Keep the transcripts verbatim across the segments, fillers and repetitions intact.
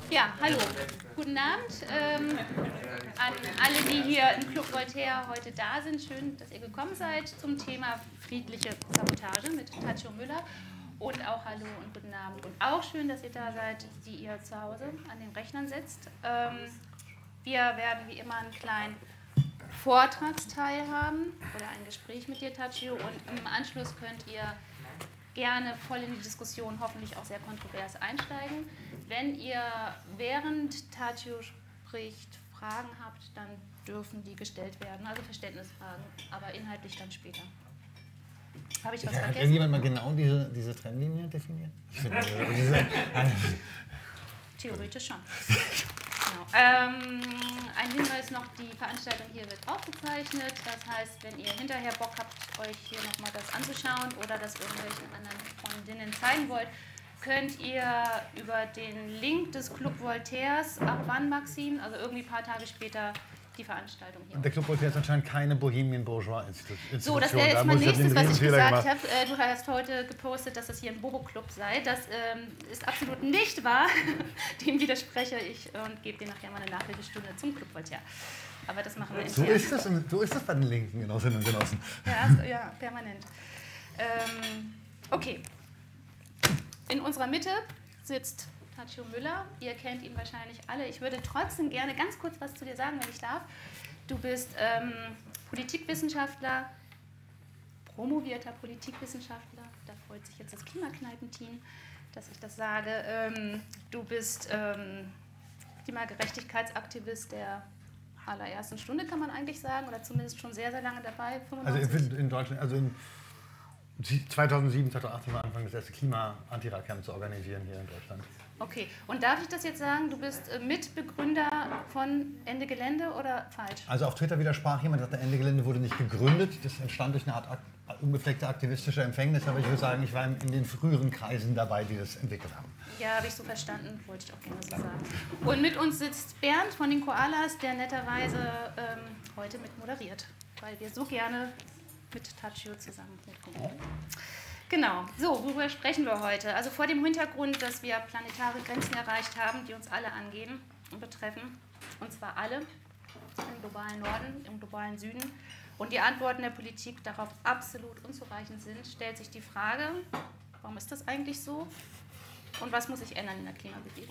Ja, hallo. Guten Abend ähm, an alle, die hier im Club Voltaire heute da sind. Schön, dass ihr gekommen seid zum Thema friedliche Sabotage mit Tadzio Müller. Und auch hallo und guten Abend. Und auch schön, dass ihr da seid, die ihr zu Hause an den Rechnern sitzt. Ähm, wir werden wie immer einen kleinen Vortragsteil haben oder ein Gespräch mit dir, Tadzio. Und im Anschluss könnt ihr gerne voll in die Diskussion, hoffentlich auch sehr kontrovers einsteigen. Wenn ihr während Tadzio spricht Fragen habt, dann dürfen die gestellt werden, also Verständnisfragen, aber inhaltlich dann später. Habe ich was Hat vergessen? irgendjemand mal genau diese, diese Trennlinie definiert? Ich finde, diese, Theoretisch schon. Genau. Ähm, ein Hinweis noch, die Veranstaltung hier wird aufgezeichnet. Das heißt, wenn ihr hinterher Bock habt, euch hier nochmal das anzuschauen oder das irgendwelchen anderen Freundinnen zeigen wollt, könnt ihr über den Link des Club Voltaires, ab wann, Maxim, also irgendwie ein paar Tage später, die Veranstaltung hier. Und der Club Voltaire ist anscheinend keine Bohemian Bourgeois Institution. So, das wäre jetzt mein nächstes, was ich gesagt habe. Du hast heute gepostet, dass das hier ein Bobo-Club sei. Das ähm, ist absolut nicht wahr. Dem widerspreche ich und gebe dir nachher mal eine Nachhilfestunde zum Club Voltaire. Aber das machen wir so intern. ist das, so ist das bei den linken Genossinnen und Genossen. Ja, so, ja permanent. Ähm, okay. In unserer Mitte sitzt Tadzio Müller. Ihr kennt ihn wahrscheinlich alle. Ich würde trotzdem gerne ganz kurz was zu dir sagen, wenn ich darf. Du bist ähm, Politikwissenschaftler, promovierter Politikwissenschaftler. Da freut sich jetzt das Klimakneipenteam, dass ich das sage. Ähm, du bist ähm, Klimagerechtigkeitsaktivist der allerersten Stunde, kann man eigentlich sagen, oder zumindest schon sehr, sehr lange dabei. fünfundneunzig. Also in Deutschland, also in zweitausendsieben, zweitausendachtzehn war Anfang das erste Klima-Anti-Ra-Camp zu organisieren hier in Deutschland. Okay, und darf ich das jetzt sagen, du bist Mitbegründer von Ende Gelände oder falsch? Also auf Twitter widersprach jemand, sagte, Ende Gelände wurde nicht gegründet. Das entstand durch eine Art ak unbefleckte aktivistische Empfängnis, aber ich würde sagen, ich war in den früheren Kreisen dabei, die das entwickelt haben. Ja, habe ich so verstanden, wollte ich auch gerne so sagen. Und mit uns sitzt Bernd von den Koalas, der netterweise ähm, heute mit moderiert, weil wir so gerne mit Tadzio zusammen mitkommen. Genau, so, worüber sprechen wir heute? Also vor dem Hintergrund, dass wir planetare Grenzen erreicht haben, die uns alle angehen und betreffen, und zwar alle im globalen Norden, im globalen Süden, und die Antworten der Politik darauf absolut unzureichend sind, stellt sich die Frage, warum ist das eigentlich so und was muss sich ändern in der Klimabewegung?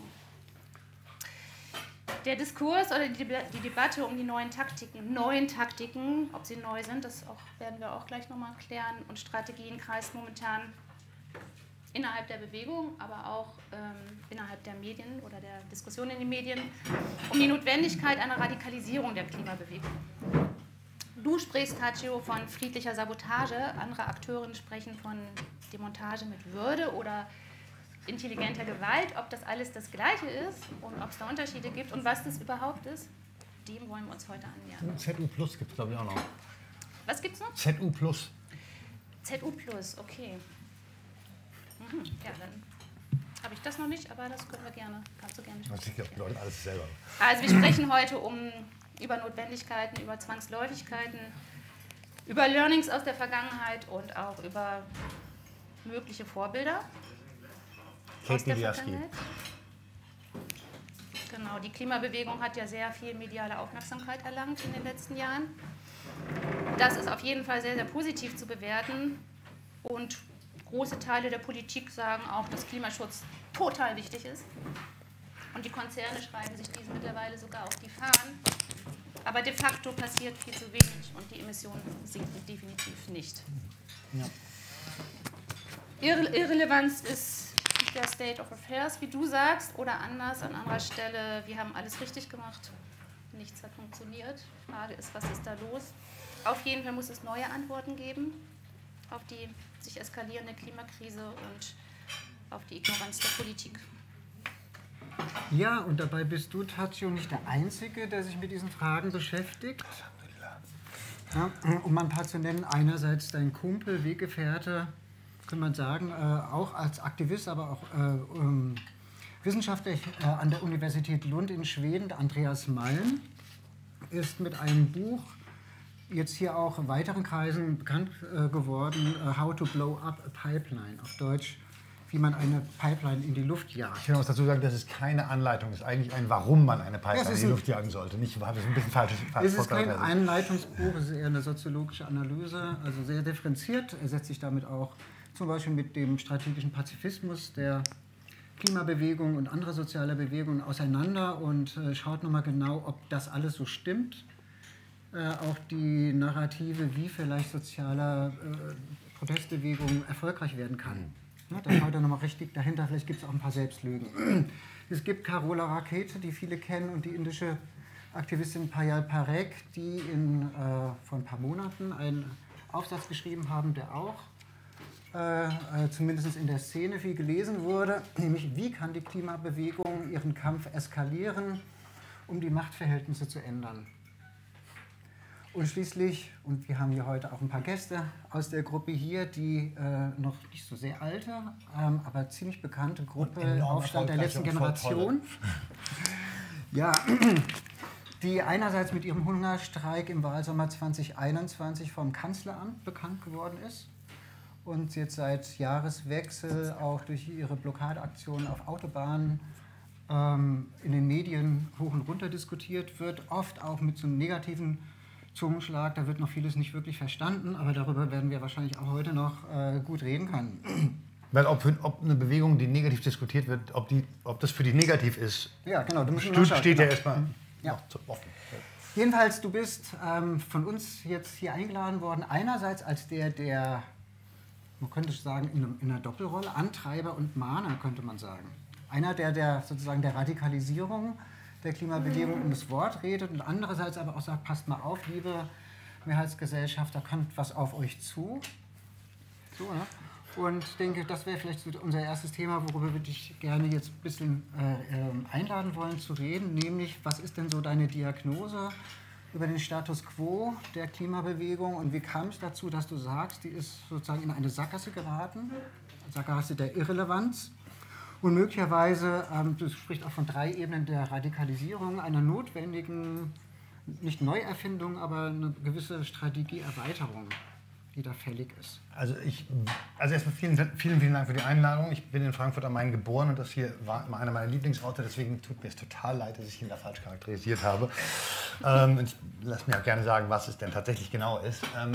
Der Diskurs oder die, Deba die Debatte um die neuen Taktiken, neuen Taktiken, ob sie neu sind, das auch, werden wir auch gleich nochmal klären, und Strategien kreist momentan innerhalb der Bewegung, aber auch ähm, innerhalb der Medien oder der Diskussion in den Medien um die Notwendigkeit einer Radikalisierung der Klimabewegung. Du sprichst, Tadzio, von friedlicher Sabotage, andere Akteurinnen sprechen von Demontage mit Würde oder intelligenter Gewalt. Ob das alles das Gleiche ist und ob es da Unterschiede gibt und was das überhaupt ist, dem wollen wir uns heute annähern. Z U Plus gibt es, glaube ich, auch noch. Was gibt es noch? Z U Plus. Z U Plus, okay. Mhm. Ja, dann habe ich das noch nicht, aber das können wir gerne, kannst du gerne sprechen. Ich glaube, Leute, alles selber. Also wir sprechen heute um, über Notwendigkeiten, über Zwangsläufigkeiten, über Learnings aus der Vergangenheit und auch über mögliche Vorbilder. Aus der Vergangenheit. Genau, die Klimabewegung hat ja sehr viel mediale Aufmerksamkeit erlangt in den letzten Jahren. Das ist auf jeden Fall sehr, sehr positiv zu bewerten. Und große Teile der Politik sagen auch, dass Klimaschutz total wichtig ist. Und die Konzerne schreiben sich dies mittlerweile sogar auf die Fahnen. Aber de facto passiert viel zu wenig und die Emissionen sinken definitiv nicht. Ja. Irre Irrelevanz ist der State of Affairs, wie du sagst, oder anders, an anderer Stelle, wir haben alles richtig gemacht, nichts hat funktioniert. Die Frage ist, was ist da los? Auf jeden Fall muss es neue Antworten geben auf die sich eskalierende Klimakrise und auf die Ignoranz der Politik. Ja, und dabei bist du, Tadzio, nicht der Einzige, der sich mit diesen Fragen beschäftigt. Ja, um ein paar zu nennen, einerseits dein Kumpel, Weggefährte, kann man sagen, äh, auch als Aktivist, aber auch äh, ähm, Wissenschaftler äh, an der Universität Lund in Schweden, Andreas Malm, ist mit einem Buch jetzt hier auch in weiteren Kreisen bekannt äh, geworden, uh, How to Blow Up a Pipeline, auf Deutsch, wie wie man eine Pipeline in die Luft jagt. Ich will noch was dazu sagen, das ist keine Anleitung, das ist eigentlich ein, warum man eine Pipeline Ja, in die ein, Luft jagen sollte. Nicht, habe ich ein bisschen falsches Es ist kein Einleitungsbuch, es ist eher eine soziologische Analyse, also sehr differenziert. Er setzt sich damit auch zum Beispiel mit dem strategischen Pazifismus der Klimabewegung und anderer sozialer Bewegungen auseinander und äh, schaut nochmal genau, ob das alles so stimmt. Äh, auch die Narrative, wie vielleicht soziale äh, Protestbewegung erfolgreich werden kann. Ja, da schaut er nochmal richtig dahinter, vielleicht gibt es auch ein paar Selbstlügen. Es gibt Carola Rackete, die viele kennen, und die indische Aktivistin Payal Parekh, die in, äh, vor ein paar Monaten einen Aufsatz geschrieben haben, der auch äh, äh, zumindest in der Szene viel gelesen wurde, nämlich wie kann die Klimabewegung ihren Kampf eskalieren, um die Machtverhältnisse zu ändern. Und schließlich, und wir haben hier heute auch ein paar Gäste aus der Gruppe hier, die äh, noch nicht so sehr alte, ähm, aber ziemlich bekannte Gruppe Aufstand der letzten Generation. Ja, die einerseits mit ihrem Hungerstreik im Wahlsommer zweitausendeinundzwanzig vom Kanzleramt bekannt geworden ist und jetzt seit Jahreswechsel auch durch ihre Blockadeaktionen auf Autobahnen ähm, in den Medien hoch und runter diskutiert wird, oft auch mit so einem negativen Zungenschlag, da wird noch vieles nicht wirklich verstanden, aber darüber werden wir wahrscheinlich auch heute noch äh, gut reden können. Weil ob, ob eine Bewegung, die negativ diskutiert wird, ob, die, ob das für die negativ ist, ja, genau, du musst steht, steht genau. ja erstmal ja. noch zu offen. Jedenfalls, du bist ähm, von uns jetzt hier eingeladen worden, einerseits als der, der, man könnte sagen, in, in einer Doppelrolle, Antreiber und Mahner, könnte man sagen. Einer, der, der sozusagen der Radikalisierung der Klimabewegung um das Wort redet und andererseits aber auch sagt, passt mal auf, liebe Mehrheitsgesellschaft, da kommt was auf euch zu. So, ne? Und ich denke, das wäre vielleicht so unser erstes Thema, worüber wir dich gerne jetzt ein bisschen äh, einladen wollen zu reden, nämlich, was ist denn so deine Diagnose über den Status quo der Klimabewegung und wie kam es dazu, dass du sagst, die ist sozusagen in eine Sackgasse geraten, Sackgasse der Irrelevanz? Und möglicherweise, ähm, du sprichst auch von drei Ebenen der Radikalisierung, einer notwendigen, nicht Neuerfindung, aber eine gewisse Strategieerweiterung, die da fällig ist. Also, ich, also erstmal vielen, vielen, vielen Dank für die Einladung. Ich bin in Frankfurt am Main geboren und das hier war einer meiner Lieblingsorte, deswegen tut mir es total leid, dass ich ihn da falsch charakterisiert habe. ähm, ich lass mir auch gerne sagen, was es denn tatsächlich genau ist. Ähm,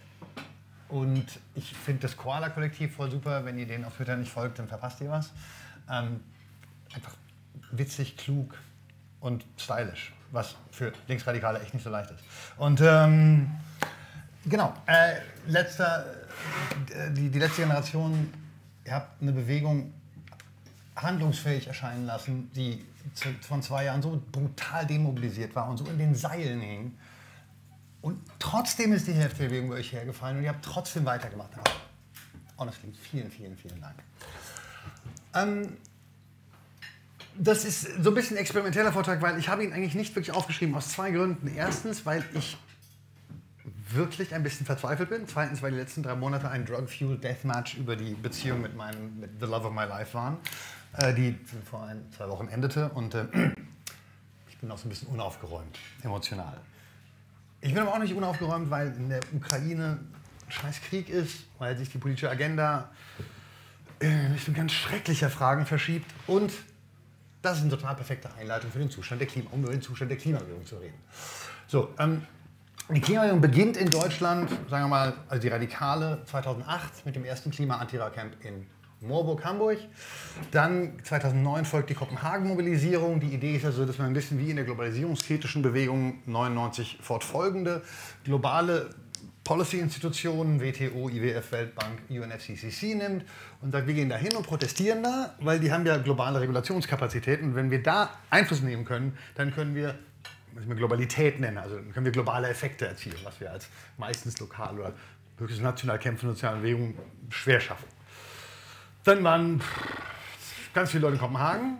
und ich finde das Koala-Kollektiv voll super. Wenn ihr denen auf Twitter nicht folgt, dann verpasst ihr was. Ähm, einfach witzig, klug und stylisch, was für Linksradikale echt nicht so leicht ist. Und ähm, genau, äh, letzter, äh, die, die letzte Generation, ihr habt eine Bewegung handlungsfähig erscheinen lassen, die zu, von zwei Jahren so brutal demobilisiert war und so in den Seilen hing. Und trotzdem ist die Hälfte der Bewegung bei euch hergefallen und ihr habt trotzdem weitergemacht. Honestly, vielen, vielen, vielen Dank. Ähm, das ist so ein bisschen ein experimenteller Vortrag, weil ich habe ihn eigentlich nicht wirklich aufgeschrieben, aus zwei Gründen. Erstens, weil ich wirklich ein bisschen verzweifelt bin. Zweitens, weil die letzten drei Monate ein Drug-Fueled Deathmatch über die Beziehung mit meinem mit The Love of My Life waren, äh, die vor ein, zwei Wochen endete. Und äh, ich bin auch so ein bisschen unaufgeräumt, emotional. Ich bin aber auch nicht unaufgeräumt, weil in der Ukraine ein scheiß Krieg ist, weil sich die politische Agenda in Richtung ganz schrecklicher Fragen verschiebt. Und das ist eine total perfekte Einleitung für den Zustand der Klima, um über den Zustand der Klimabewegung zu reden. So, ähm, die Klimabewegung beginnt in Deutschland, sagen wir mal, also die Radikale zweitausendacht mit dem ersten Klima-Antira-Camp in Moorburg, Hamburg. Dann zweitausendneun folgt die Kopenhagen-Mobilisierung. Die Idee ist also, dass man ein bisschen wie in der globalisierungskritischen Bewegung neunundneunzig fortfolgende globale Policy-Institutionen, W T O, I W F, Weltbank, U N F C C C nimmt und sagt, wir gehen da hin und protestieren da, weil die haben ja globale Regulationskapazitäten. Und wenn wir da Einfluss nehmen können, dann können wir, was wir Globalität nennen, also dann können wir globale Effekte erzielen, was wir als meistens lokal oder höchstens national kämpfende soziale Bewegungen schwer schaffen. Dann waren ganz viele Leute in Kopenhagen,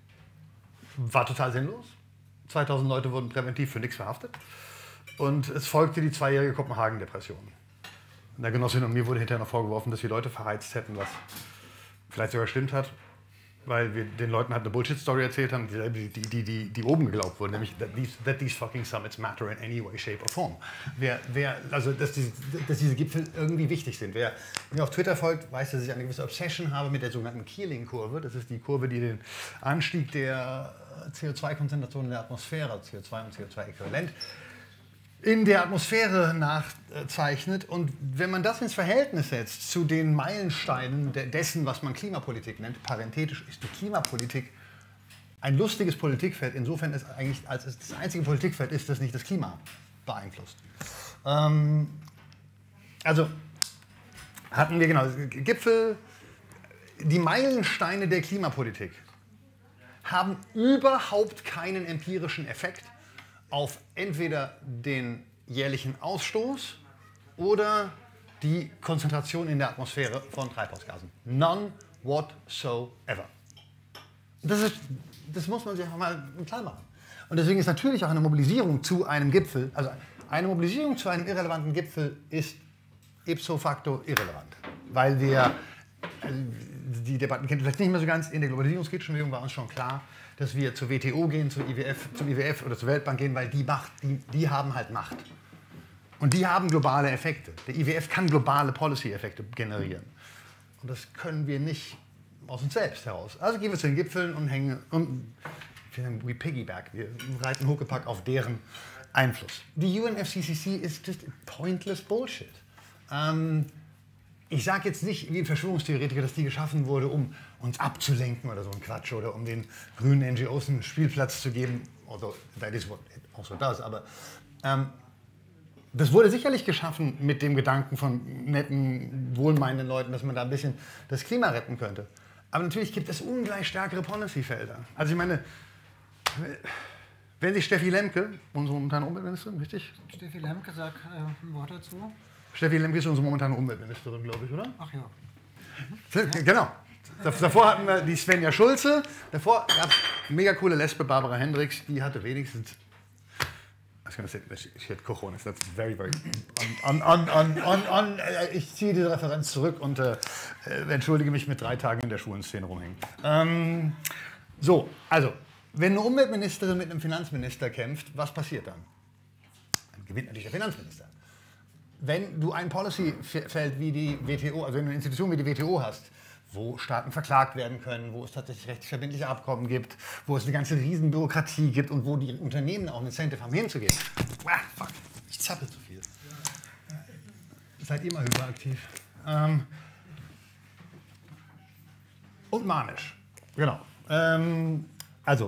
war total sinnlos. zweitausend Leute wurden präventiv für nichts verhaftet. Und es folgte die zweijährige Kopenhagen-Depression. Und der Genossin und mir wurde hinterher noch vorgeworfen, dass wir Leute verheizt hätten, was vielleicht sogar stimmt hat. weil wir den Leuten halt eine Bullshit-Story erzählt haben, die, die, die, die, die oben geglaubt wurden, nämlich that these, that these fucking summits matter in any way, shape or form. Wer, wer, also dass diese, dass diese Gipfel irgendwie wichtig sind. Wer mir auf Twitter folgt, weiß, dass ich eine gewisse Obsession habe mit der sogenannten Keeling-Kurve. Das ist die Kurve, die den Anstieg der C O zwei Konzentration in der Atmosphäre, C O zwei und C O zwei Äquivalent, in der Atmosphäre nachzeichnet. Und wenn man das ins Verhältnis setzt zu den Meilensteinen dessen, was man Klimapolitik nennt, parenthetisch ist die Klimapolitik ein lustiges Politikfeld, insofern ist eigentlich, als es das einzige Politikfeld ist, das nicht das Klima beeinflusst. Ähm, also hatten wir genau Gipfel, die Meilensteine der Klimapolitik haben überhaupt keinen empirischen Effekt auf entweder den jährlichen Ausstoß oder die Konzentration in der Atmosphäre von Treibhausgasen. None whatsoever. Das, ist, das muss man sich auch mal klar machen. Und deswegen ist natürlich auch eine Mobilisierung zu einem Gipfel, also eine Mobilisierung zu einem irrelevanten Gipfel ist ipso facto irrelevant. Weil wir, die Debatten kennen vielleicht nicht mehr so ganz, in der globalisierungskritischen Bewegung war uns schon klar, dass wir zur W T O gehen, zur I W F, zum I W F oder zur Weltbank gehen, weil die, Macht, die, die haben halt Macht. Und die haben globale Effekte. Der I W F kann globale Policy-Effekte generieren. Und das können wir nicht aus uns selbst heraus. Also gehen wir zu den Gipfeln und hängen, und we piggyback, wir reiten Huckepack auf deren Einfluss. Die U N F C C C ist just pointless Bullshit. Ähm, Ich sage jetzt nicht wie ein Verschwörungstheoretiker, dass die geschaffen wurde, um uns abzulenken oder so ein Quatsch oder um den grünen N G Os einen Spielplatz zu geben. Also, that is what it also does. Aber ähm, das wurde sicherlich geschaffen mit dem Gedanken von netten, wohlmeinenden Leuten, dass man da ein bisschen das Klima retten könnte. Aber natürlich gibt es ungleich stärkere Policy-Felder. Also ich meine, wenn sich Steffi Lemke, unsere momentane Umweltministerin, richtig? Steffi Lemke, sag äh, ein Wort dazu. Steffi Lemke ist unsere momentane Umweltministerin, glaube ich, oder? Ach ja. Mhm. Genau. Davor hatten wir die Svenja Schulze, davor gab es eine mega coole Lesbe, Barbara Hendricks, die hatte wenigstens, I was going to say, she had cojones, that's very, very, on, on, on, on, on, ich ziehe diese Referenz zurück und äh, entschuldige mich mit drei Tagen in der schwulen Szene rumhängen. Ähm, so, also, wenn eine Umweltministerin mit einem Finanzminister kämpft, was passiert dann? Dann gewinnt natürlich der Finanzminister. Wenn du ein Policy-Feld wie die W T O, also wenn du eine Institution wie die W T O hast, wo Staaten verklagt werden können, wo es tatsächlich rechtlich verbindliche Abkommen gibt, wo es eine ganze Riesenbürokratie gibt und wo die Unternehmen auch ein Incentive haben, hinzugehen. Ah, fuck, ich zappel zu viel. Seid ihr mal hyperaktiv. Ähm, und manisch, genau. Ähm, also,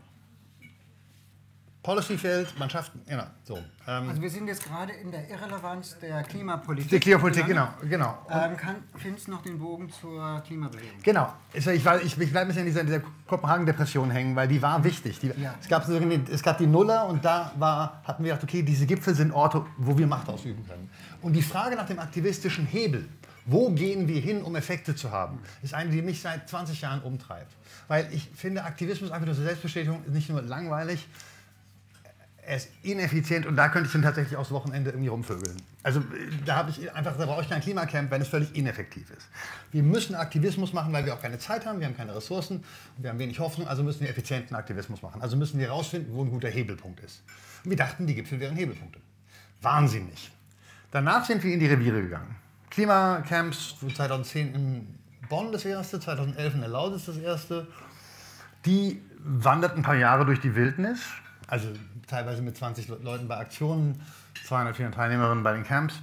Policyfeld, man schafft, genau, so. Ähm, also wir sind jetzt gerade in der Irrelevanz der Klimapolitik. Die Klimapolitik, genau, genau. Ähm, kann, findest du noch den Bogen zur Klimabewegung? Genau. Ich, ich, ich bleibe ein bisschen in dieser, dieser Kopenhagen-Depression hängen, weil die war wichtig. Die, ja. es, gab so, es gab die Nuller und da war, hatten wir gedacht, okay, diese Gipfel sind Orte, wo wir Macht ausüben können. Und die Frage nach dem aktivistischen Hebel, wo gehen wir hin, um Effekte zu haben, ist eine, die mich seit zwanzig Jahren umtreibt. Weil ich finde, Aktivismus einfach nur zur Selbstbestätigung ist nicht nur langweilig, er ist ineffizient und da könnte ich dann tatsächlich aufs Wochenende irgendwie rumvögeln. Also da habe ich einfach, da brauche ich kein Klimacamp, wenn es völlig ineffektiv ist. Wir müssen Aktivismus machen, weil wir auch keine Zeit haben, wir haben keine Ressourcen, und wir haben wenig Hoffnung, also müssen wir effizienten Aktivismus machen. Also müssen wir herausfinden, wo ein guter Hebelpunkt ist. Und wir dachten, die Gipfel wären Hebelpunkte. Wahnsinnig. Danach sind wir in die Reviere gegangen. Klimacamps, zweitausendzehn in Bonn das erste, zweitausendelf in der Lausitz das erste. Die wanderten ein paar Jahre durch die Wildnis. Also teilweise mit zwanzig Leuten bei Aktionen, zweihundert, vierhundert Teilnehmerinnen bei den Camps.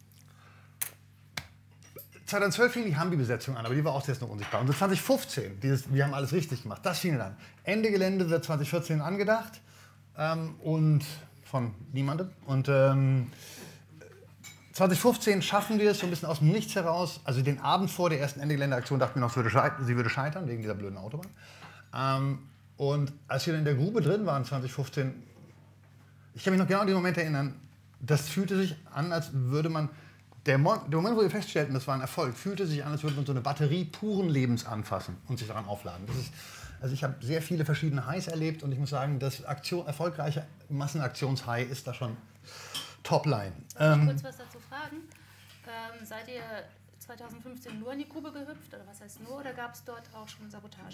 zweitausendzwölf fing die Hambi-Besetzung an, aber die war auch erst noch unsichtbar. Und so zwanzig fünfzehn, dieses, wir haben alles richtig gemacht, das fing dann. Ende Gelände wird zwanzig vierzehn angedacht ähm, und von niemandem. Und ähm, zwanzig fünfzehn schaffen wir es so ein bisschen aus dem Nichts heraus. Also den Abend vor der ersten Ende Gelände-Aktion dachten wir noch, sie würde, sie würde scheitern wegen dieser blöden Autobahn. Ähm, Und als wir in der Grube drin waren, zwanzig fünfzehn, ich kann mich noch genau an den Moment erinnern, das fühlte sich an, als würde man, der, Mo der Moment, wo wir feststellten, das war ein Erfolg, fühlte sich an, als würde man so eine Batterie puren Lebens anfassen und sich daran aufladen. Das ist, also ich habe sehr viele verschiedene Highs erlebt und ich muss sagen, das Aktion, erfolgreiche Massenaktions-High ist da schon Topline. Ähm, kurz was dazu fragen. Ähm, seid ihr zweitausendfünfzehn nur in die Grube gehüpft? Oder was heißt nur? Oder gab es dort auch schon Sabotage?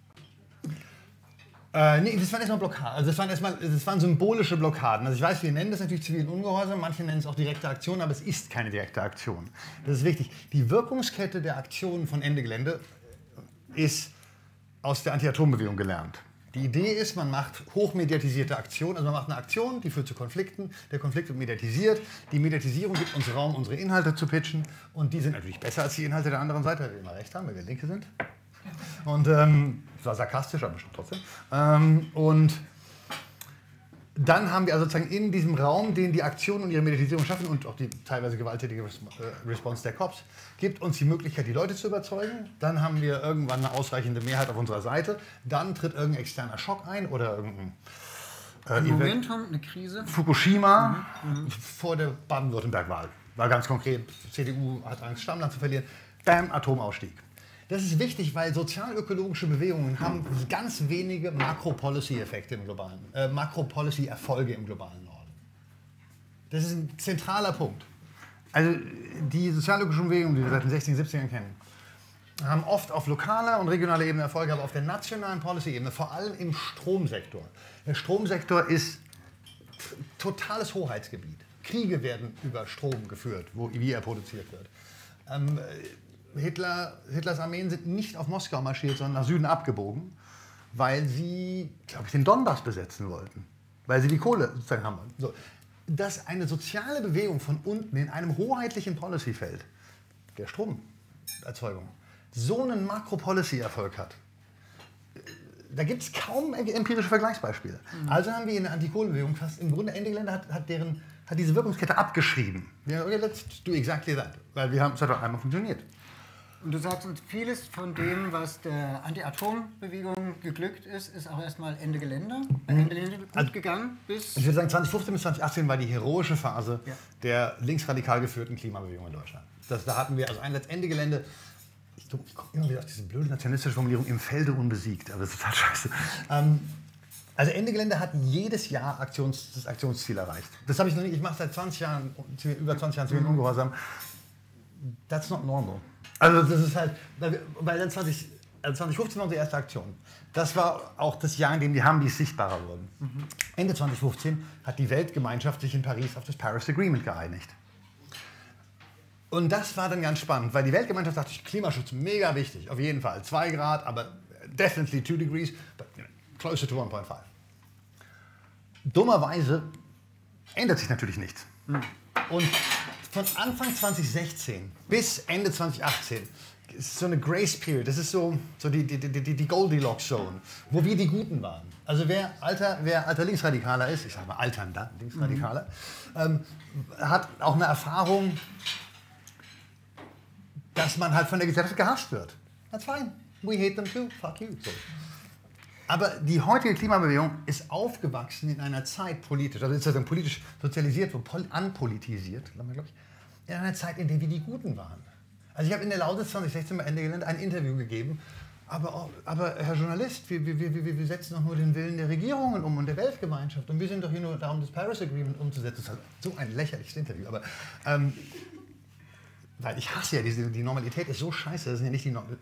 Äh, nee, das waren erstmal Blockaden. Also das waren erstmal, das waren symbolische Blockaden. Also ich weiß, wir nennen das natürlich zivilen Ungehorsam, manche nennen es auch direkte Aktion, aber es ist keine direkte Aktion. Das ist wichtig. Die Wirkungskette der Aktionen von Ende Gelände ist aus der Anti-Atom-Bewegung gelernt. Die Idee ist, man macht hochmediatisierte Aktionen, also man macht eine Aktion, die führt zu Konflikten, der Konflikt wird mediatisiert, die Mediatisierung gibt uns Raum, unsere Inhalte zu pitchen und die sind natürlich besser als die Inhalte der anderen Seite, weil wir immer recht haben, weil wir Linke sind. Und ähm, das war sarkastisch, aber schon trotzdem. Ähm, und dann haben wir also sozusagen in diesem Raum, den die Aktion und ihre Mediatisierung schaffen und auch die teilweise gewalttätige Response der Cops, gibt uns die Möglichkeit, die Leute zu überzeugen. Dann haben wir irgendwann eine ausreichende Mehrheit auf unserer Seite. Dann tritt irgendein externer Schock ein oder irgendein äh, ein Momentum, eine Krise. Fukushima mhm, mhm. vor der Baden-Württemberg-Wahl. War ganz konkret, C D U hat Angst, Stammland zu verlieren. Bam, Atomausstieg. Das ist wichtig, weil sozialökologische Bewegungen haben ganz wenige Makro-Policy-Effekte im globalen, äh, Makro-Policy-Erfolge im globalen Norden. Das ist ein zentraler Punkt. Also die sozialökologischen Bewegungen, die wir seit den sechziger, siebzigern kennen, haben oft auf lokaler und regionaler Ebene Erfolge, aber auf der nationalen Policy-Ebene, vor allem im Stromsektor. Der Stromsektor ist totales Hoheitsgebiet. Kriege werden über Strom geführt, wo wie er produziert wird. Ähm, Hitler, Hitlers Armeen sind nicht auf Moskau marschiert, sondern nach Süden abgebogen, weil sie, glaube ich, den Donbass besetzen wollten. Weil sie die Kohle sozusagen haben wollten. So. Dass eine soziale Bewegung von unten in einem hoheitlichen Policyfeld, der Stromerzeugung, so einen Makro-Policy-Erfolg hat, da gibt es kaum empirische Vergleichsbeispiele. Mhm. Also haben wir in der Antikohlebewegung fast im Grunde Ende Gelände hat, hat, deren, hat diese Wirkungskette abgeschrieben. Wir haben gesagt, okay, let's do exactly that. Weil wir haben, es hat doch einmal funktioniert. Und du sagst uns, vieles von dem, was der Anti-Atom-Bewegung geglückt ist, ist auch erstmal Ende Gelände, mhm. Ende Gelände gut also, gegangen bis... Ich würde sagen, zweitausendfünfzehn bis zweitausendachtzehn war die heroische Phase ja. der linksradikal geführten Klimabewegung in Deutschland. Das, da hatten wir also ein Ende Gelände, ich, ich komme immer wieder auf diese blöde nationalistische Formulierung, im Felde unbesiegt, aber das ist total scheiße. Ähm, also Ende Gelände hat jedes Jahr Aktions, das Aktionsziel erreicht. Das habe ich noch nicht, ich mache seit zwanzig Jahren, über zwanzig Jahren zivilen Ungehorsam. That's not normal. Also das ist halt, weil dann zwanzig, also zweitausendfünfzehn war unsere erste Aktion. Das war auch das Jahr, in dem die Hambis sichtbarer wurden. Mhm. Ende zweitausendfünfzehn hat die Weltgemeinschaft sich in Paris auf das Paris Agreement geeinigt. Und das war dann ganz spannend, weil die Weltgemeinschaft dachte, Klimaschutz mega wichtig, auf jeden Fall. Zwei Grad, aber definitely two degrees, but closer to one point five. Dummerweise ändert sich natürlich nichts. Mhm. Und von Anfang zweitausendsechzehn bis Ende zweitausendachtzehn ist so eine Grace Period, das ist so, so die, die, die, die Goldilocks Zone, wo wir die Guten waren. Also wer alter, wer alter Linksradikaler ist, ich sage mal alternder Linksradikaler, mhm. ähm, hat auch eine Erfahrung, dass man halt von der Gesellschaft gehasst wird. That's fine. We hate them too. Fuck you. So. Aber die heutige Klimabewegung ist aufgewachsen in einer Zeit politisch, also ist sozusagen politisch sozialisiert, anpolitisiert, glaube ich, in einer Zeit, in der wir die Guten waren. Also ich habe in der Lausitz zweitausendsechzehn bei Ende Gelände ein Interview gegeben, aber, aber Herr Journalist, wir, wir, wir, wir setzen doch nur den Willen der Regierungen um und der Weltgemeinschaft und wir sind doch hier nur da, um das Paris Agreement umzusetzen. Das ist halt so ein lächerliches Interview, aber ähm, weil ich hasse ja, diese, die Normalität ist so scheiße, das ist ja nicht die Normalität.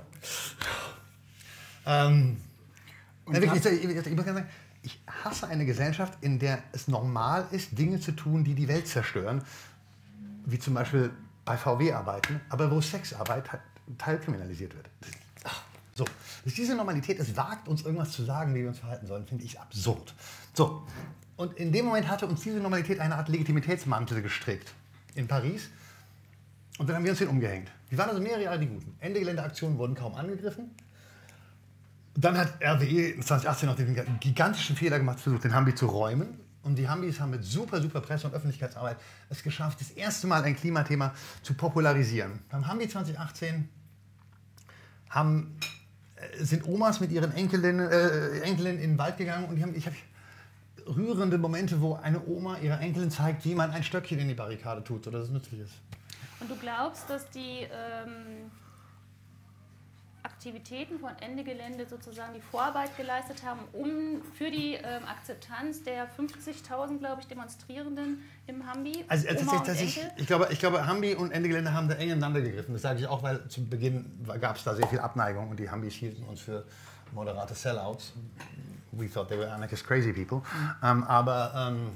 Ähm, ja, wirklich, ich, ich, ich muss sagen, ich hasse eine Gesellschaft, in der es normal ist, Dinge zu tun, die die Welt zerstören, wie zum Beispiel bei V W arbeiten, aber wo Sexarbeit teilkriminalisiert wird. So, diese Normalität, es wagt uns irgendwas zu sagen, wie wir uns verhalten sollen, finde ich absurd. So, und in dem Moment hatte uns diese Normalität eine Art Legitimitätsmantel gestrickt in Paris und dann haben wir uns den umgehängt. Wir waren also mehrere Jahre die Guten. Ende Geländeaktionen wurden kaum angegriffen. Dann hat R W E zweitausendachtzehn noch den gigantischen Fehler gemacht, versucht, den Hambi zu räumen. Und die Hambis haben mit super, super Presse- und Öffentlichkeitsarbeit es geschafft, das erste Mal ein Klimathema zu popularisieren. Beim Hambi zweitausendachtzehn haben, sind Omas mit ihren Enkelinnen, äh, Enkelinnen in den Wald gegangen und die haben, ich habe rührende Momente, wo eine Oma ihrer Enkelin zeigt, wie man ein Stöckchen in die Barrikade tut oder das nützlich ist. Und du glaubst, dass die ähm Aktivitäten von Ende Gelände sozusagen die Vorarbeit geleistet haben, um für die ähm, Akzeptanz der fünfzigtausend, glaube ich, Demonstrierenden im Hambi. Also, also Oma das und ich, Enkel. ich, glaube, ich glaube, Hambi und Ende Gelände haben da eng ineinander gegriffen. Das sage ich auch, weil zu Beginn gab es da sehr viel Abneigung und die Hambis hielten uns für moderate Sellouts. We thought they were anarchist crazy people. Mhm. Ähm, aber ähm,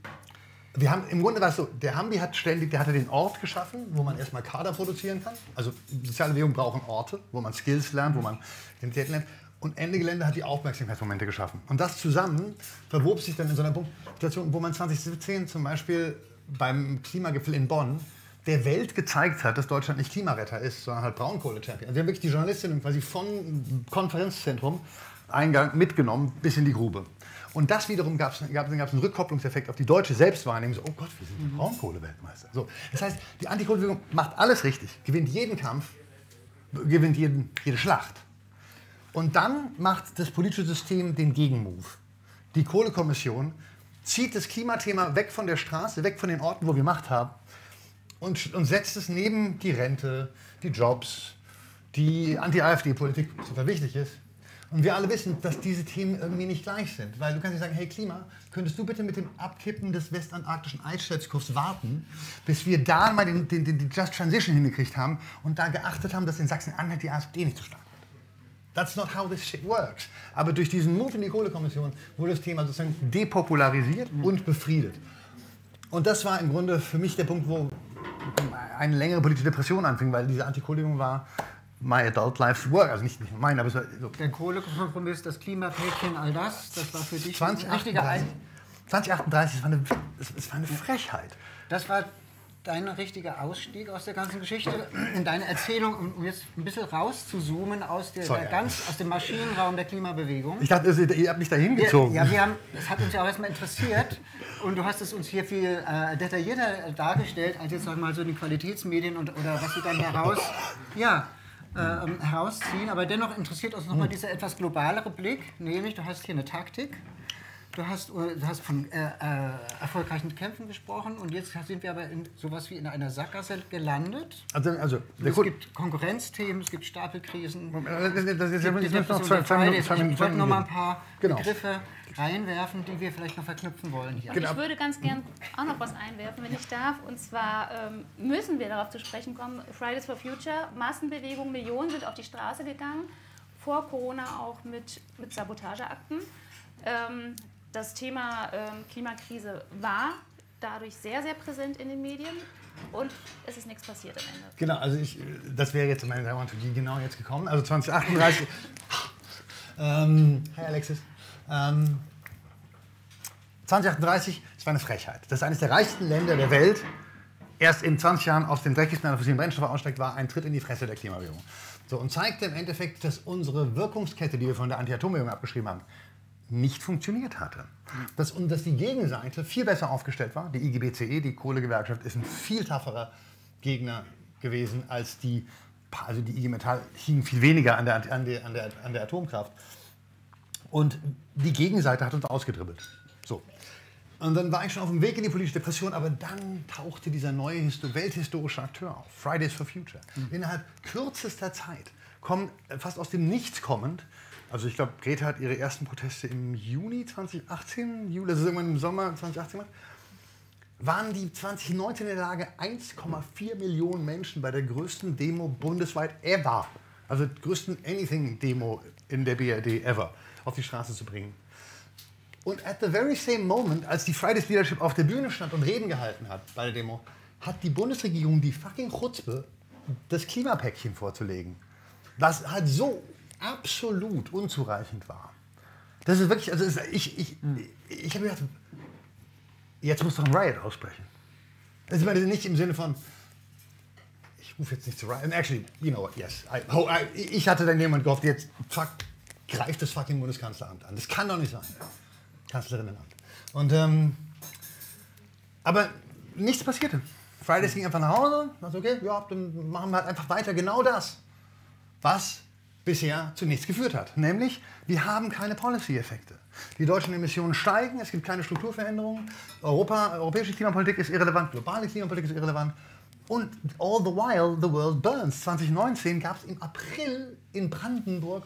wir haben, im Grunde war es so, der Hambi hat ständig, der hatte den Ort geschaffen, wo man erstmal Kader produzieren kann. Also soziale Bewegungen brauchen Orte, wo man Skills lernt, wo man Identität lernt. Und Ende Gelände hat die Aufmerksamkeitsmomente geschaffen. Und das zusammen verwob sich dann in so einer Situation, wo man zwanzig siebzehn zum Beispiel beim Klimagipfel in Bonn der Welt gezeigt hat, dass Deutschland nicht Klimaretter ist, sondern halt Braunkohle-Champion. Also wir haben wirklich die Journalistinnen quasi vom Konferenzzentrum Eingang mitgenommen bis in die Grube. Und das wiederum gab es einen Rückkopplungseffekt auf die deutsche Selbstwahrnehmung. So, oh Gott, wir sind Braunkohle-Weltmeister. So, das heißt, die Antikohlebewegung macht alles richtig, gewinnt jeden Kampf, gewinnt jeden, jede Schlacht. Und dann macht das politische System den Gegenmove. Die Kohlekommission zieht das Klimathema weg von der Straße, weg von den Orten, wo wir Macht haben, und, und setzt es neben die Rente, die Jobs, die Anti-AfD-Politik, die super wichtig ist. Und wir alle wissen, dass diese Themen irgendwie nicht gleich sind. Weil du kannst nicht sagen, hey Klima, könntest du bitte mit dem Abkippen des westantarktischen Eisschmelzkurves warten, bis wir da mal den, den, den Just Transition hingekriegt haben und da geachtet haben, dass in Sachsen-Anhalt die AfD nicht so stark wird. That's not how this shit works. Aber durch diesen Move in die Kohlekommission wurde das Thema sozusagen depopularisiert und befriedet. Und das war im Grunde für mich der Punkt, wo eine längere politische Depression anfing, weil diese Antikohlebewegung war my adult life's work, also nicht, nicht mein, aber es war so. Der Kohlekompromiss, das Klimapäckchen, all das, das war für dich zwanzig achtunddreißig, zwanzig achtunddreißig, das war eine, das war eine Frechheit. Das war dein richtiger Ausstieg aus der ganzen Geschichte, in deine Erzählung, um jetzt ein bisschen rauszuzoomen aus, der, Sorry, der ganz, aus dem Maschinenraum der Klimabewegung. Ich dachte, ihr habt mich da hingezogen. Ja, wir haben, das hat uns ja auch erstmal interessiert und du hast es uns hier viel äh, detaillierter dargestellt, als jetzt sag mal so die Qualitätsmedien und, oder was sie dann heraus, ja, äh, herausziehen. Aber dennoch interessiert uns nochmal dieser etwas globalere Blick, nämlich du hast hier eine Taktik. Du hast, du hast von äh, äh, erfolgreichen Kämpfen gesprochen und jetzt sind wir aber in sowas wie in einer Sackgasse gelandet. Also, also, es gibt Konkurrenzthemen, es gibt Stapelkrisen. Das ist, das ist, gibt ich noch zwei, zwei Minuten, zwei ich wollte noch mal ein paar genau. Begriffe reinwerfen, die wir vielleicht noch verknüpfen wollen hier. Genau. Ich würde ganz gern auch noch was einwerfen, wenn ich darf. Und zwar ähm, müssen wir darauf zu sprechen kommen, Fridays for Future, Massenbewegung, Millionen sind auf die Straße gegangen, vor Corona auch mit, mit Sabotageakten. Ähm, Das Thema ähm, Klimakrise war dadurch sehr, sehr präsent in den Medien und es ist nichts passiert am Ende. Genau, also ich, das wäre jetzt meine Dramaturgie genau jetzt gekommen. Also zwanzig achtunddreißig. ähm, hi Alexis. Ähm, zwanzig achtunddreißig, das war eine Frechheit. Das ist eines der reichsten Länder der Welt. Erst in zwanzig Jahren aus dem dreckigsten einer fossilen Brennstoffe aussteigt, war ein Tritt in die Fresse der Klimabewegung. So, und zeigte im Endeffekt, dass unsere Wirkungskette, die wir von der Anti-Atom-Bewegung abgeschrieben haben, nicht funktioniert hatte. Dass, und dass die Gegenseite viel besser aufgestellt war. Die I G B C E, die Kohlegewerkschaft, ist ein viel tougherer Gegner gewesen als die, also die I G Metall hing viel weniger an der, an der, an der, an der Atomkraft. Und die Gegenseite hat uns ausgedribbelt. So. Und dann war ich schon auf dem Weg in die politische Depression, aber dann tauchte dieser neue welthistorische Akteur auf, Fridays for Future. Mhm. Innerhalb kürzester Zeit, kommt, fast aus dem Nichts kommend, also ich glaube, Greta hat ihre ersten Proteste im Juni zwanzig achtzehn, Juli, also irgendwann im Sommer zwanzig achtzehn gemacht, waren die zwanzig neunzehn in der Lage, eins Komma vier Millionen Menschen bei der größten Demo bundesweit ever, also größten Anything-Demo in der B R D ever, auf die Straße zu bringen. Und at the very same moment, als die Fridays Leadership auf der Bühne stand und Reden gehalten hat bei der Demo, hat die Bundesregierung die fucking Chutzpe, das Klimapäckchen vorzulegen. Das halt so absolut unzureichend war. Das ist wirklich, also ich, ich, ich, ich habe gedacht, jetzt muss doch ein Riot aussprechen. Also ich meine nicht im Sinne von, ich rufe jetzt nicht zu Riot, and actually, you know what, yes. I, oh, I, ich hatte dann jemand gehofft, jetzt fuck, greift das fucking Bundeskanzleramt an. Das kann doch nicht sein. Kanzlerinnenamt. Und, ähm, aber nichts passierte. Fridays ging einfach nach Hause, dachte, okay, ja, dann machen wir halt einfach weiter genau das, was bisher zu nichts geführt hat. Nämlich, wir haben keine Policy-Effekte. Die deutschen Emissionen steigen, es gibt keine Strukturveränderungen, Europa, europäische Klimapolitik ist irrelevant, globale Klimapolitik ist irrelevant und all the while the world burns. zwanzig neunzehn gab es im April in Brandenburg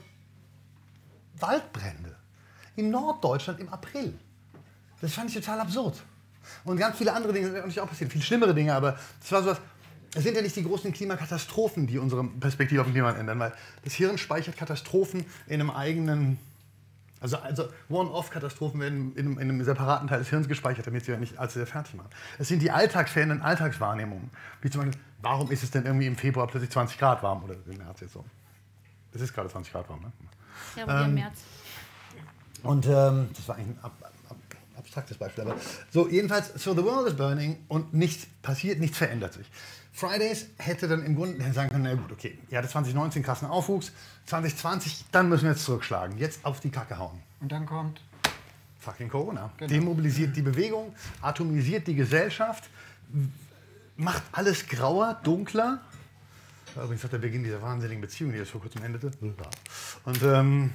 Waldbrände. In Norddeutschland im April. Das fand ich total absurd. Und ganz viele andere Dinge sind natürlich auch passiert. Viel schlimmere Dinge, aber das war sowas. Es sind ja nicht die großen Klimakatastrophen, die unsere Perspektive auf den Klima ändern, weil das Hirn speichert Katastrophen in einem eigenen. Also, also One-Off-Katastrophen werden in einem, in einem separaten Teil des Hirns gespeichert, damit sie ja nicht allzu sehr fertig machen. Es sind die alltagsverändernden Alltagswahrnehmungen. Wie zum Beispiel, warum ist es denn irgendwie im Februar plötzlich zwanzig Grad warm oder im März jetzt so? Es ist gerade zwanzig Grad warm, ne? Ja, aber ähm, im März. Und ähm, das war eigentlich ein ab, ab, abstraktes Beispiel. Aber so, jedenfalls, so the world is burning und nichts passiert, nichts verändert sich. Fridays hätte dann im Grunde sagen können, na gut, okay, ihr hattet zwanzig neunzehn krassen Aufwuchs, zwanzig zwanzig, dann müssen wir jetzt zurückschlagen, jetzt auf die Kacke hauen. Und dann kommt? Fucking Corona. Genau. Demobilisiert die Bewegung, atomisiert die Gesellschaft, macht alles grauer, dunkler. Das war übrigens auch der Beginn dieser wahnsinnigen Beziehung, die jetzt vor kurzem endete. Und ähm,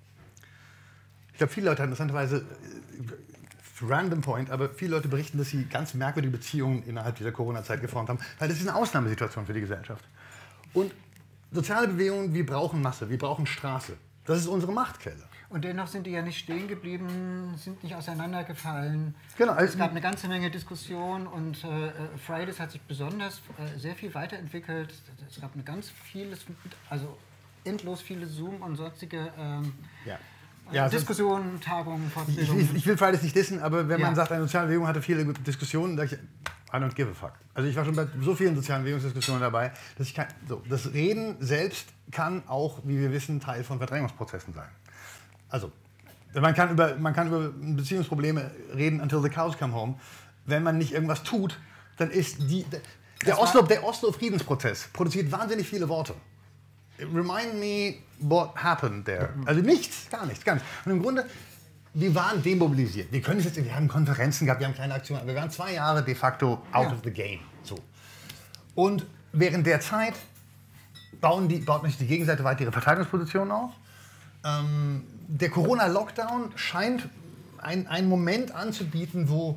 ich glaube, viele Leute, interessanterweise, random point, aber viele Leute berichten, dass sie ganz merkwürdige Beziehungen innerhalb dieser Corona-Zeit geformt haben, weil das ist eine Ausnahmesituation für die Gesellschaft. Und soziale Bewegungen, wir brauchen Masse, wir brauchen Straße. Das ist unsere Machtquelle. Und dennoch sind die ja nicht stehen geblieben, sind nicht auseinandergefallen. Genau, also es gab eine ganze Menge Diskussion und äh, Fridays hat sich besonders äh, sehr viel weiterentwickelt. Es gab eine ganz vieles, also endlos viele Zoom und sonstige ähm, ja. Ja, Diskussionen, Tagungen, Fortbildungen. Ich, ich, ich will Fridays nicht dissen, aber wenn man ja. sagt, eine soziale Bewegung hatte viele gute Diskussionen, sage ich, I don't give a fuck. Also ich war schon bei so vielen sozialen Bewegungsdiskussionen dabei, dass ich kann, so, das Reden selbst kann auch, wie wir wissen, Teil von Verdrängungsprozessen sein. Also, man kann über, man kann über Beziehungsprobleme reden until the cows come home. Wenn man nicht irgendwas tut, dann ist die, der Oslo, der Oslo-Friedensprozess produziert wahnsinnig viele Worte. Remind me what happened there. Also nichts, gar nichts, gar nichts. Und im Grunde, wir waren demobilisiert. Wir können es jetzt, wir haben Konferenzen gehabt, wir haben kleine Aktionen, wir waren zwei Jahre de facto out ja. of the game. So. Und während der Zeit bauen die, baut natürlich die Gegenseite weiter ihre Verteidigungspositionen auf. Ähm, der Corona-Lockdown scheint ein, einen Moment anzubieten, wo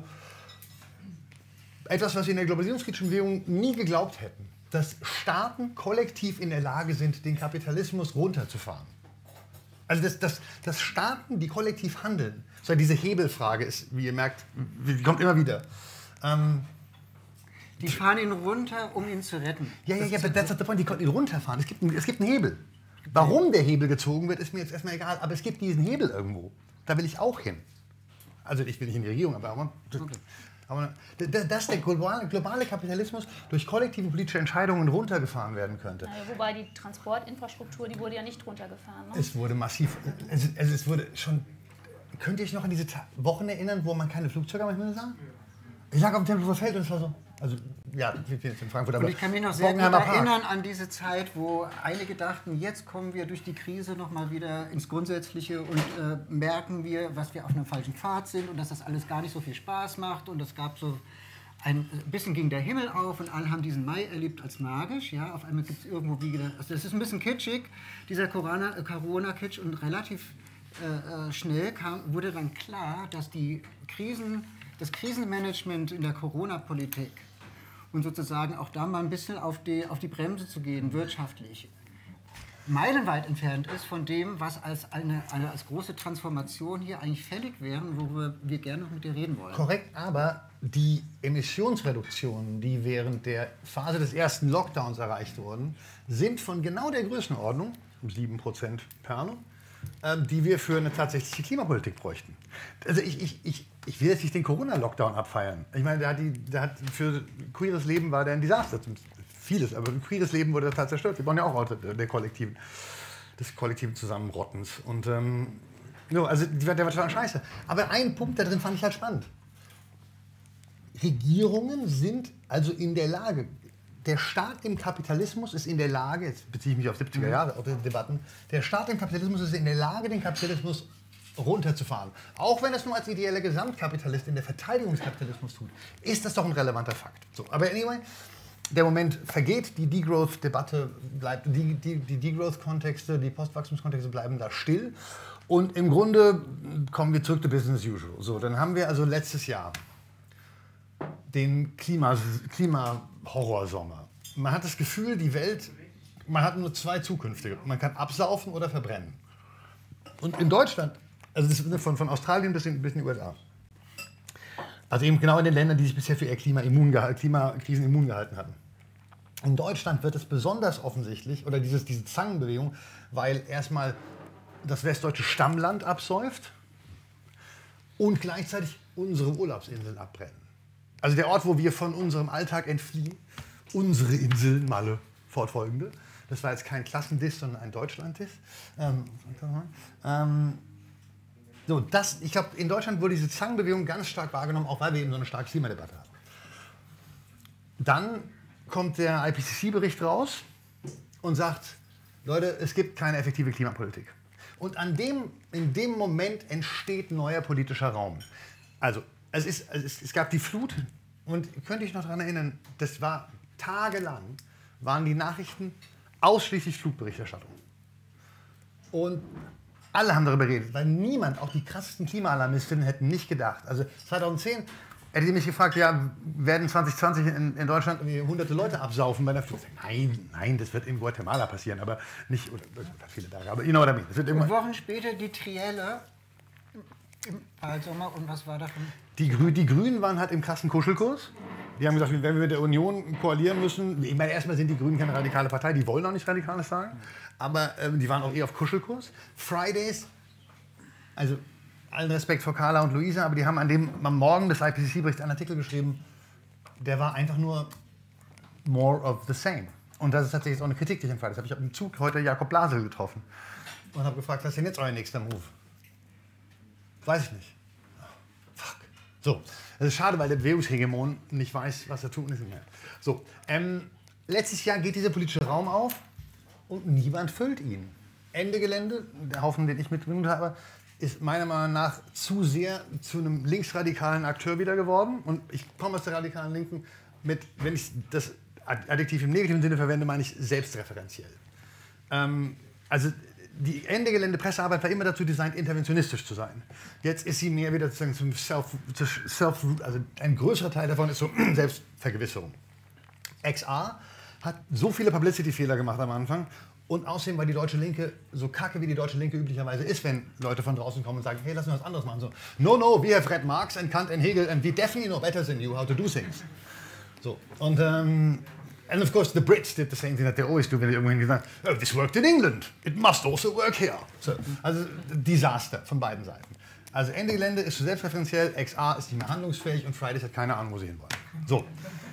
etwas, was wir in der globalisierungskritischen Bewegung nie geglaubt hätten, dass Staaten kollektiv in der Lage sind, den Kapitalismus runterzufahren. Also dass, dass, dass Staaten, die kollektiv handeln, so diese Hebelfrage ist, wie ihr merkt, die kommt immer wieder. Ähm, die fahren ihn runter, um ihn zu retten. Ja, ja, ja, aber that's not the point. Die konnten ihn runterfahren. Es gibt, einen, es gibt einen Hebel. Warum der Hebel gezogen wird, ist mir jetzt erstmal egal, aber es gibt diesen Hebel irgendwo. Da will ich auch hin. Also ich will nicht in die Regierung, aber... aber okay. Aber dass der globale, globale Kapitalismus durch kollektive politische Entscheidungen runtergefahren werden könnte. Naja, wobei die Transportinfrastruktur, die wurde ja nicht runtergefahren. Ne? Es wurde massiv, also, also es wurde schon, könnt ihr euch noch an diese Wochen erinnern, wo man keine Flugzeuge am Himmel sah? Ich lag auf dem Tempelhofer Feld und es war so, also ja, wir sind in Frankfurt, aber und ich kann mich noch sehr gut erinnern an diese Zeit, wo einige dachten, jetzt kommen wir durch die Krise nochmal wieder ins Grundsätzliche und äh, merken wir, was wir auf einem falschen Pfad sind und dass das alles gar nicht so viel Spaß macht und es gab so ein bisschen ging der Himmel auf und alle haben diesen Mai erlebt als magisch, ja, auf einmal gibt es irgendwo wieder, also das ist ein bisschen kitschig, dieser Corona-Kitsch und relativ äh, schnell kam, wurde dann klar, dass die Krisen, das Krisenmanagement in der Corona-Politik und sozusagen auch da mal ein bisschen auf die, auf die Bremse zu gehen, wirtschaftlich, meilenweit entfernt ist von dem, was als eine, eine als große Transformation hier eigentlich fällig wäre, worüber wir gerne noch mit dir reden wollen. Korrekt, aber die Emissionsreduktionen, die während der Phase des ersten Lockdowns erreicht wurden, sind von genau der Größenordnung, um sieben Prozent per annum, die wir für eine tatsächliche Klimapolitik bräuchten. Also ich, ich, ich, ich will jetzt nicht den Corona-Lockdown abfeiern. Ich meine, der hat die, der hat für queeres Leben war der ein Desaster. Vieles, aber für queeres Leben wurde total zerstört. Wir brauchen ja auch Orte der kollektiven, des kollektiven Zusammenrottens. Und ähm, no, also der war total scheiße. Aber ein Punkt da drin fand ich halt spannend. Regierungen sind also in der Lage, der Staat im Kapitalismus ist in der Lage, jetzt beziehe ich mich auf siebziger Jahre, auf die Debatten, der Staat im Kapitalismus ist in der Lage, den Kapitalismus runterzufahren. Auch wenn es nur als ideeller Gesamtkapitalist in der Verteidigung des Kapitalismus tut, ist das doch ein relevanter Fakt. So, aber anyway, der Moment vergeht, die Degrowth-Debatte bleibt, die, die, die Degrowth-Kontexte, die Postwachstumskontexte bleiben da still. Und im Grunde kommen wir zurück to business as usual. So, dann haben wir also letztes Jahr den Klima, Klima-Horrorsommer. Man hat das Gefühl, die Welt man hat nur zwei zukünftige. Man kann absaufen oder verbrennen. Und in Deutschland, also das ist von, von Australien bis in, bis in die U S A. Also eben genau in den Ländern, die sich bisher für ihr Klima immun gehalten, Klimakrisen immun gehalten hatten. In Deutschland wird es besonders offensichtlich, oder dieses, diese Zangenbewegung, weil erstmal das westdeutsche Stammland absäuft und gleichzeitig unsere Urlaubsinseln abbrennen. Also der Ort, wo wir von unserem Alltag entfliehen, unsere Inseln, Malle, fortfolgende. Das war jetzt kein Klassendiss, sondern ein Deutschlanddiss. Ähm, ähm, so, das, ich glaube, in Deutschland wurde diese Zangenbewegung ganz stark wahrgenommen, auch weil wir eben so eine starke Klimadebatte haben. Dann kommt der I P C C-Bericht raus und sagt, Leute, es gibt keine effektive Klimapolitik. Und an dem, in dem Moment entsteht neuer politischer Raum. Also, es, ist, es, es gab die Flut und könnte ich noch daran erinnern, das war tagelang, waren die Nachrichten ausschließlich Flutberichterstattung. Und alle haben darüber geredet, weil niemand, auch die krassesten Klimaalarmistinnen, hätten nicht gedacht. Also zweitausendzehn hätte ich mich gefragt, ja, werden zwanzig zwanzig in, in Deutschland hunderte Leute absaufen bei der Flut? Nein, nein, das wird in Guatemala passieren, aber nicht, oder viele Tage, aber you know what I mean. Das wird und Wochen später die Trielle im Wahlsommer, und was war davon? Die, Grü die Grünen waren halt im krassen Kuschelkurs. Die haben gesagt, wenn wir mit der Union koalieren müssen, ich meine, erstmal sind die Grünen keine radikale Partei, die wollen auch nicht Radikales sagen, aber ähm, die waren auch eher auf Kuschelkurs. Fridays, also allen Respekt vor Carla und Luisa, aber die haben an dem am Morgen des I P C C-Berichts einen Artikel geschrieben, der war einfach nur more of the same. Und das ist tatsächlich auch eine Kritik, die ich empfehle. Ich habe im Zug heute Jakob Blasel getroffen und habe gefragt, was ist denn jetzt euer nächster Move? Weiß ich nicht. Oh, fuck. So, das ist schade, weil der Bewegungshegemon nicht weiß, was er tun ist. So, ähm, letztes Jahr geht dieser politische Raum auf und niemand füllt ihn. Ende Gelände, der Haufen, den ich mitgenommen habe, ist meiner Meinung nach zu sehr zu einem linksradikalen Akteur wieder geworden. Und ich komme aus der radikalen Linken mit, wenn ich das Adjektiv im negativen Sinne verwende, meine ich selbstreferenziell. Ähm, also die Ende Gelände Pressearbeit war immer dazu designt, interventionistisch zu sein. Jetzt ist sie mehr wieder sozusagen zum Self, Self, also ein größerer Teil davon ist so Selbstvergewisserung. X A hat so viele Publicity-Fehler gemacht am Anfang. Und außerdem war die Deutsche Linke so kacke, wie die Deutsche Linke üblicherweise ist, wenn Leute von draußen kommen und sagen, hey, lass uns was anderes machen. So, no, no, we have read Marx and Kant and Hegel and we definitely know better than you how to do things. So, und, um, and of course the Brits did the same thing that they always do, wenn die irgendwann gesagt haben, oh, this worked in England, it must also work here. So, also, Desaster von beiden Seiten. Also, Ende Gelände ist zu selbstreferenziell, X A ist nicht mehr handlungsfähig und Fridays hat keine Ahnung, wo sie hinwollen. So.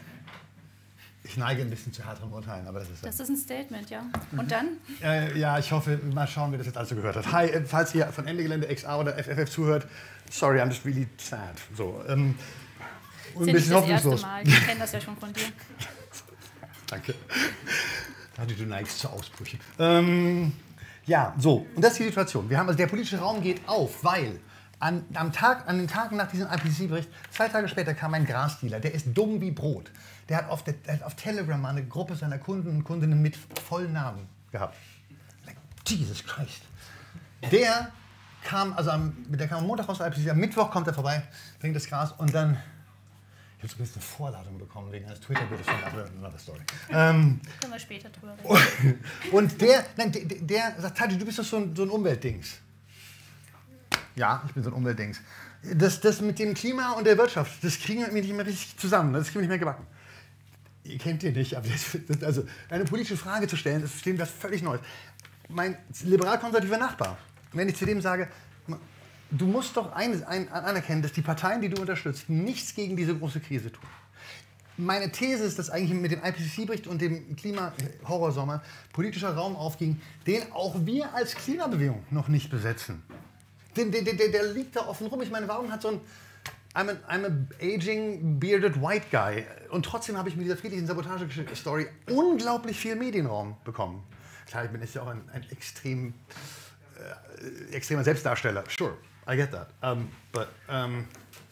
Ich neige ein bisschen zu härteren Urteilen, aber das ist... Das ist ein Statement, ja. Und dann? Äh, ja, ich hoffe, mal schauen, wer das jetzt alles so gehört hat. Hi, äh, falls ihr von Ende Gelände X A oder F F F zuhört, sorry, I'm just really sad. So, ähm, und ein bisschen hoffnungslos. Mal. Ich kenne das ja schon von dir. Danke. Du neigst zu Ausbrüchen. Ähm, ja, so, und das ist die Situation. Wir haben, also der politische Raum geht auf, weil an, am Tag, an den Tagen nach diesem I P C C-Bericht, zwei Tage später kam ein Grasdealer, der ist dumm wie Brot. Der hat auf, der, der hat auf Telegram mal eine Gruppe seiner Kunden und Kundinnen mit vollen Namen gehabt. Like, Jesus Christ. Der kam, also am, der kam am Montag raus, am Mittwoch kommt er vorbei, bringt das Gras und dann, ich habe sogar eine Vorladung bekommen wegen eines Twitter-Bildes von another Story. Ähm, Können wir später drüber reden. Und der, nein, der, der sagt, Tati, du bist doch so ein, so ein Umweltdings. Ja, ich bin so ein Umweltdings. Das, das mit dem Klima und der Wirtschaft, das kriegen wir nicht mehr richtig zusammen, das kriegen wir nicht mehr gebacken. Ihr kennt den nicht, aber das, das, also eine politische Frage zu stellen, das ist was völlig Neues. Mein liberal-konservativer Nachbar, wenn ich zu dem sage, du musst doch ein, ein, anerkennen, dass die Parteien, die du unterstützt, nichts gegen diese große Krise tun. Meine These ist, dass eigentlich mit dem I P C C-Bericht und dem Klima-Horrorsommer politischer Raum aufging, den auch wir als Klimabewegung noch nicht besetzen. Der, der, der, der liegt da offen rum. Ich meine, warum hat so ein I'm, a, I'm a aging, bearded white guy. Und trotzdem habe ich mit dieser friedlichen Sabotage-Story unglaublich viel Medienraum bekommen. Klar, ich bin jetzt ja auch ein, ein extrem, äh, extremer Selbstdarsteller. Sure, I get that. Um, but, um,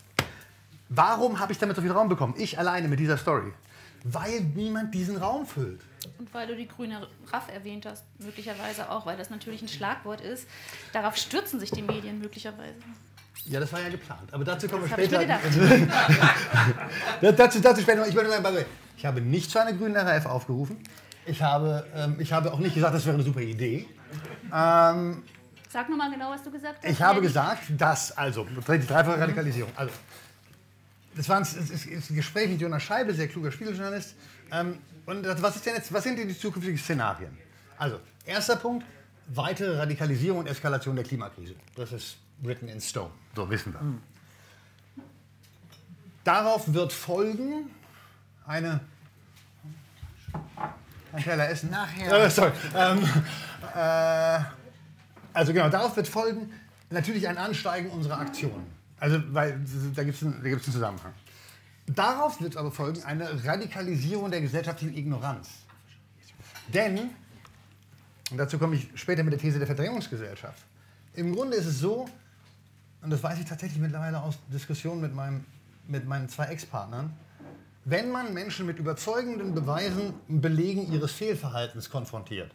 warum habe ich damit so viel Raum bekommen? Ich alleine mit dieser Story. Weil niemand diesen Raum füllt. Und weil du die grüne Raff erwähnt hast, möglicherweise auch, weil das natürlich ein Schlagwort ist. Darauf stürzen sich die Medien möglicherweise. Ja, das war ja geplant. Aber dazu kommen wir das später. Ich, dazu, dazu später. Ich, ich habe nicht zu einer grünen R A F aufgerufen. Ich habe, ähm, ich habe auch nicht gesagt, das wäre eine super Idee. Ähm, Sag nochmal genau, was du gesagt hast. ich habe gesagt, dass, also, die dreifache Radikalisierung. Also, das war ein, das ist, ist ein Gespräch mit Jonas Scheibe, sehr kluger Spiegeljournalist. Ähm, und was, ist denn jetzt, was sind denn die zukünftigen Szenarien? Also, erster Punkt, weitere Radikalisierung und Eskalation der Klimakrise. Das ist written in stone, so wissen wir. Mhm. Darauf wird folgen eine... Ein Teller essen? Nachher. Äh, sorry. Ähm, äh, also genau, darauf wird folgen natürlich ein Ansteigen unserer Aktionen. Also, weil da gibt es einen, einen Zusammenhang. Darauf wird aber folgen eine Radikalisierung der gesellschaftlichen Ignoranz. Denn, und dazu komme ich später mit der These der Verdrängungsgesellschaft, im Grunde ist es so, und das weiß ich tatsächlich mittlerweile aus Diskussionen mit, meinem, mit meinen zwei Ex-Partnern, wenn man Menschen mit überzeugenden Beweisen, Belegen ihres Fehlverhaltens konfrontiert,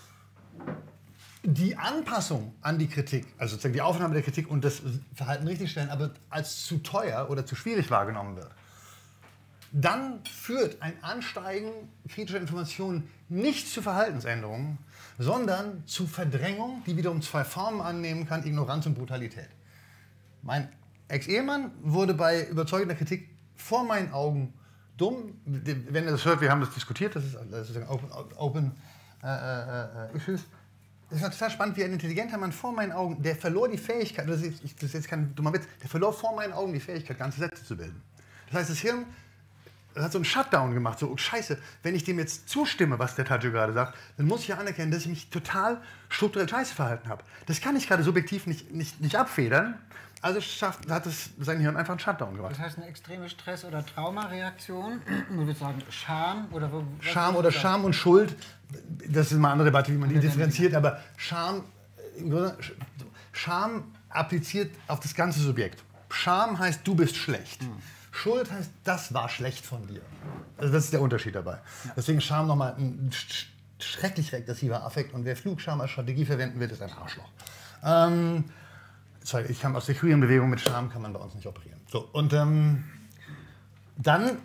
die Anpassung an die Kritik, also sozusagen die Aufnahme der Kritik und das Verhalten richtigstellen, aber als zu teuer oder zu schwierig wahrgenommen wird, dann führt ein Ansteigen kritischer Informationen nicht zu Verhaltensänderungen, sondern zu Verdrängung, die wiederum zwei Formen annehmen kann, Ignoranz und Brutalität. Mein Ex-Ehemann wurde bei überzeugender Kritik vor meinen Augen dumm. Wenn ihr das hört, wir haben das diskutiert, das ist, das ist Open, open äh, äh, Issues. Das ist total spannend, wie ein intelligenter Mann vor meinen Augen, der verlor die Fähigkeit, das ist, das ist jetzt kein dummer Witz, der verlor vor meinen Augen die Fähigkeit, ganze Sätze zu bilden. Das heißt, das Hirn hat so einen Shutdown gemacht, so, oh Scheiße, wenn ich dem jetzt zustimme, was der Tadjo gerade sagt, dann muss ich ja anerkennen, dass ich mich total strukturell scheiße verhalten habe. Das kann ich gerade subjektiv nicht, nicht, nicht abfedern. Also schafft, hat es sein Hirn einfach einen Shutdown gemacht. Das heißt eine extreme Stress- oder Traumareaktion. Ich würde sagen Scham oder Scham oder Scham und Schuld. Das ist mal eine andere Debatte, wie man die differenziert. Aber Scham, im Grunde, Scham appliziert auf das ganze Subjekt. Scham heißt, du bist schlecht. Hm. Schuld heißt, das war schlecht von dir. Also das ist der Unterschied dabei. Ja. Deswegen Scham nochmal ein sch schrecklich regressiver Affekt. Und wer Flugscham als Strategie verwenden will, ist ein Arschloch. Ähm, Sorry, ich kam aus der queeren Bewegung, mit Scham kann man bei uns nicht operieren. So, und ähm, dann,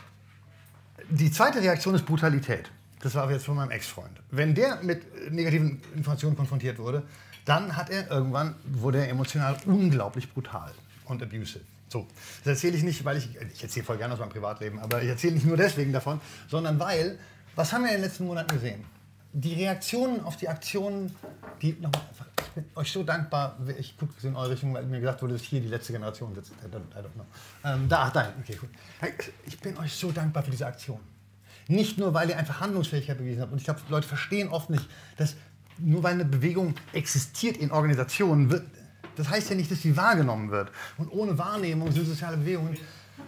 die zweite Reaktion ist Brutalität. Das war jetzt von meinem Ex-Freund. Wenn der mit negativen Informationen konfrontiert wurde, dann hat er irgendwann, wurde er emotional unglaublich brutal und abusive. So, das erzähle ich nicht, weil ich, ich erzähle voll gerne aus meinem Privatleben, aber ich erzähle nicht nur deswegen davon, sondern weil, was haben wir in den letzten Monaten gesehen? Die Reaktionen auf die Aktionen, die nochmal einfach, ich bin euch so dankbar, ich gucke in eure Richtung, weil mir gesagt wurde, dass hier die letzte Generation sitzt. I don't, I don't know. Ähm, da, da, okay, gut. Ich bin euch so dankbar für diese Aktion. Nicht nur, weil ihr einfach Handlungsfähigkeit bewiesen habt. Und ich glaube, Leute verstehen oft nicht, dass nur weil eine Bewegung existiert in Organisationen, wird, das heißt ja nicht, dass sie wahrgenommen wird. Und ohne Wahrnehmung sind soziale Bewegungen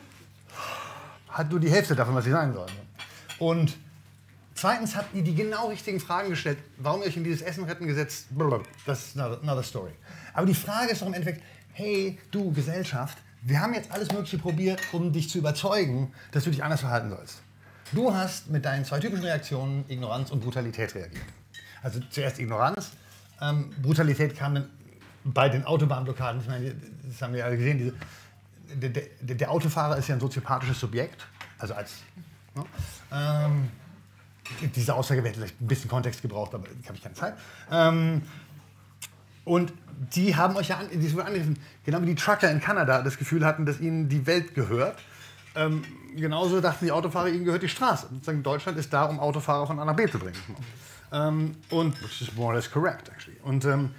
halt nur die Hälfte davon, was sie sein sollen. Und zweitens habt ihr die genau richtigen Fragen gestellt. Warum ihr euch in dieses Essen retten gesetzt? Das ist another story. Aber die Frage ist doch im Endeffekt, hey, du Gesellschaft, wir haben jetzt alles Mögliche probiert, um dich zu überzeugen, dass du dich anders verhalten sollst. Du hast mit deinen zwei typischen Reaktionen, Ignoranz und Brutalität, reagiert. Also zuerst Ignoranz, ähm, Brutalität kam dann bei den Autobahnblockaden. Ich meine, das haben wir alle gesehen. Diese, der, der, der Autofahrer ist ja ein soziopathisches Subjekt, also als... Ne, ähm, diese Aussage hätte vielleicht ein bisschen Kontext gebraucht, aber da habe ich keine Zeit. Ähm, und die haben euch ja an, die wurden angegriffen, genau wie die Trucker in Kanada das Gefühl hatten, dass ihnen die Welt gehört. Ähm, genauso dachten die Autofahrer, ihnen gehört die Straße. Sozusagen Deutschland ist da, um Autofahrer von A nach B zu bringen. Ähm, und das ist more or less correct, actually. Und ähm,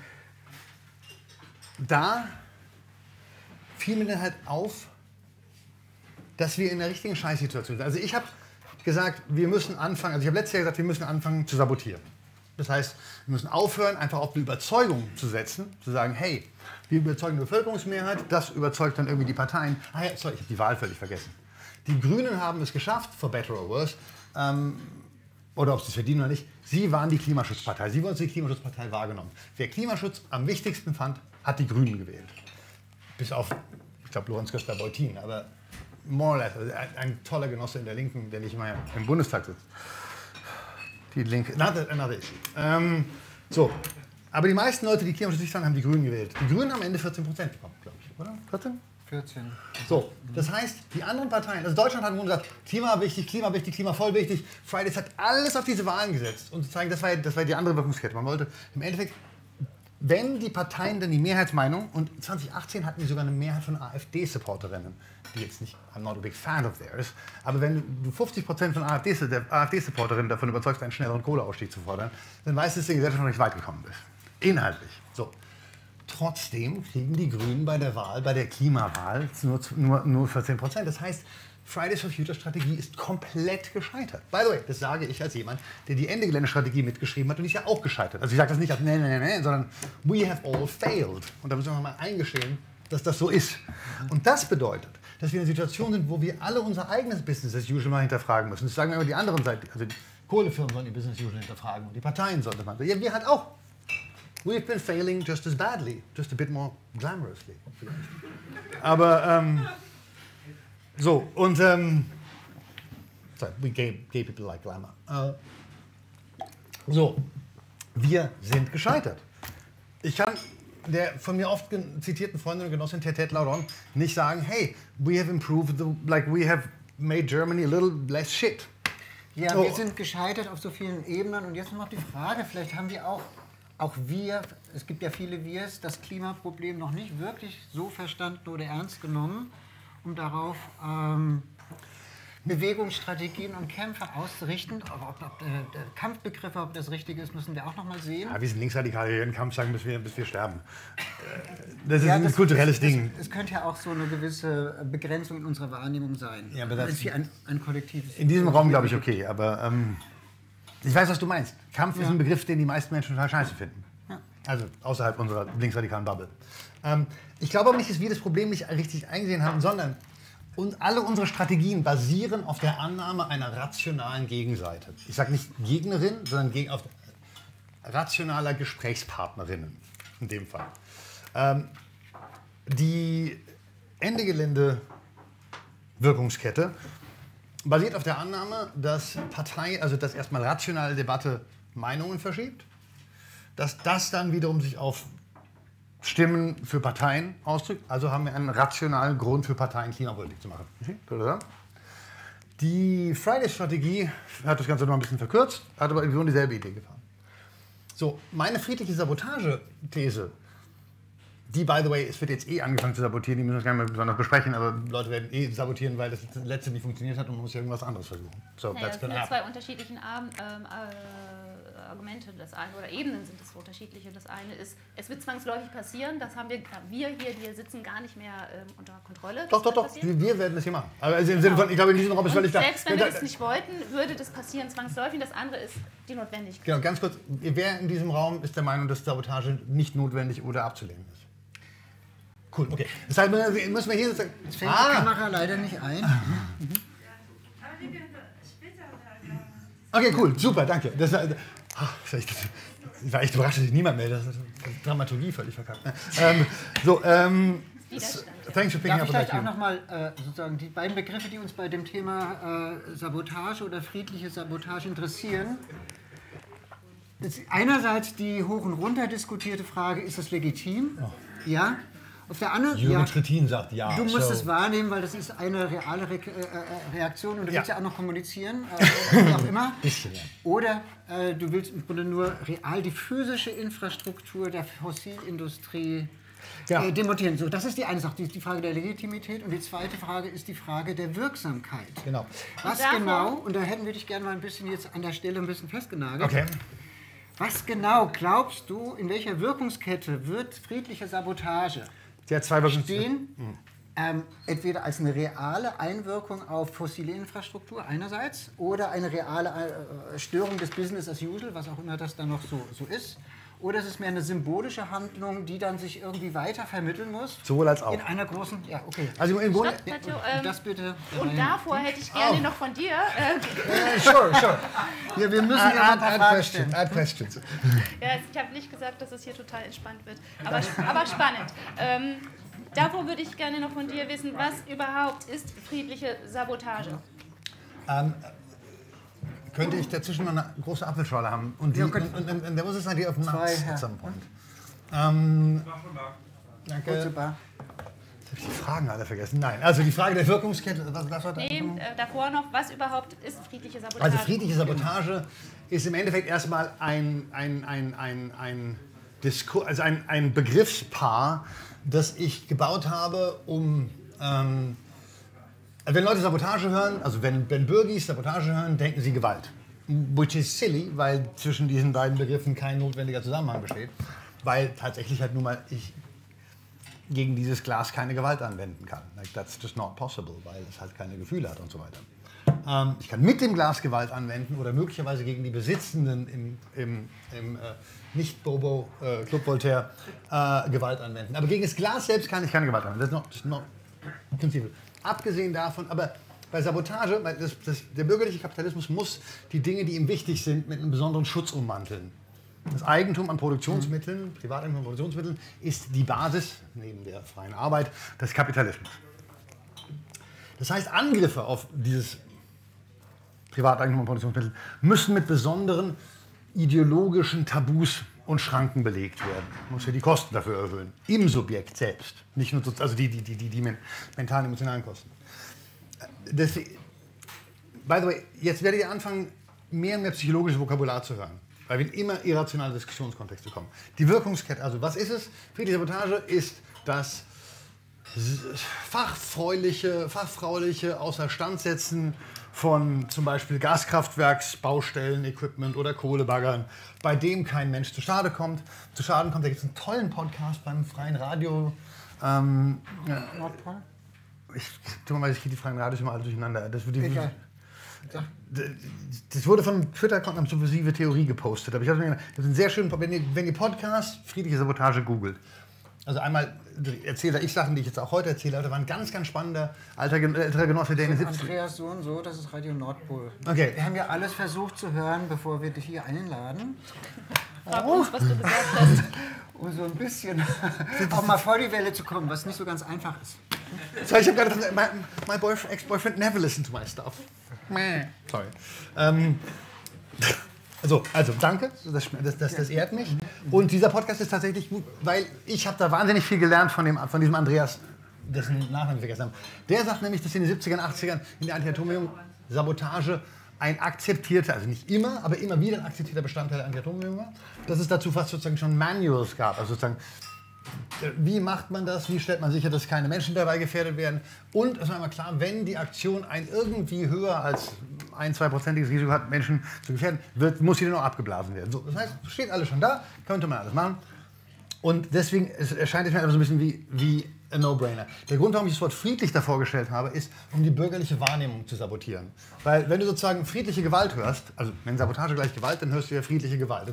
da fiel mir dann halt auf, dass wir in der richtigen Scheißsituation sind. Also ich habe gesagt, wir müssen anfangen, also ich habe letztes Jahr gesagt, wir müssen anfangen zu sabotieren. Das heißt, wir müssen aufhören, einfach auf die Überzeugung zu setzen, zu sagen, hey, wir überzeugen die Bevölkerungsmehrheit, das überzeugt dann irgendwie die Parteien. Ah ja, sorry, ich habe die Wahl völlig vergessen. Die Grünen haben es geschafft, for better or worse, ähm, oder ob sie es verdienen oder nicht, sie waren die Klimaschutzpartei, sie wurden als die Klimaschutzpartei wahrgenommen. Wer Klimaschutz am wichtigsten fand, hat die Grünen gewählt. Bis auf, ich glaube, Lorenz Köstler-Beutin, aber more or less, also ein, ein toller Genosse in der Linken, der nicht mal im Bundestag sitzt. Die Linke, another, another issue. Ähm, so, aber die meisten Leute, die Klimaschutz nicht fanden, haben die Grünen gewählt. Die Grünen haben am Ende vierzehn Prozent bekommen, glaube ich, oder? vierzehn? vierzehn. So, das heißt, die anderen Parteien, also Deutschland hat im Grunde gesagt, Klima wichtig, Klima wichtig, Klima voll wichtig. Fridays hat alles auf diese Wahlen gesetzt. Und zu zeigen, das war, das war die andere Wirkungskette. Man wollte im Endeffekt, wenn die Parteien dann die Mehrheitsmeinung, und zwanzig achtzehn hatten die sogar eine Mehrheit von AfD-Supporterinnen, die jetzt nicht, I'm not a big fan of theirs, aber wenn du fünfzig Prozent von AfD-Supporterinnen davon überzeugst, einen schnelleren Kohleausstieg zu fordern, dann weißt du, dass du in der Gesellschaft noch nicht weit gekommen bist. Inhaltlich. So. Trotzdem kriegen die Grünen bei der Wahl, bei der Klimawahl nur, nur, nur vierzehn Prozent. Das heißt, Fridays for Future Strategie ist komplett gescheitert. By the way, das sage ich als jemand, der die Ende-Gelände-Strategie mitgeschrieben hat und die ist ja auch gescheitert. Also ich sage das nicht als nein, nein, nein, sondern we have all failed. Und da müssen wir mal eingestehen, dass das so ist. Und das bedeutet, dass wir in einer Situation sind, wo wir alle unser eigenes Business as usual mal hinterfragen müssen. Das sagen wir immer die anderen Seite. Also die Kohlefirmen sollen ihr Business as usual hinterfragen und die Parteien sollten man. Ja, wir halt auch. We've been failing just as badly, just a bit more glamorously. Aber ähm, so, und ähm, sorry, we gay, gay people like glamour. Uh, so, wir sind gescheitert. Ich kann der von mir oft zitierten Freundin und Genossin Tertet Lauron nicht sagen, hey, we have improved, the, like we have made Germany a little less shit. Ja, so. Wir sind gescheitert auf so vielen Ebenen und jetzt noch die Frage, vielleicht haben wir auch Auch wir, es gibt ja viele Wirs, das Klimaproblem noch nicht wirklich so verstanden oder ernst genommen, um darauf ähm, Bewegungsstrategien und Kämpfe auszurichten. Aber ob, ob äh, Kampfbegriffe, ob das richtig ist, müssen wir auch noch mal sehen. Ja, wir sind Linksradikale, hier in Kampf sagen, bis wir, bis wir sterben. Das ist ja, ein das, kulturelles das, Ding. Es, es könnte ja auch so eine gewisse Begrenzung in unserer Wahrnehmung sein. Ja, aber das das ist hier ein, ein kollektives... In diesem Raum glaube ich okay, aber ähm, ich weiß, was du meinst. Kampf ja. ist ein Begriff, den die meisten Menschen total scheiße finden. Ja. Also außerhalb unserer linksradikalen Bubble. Ähm, ich glaube aber nicht, dass wir das Problem nicht richtig eingesehen haben, sondern und alle unsere Strategien basieren auf der Annahme einer rationalen Gegenseite. Ich sage nicht Gegnerin, sondern gegen, auf rationaler Gesprächspartnerinnen in dem Fall. Ähm, die Ende-Gelände-Wirkungskette basiert auf der Annahme, dass Partei, also dass erstmal rationale Debatte Meinungen verschiebt, dass das dann wiederum sich auf Stimmen für Parteien ausdrückt. Also haben wir einen rationalen Grund für Parteien, Klimapolitik zu machen. Die Fridays-Strategie hat das Ganze noch ein bisschen verkürzt, hat aber im Grunde dieselbe Idee gefahren. So, meine friedliche Sabotage-These, die, by the way, es wird jetzt eh angefangen zu sabotieren, die müssen wir gar nicht mehr besonders besprechen, aber Leute werden eh sabotieren, weil das letzte nicht funktioniert hat und man muss ja irgendwas anderes versuchen. So, naja, das sind ja zwei unterschiedliche ähm, äh, Argumente. Das eine, oder Ebenen sind das unterschiedliche. Das eine ist, es wird zwangsläufig passieren, das haben wir, wir hier, die hier sitzen, gar nicht mehr ähm, unter Kontrolle. Doch, doch, doch, wir werden das hier machen. Aber also im Sinne von, ich glaube, in diesem Raum ist völlig klar. Selbst wenn wir das nicht wollten, würde das passieren zwangsläufig. Das andere ist die Notwendigkeit. Genau, ganz kurz, wer in diesem Raum ist der Meinung, dass Sabotage nicht notwendig oder abzulehnen ist? Cool, okay. Das heißt, müssen wir hier sagen. Es fängt ah. die Kamera leider nicht ein. Mhm. Okay, cool, super, danke. Das war, ach, ich war echt überrascht, dass sich niemand meldet. Das ist Dramaturgie völlig verkackt. Ähm, so, ähm, thanks for picking Darf up. ich vielleicht auch nochmal äh, sozusagen die beiden Begriffe, die uns bei dem Thema äh, Sabotage oder friedliche Sabotage interessieren. Das ist einerseits die hoch und runter diskutierte Frage, ist das legitim? Oh. Ja. Auf der anderen Jürgen Trittin sagt ja. Du musst so. es wahrnehmen, weil das ist eine reale Re äh, Reaktion und du ja. willst ja auch noch kommunizieren, äh, wie auch immer. Bisschen, ja. Oder äh, du willst im Grunde nur real die physische Infrastruktur der Fossilindustrie ja. äh, demontieren. So, das ist die eine Sache, die, die Frage der Legitimität. Und die zweite Frage ist die Frage der Wirksamkeit. Genau. Was und genau, und da hätten wir dich gerne mal ein bisschen jetzt an der Stelle ein bisschen festgenagelt. Okay. Was genau glaubst du, in welcher Wirkungskette wird friedliche Sabotage ja, zwei stehen, mhm. ähm, entweder als eine reale Einwirkung auf fossile Infrastruktur einerseits oder eine reale äh, Störung des Business as usual, was auch immer das dann noch so, so ist, oder es ist mehr eine symbolische Handlung, die dann sich irgendwie weiter vermitteln muss. Sowohl als auch. In einer großen, ja, okay. Also im Grunde, Stopp, Matteo, ähm, das bitte. Und davor hätte ich gerne oh. noch von dir... Äh, uh, sure, sure. Ja, wir müssen ja add, add, add, question, add questions. Ja, ich habe nicht gesagt, dass es hier total entspannt wird, aber, aber spannend. Ähm, davor würde ich gerne noch von dir wissen, was überhaupt ist friedliche Sabotage? Ähm, könnte ich dazwischen noch eine große Apfelschorle haben? Und, die, ja, und, und, und, und there was this idea of nuts at some point. Ähm, danke. Jetzt habe ich die Fragen alle vergessen. Nein, also die Frage der Wirkungskette. Was, was war da? Nee, äh, davor noch, was überhaupt ist friedliche Sabotage? Also friedliche Sabotage ist im Endeffekt erstmal ein, ein, ein, ein, ein, Diskur also ein, ein Begriffspaar, das ich gebaut habe, um... Ähm, wenn Leute Sabotage hören, also wenn, wenn Bürgis Sabotage hören, denken sie Gewalt. Which is silly, weil zwischen diesen beiden Begriffen kein notwendiger Zusammenhang besteht. Weil tatsächlich halt nun mal ich gegen dieses Glas keine Gewalt anwenden kann. Like, that's just not possible, weil es halt keine Gefühle hat und so weiter. Ähm, ich kann mit dem Glas Gewalt anwenden oder möglicherweise gegen die Besitzenden im, im, im äh, Nicht-Bobo äh, Club Voltaire äh, Gewalt anwenden. Aber gegen das Glas selbst kann ich keine Gewalt anwenden. Das ist not, not abgesehen davon, aber bei Sabotage, weil das, das, der bürgerliche Kapitalismus muss die Dinge, die ihm wichtig sind, mit einem besonderen Schutz ummanteln. Das Eigentum an Produktionsmitteln, Privateigentum an Produktionsmitteln, ist die Basis, neben der freien Arbeit, des Kapitalismus. Das heißt, Angriffe auf dieses Privateigentum an Produktionsmitteln müssen mit besonderen ideologischen Tabus und Schranken belegt werden. Man muss ja die Kosten dafür erhöhen. Im Subjekt selbst. Nicht nur, also die, die, die, die, die mentalen, emotionalen Kosten. Das, by the way, jetzt werdet ihr anfangen, mehr und mehr psychologisches Vokabular zu hören. Weil wir in immer irrationale Diskussionskontexte kommen. Die Wirkungskette, also was ist es? Friedliche Sabotage ist das fachfrauliche, fachfrauliche Außerstandsetzen von zum Beispiel Gaskraftwerksbaustellen, Equipment oder Kohlebaggern, bei dem kein Mensch zu Schaden kommt. Zu Schaden kommt, da gibt es einen tollen Podcast beim Freien Radio. Ähm, ja, ich tue mal, ich kriege die Freien Radios immer alle durcheinander. Das, die, das wurde von Twitter-Konten am Subversive Theorie gepostet. Aber ich habe das ist ein sehr schöner, wenn ihr, wenn ihr Podcast Friedliche Sabotage googelt. Also einmal erzähle ich Sachen, die ich jetzt auch heute erzähle. Da war ein ganz, ganz spannender alter, älterer Genosse, der in den siebzigern... Andreas so und so, das ist Radio Nordpol. Okay. Wir haben ja alles versucht zu hören, bevor wir dich hier einladen. Frag uns, was du gesagt hast. Um so ein bisschen auch mal vor die Welle zu kommen, was nicht so ganz einfach ist. So, ich habe gerade gesagt, my, my boyfriend, ex-boyfriend never listened to my stuff. Sorry. Ähm, also, also, danke, das, das, das, das ehrt mich. Und dieser Podcast ist tatsächlich gut, weil ich habe da wahnsinnig viel gelernt von, dem, von diesem Andreas, dessen Nachnamen wir vergessen haben. Der sagt nämlich, dass in den siebzigern, achtzigern in der Anti-Atom-Bewegung Sabotage ein akzeptierter, also nicht immer, aber immer wieder ein akzeptierter Bestandteil der Anti-Atom-Bewegung war. Dass es dazu fast sozusagen schon Manuals gab, also sozusagen, wie macht man das, wie stellt man sicher, dass keine Menschen dabei gefährdet werden. Und es war immer klar, wenn die Aktion ein irgendwie höher als ein, zwei prozentiges Risiko hat, Menschen zu gefährden, wird, muss sie dann auch abgeblasen werden. So, das heißt, steht alles schon da, könnte man alles machen. Und deswegen es erscheint es mir einfach so ein bisschen wie, wie ein No-Brainer. Der Grund, warum ich das Wort friedlich da vorgestellt habe, ist, um die bürgerliche Wahrnehmung zu sabotieren. Weil wenn du sozusagen friedliche Gewalt hörst, also wenn Sabotage gleich Gewalt, dann hörst du ja friedliche Gewalt.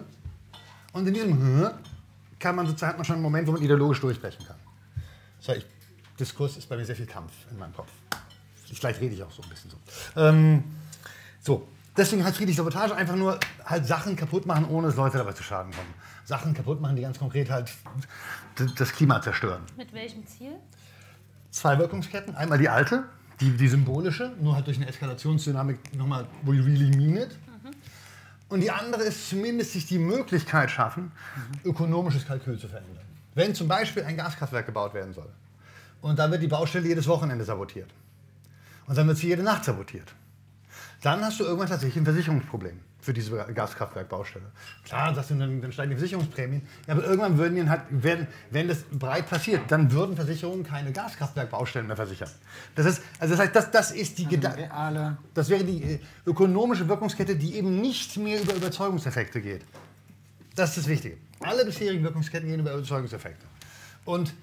Und in diesem kann man sozusagen, hat man schon einen Moment, wo man ideologisch durchbrechen kann. So, ich, Diskurs ist bei mir sehr viel Kampf in meinem Kopf. Vielleicht rede ich auch so ein bisschen so. Ähm, so, deswegen heißt friedliche Sabotage einfach nur halt Sachen kaputt machen, ohne dass Leute dabei zu Schaden kommen. Sachen kaputt machen, die ganz konkret halt das Klima zerstören. Mit welchem Ziel? Zwei Wirkungsketten. Einmal die alte, die, die symbolische, nur halt durch eine Eskalationsdynamik nochmal, we really mean it. Mhm. Und die andere ist zumindest sich die Möglichkeit schaffen, mhm. ökonomisches Kalkül zu verändern. Wenn zum Beispiel ein Gaskraftwerk gebaut werden soll und dann wird die Baustelle jedes Wochenende sabotiert und dann wird sie jede Nacht sabotiert, dann hast du irgendwann tatsächlich ein Versicherungsproblem für diese Gaskraftwerkbaustelle. Klar, sagst du, dann, dann steigen die Versicherungsprämien. Ja, aber irgendwann würden die halt, werden, wenn das breit passiert, dann würden Versicherungen keine Gaskraftwerkbaustellen mehr versichern. Das ist, also das heißt, das, das ist die Gedanke. Das wäre die äh, ökonomische Wirkungskette, die eben nicht mehr über Überzeugungseffekte geht. Das ist das Wichtige. Alle bisherigen Wirkungsketten gehen über Überzeugungseffekte. Und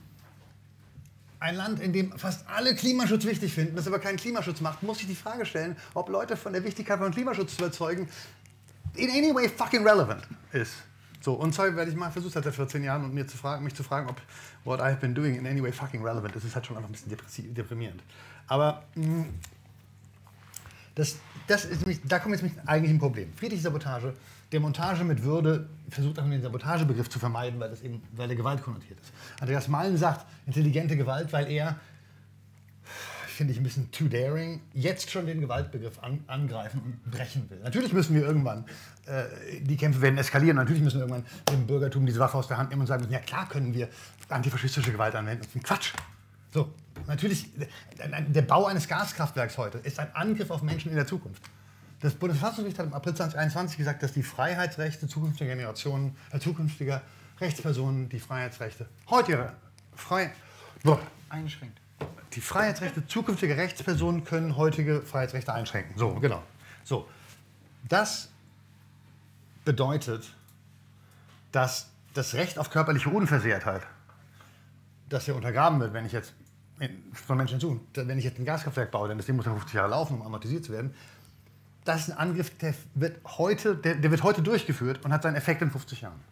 ein Land, in dem fast alle Klimaschutz wichtig finden, das aber keinen Klimaschutz macht, muss sich die Frage stellen, ob Leute von der Wichtigkeit von Klimaschutz zu überzeugen, in any way fucking relevant ist. So, und sorry, werde ich mal versucht seit vierzehn Jahren und mir zu fragen, mich zu fragen, ob what I've been doing in any way fucking relevant ist. Das ist halt schon einfach ein bisschen deprimierend. Aber mh, das, das ist nämlich, da kommt jetzt nämlich eigentlich ein Problem. Friedliche Sabotage, Demontage mit Würde, versucht auch den Sabotagebegriff zu vermeiden, weil, das eben, weil der Gewalt konnotiert ist. Andreas Mallen sagt intelligente Gewalt, weil er, finde ich ein bisschen too daring, jetzt schon den Gewaltbegriff an, angreifen und brechen will. Natürlich müssen wir irgendwann, äh, die Kämpfe werden eskalieren, natürlich müssen wir irgendwann dem Bürgertum diese Waffe aus der Hand nehmen und sagen müssen, ja klar können wir antifaschistische Gewalt anwenden. Das ist ein Quatsch. So, natürlich, der Bau eines Gaskraftwerks heute ist ein Angriff auf Menschen in der Zukunft. Das Bundesverfassungsgericht hat im April zweitausendeinundzwanzig gesagt, dass die Freiheitsrechte zukünftiger Generationen, äh, zukünftiger Rechtspersonen die Freiheitsrechte heutiger frei, einschränkt. Die Freiheitsrechte zukünftiger Rechtspersonen können heutige Freiheitsrechte einschränken. So, genau. So, das bedeutet, dass das Recht auf körperliche Unversehrtheit, das ja untergraben wird, wenn ich jetzt von Menschen hinzu, wenn ich jetzt ein Gaskraftwerk baue, denn das Ding muss ja fünfzig Jahre laufen, um amortisiert zu werden. Das ist ein Angriff, der wird heute, der, der wird heute durchgeführt und hat seinen Effekt in fünfzig Jahren.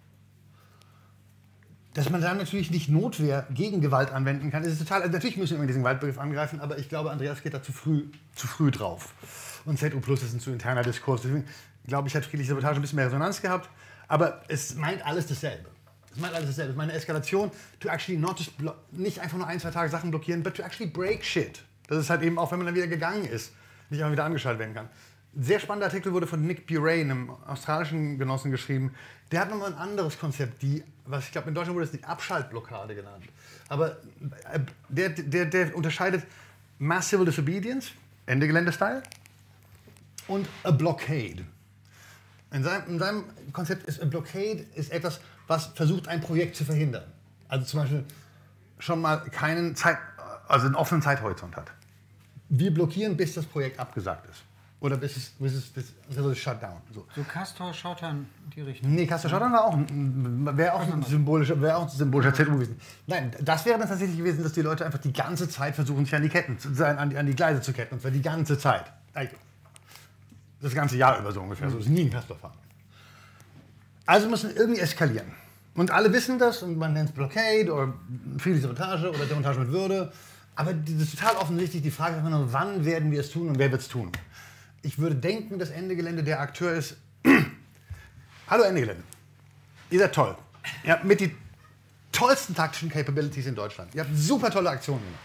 Dass man dann natürlich nicht Notwehr gegen Gewalt anwenden kann, ist total. Also natürlich müssen wir immer diesen Gewaltbegriff angreifen, aber ich glaube, Andreas geht da zu früh, zu früh drauf. Und Z U Plus ist ein zu interner Diskurs. Deswegen glaube ich, hat friedliche Sabotage ein bisschen mehr Resonanz gehabt. Aber es meint alles dasselbe. Es meint alles dasselbe. Es meint eine Eskalation, to actually not just nicht einfach nur ein, zwei Tage Sachen blockieren, but to actually break shit. Das ist halt eben auch, wenn man dann wieder gegangen ist, nicht einfach wieder angeschaltet werden kann. Ein sehr spannender Artikel wurde von Nick Buray, einem australischen Genossen, geschrieben. Der hat nochmal ein anderes Konzept, die, was ich glaube, in Deutschland wurde es die Abschaltblockade genannt. Aber der, der, der unterscheidet Mass Civil Disobedience, Ende Gelände-Style, und a Blockade. In seinem, in seinem Konzept ist a Blockade ist etwas, was versucht, ein Projekt zu verhindern. Also zum Beispiel schon mal keinen Zeit, also einen offenen Zeithorizont hat. Wir blockieren, bis das Projekt abgesagt ist. Oder bis es, bis es, bis es shut down. So, so Castor Schottern die Richtung. Nee, Castor Schottern war auch, wäre auch, ein symbolischer, wär auch ein symbolischer Z U gewesen. Nein, das wäre dann tatsächlich gewesen, dass die Leute einfach die ganze Zeit versuchen, sich an die Ketten, an die, an die Gleise zu ketten. Und zwar die ganze Zeit. Das ganze Jahr über so ungefähr. So ist nie ein Castor-Fahren. Also müssen wir irgendwie eskalieren. Und alle wissen das und man nennt es Blockade oder friedliche Sabotage oder Demontage mit Würde. Aber das ist total offensichtlich. Die Frage ist einfach nur, wann werden wir es tun und wer wird es tun? Ich würde denken, dass Ende Gelände der Akteur ist. Hallo Ende Gelände. Ihr seid toll. Ihr habt mit die tollsten taktischen Capabilities in Deutschland. Ihr habt super tolle Aktionen gemacht.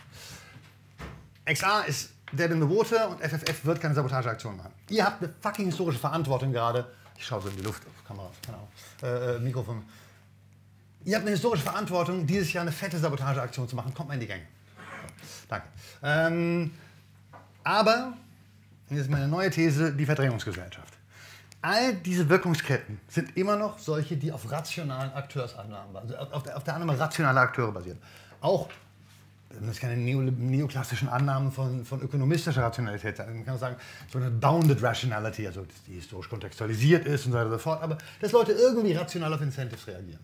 X A ist dead in the water und F F F wird keine Sabotageaktion machen. Ihr habt eine fucking historische Verantwortung gerade. Ich schaue so in die Luft auf Kamera, keine Ahnung, äh, Mikrofon. Ihr habt eine historische Verantwortung, dieses Jahr eine fette Sabotageaktion zu machen. Kommt mal in die Gänge. Danke. Ähm, aber das ist meine neue These, die Verdrängungsgesellschaft. All diese Wirkungsketten sind immer noch solche, die auf rationalen Akteursannahmen basieren, also auf der, auf der Annahme rationaler Akteure basieren. Auch, das ist keine neo, neoklassischen Annahmen von, von ökonomistischer Rationalität. Man kann sagen, so eine bounded rationality, also die historisch kontextualisiert ist und so weiter und so fort, aber dass Leute irgendwie rational auf Incentives reagieren.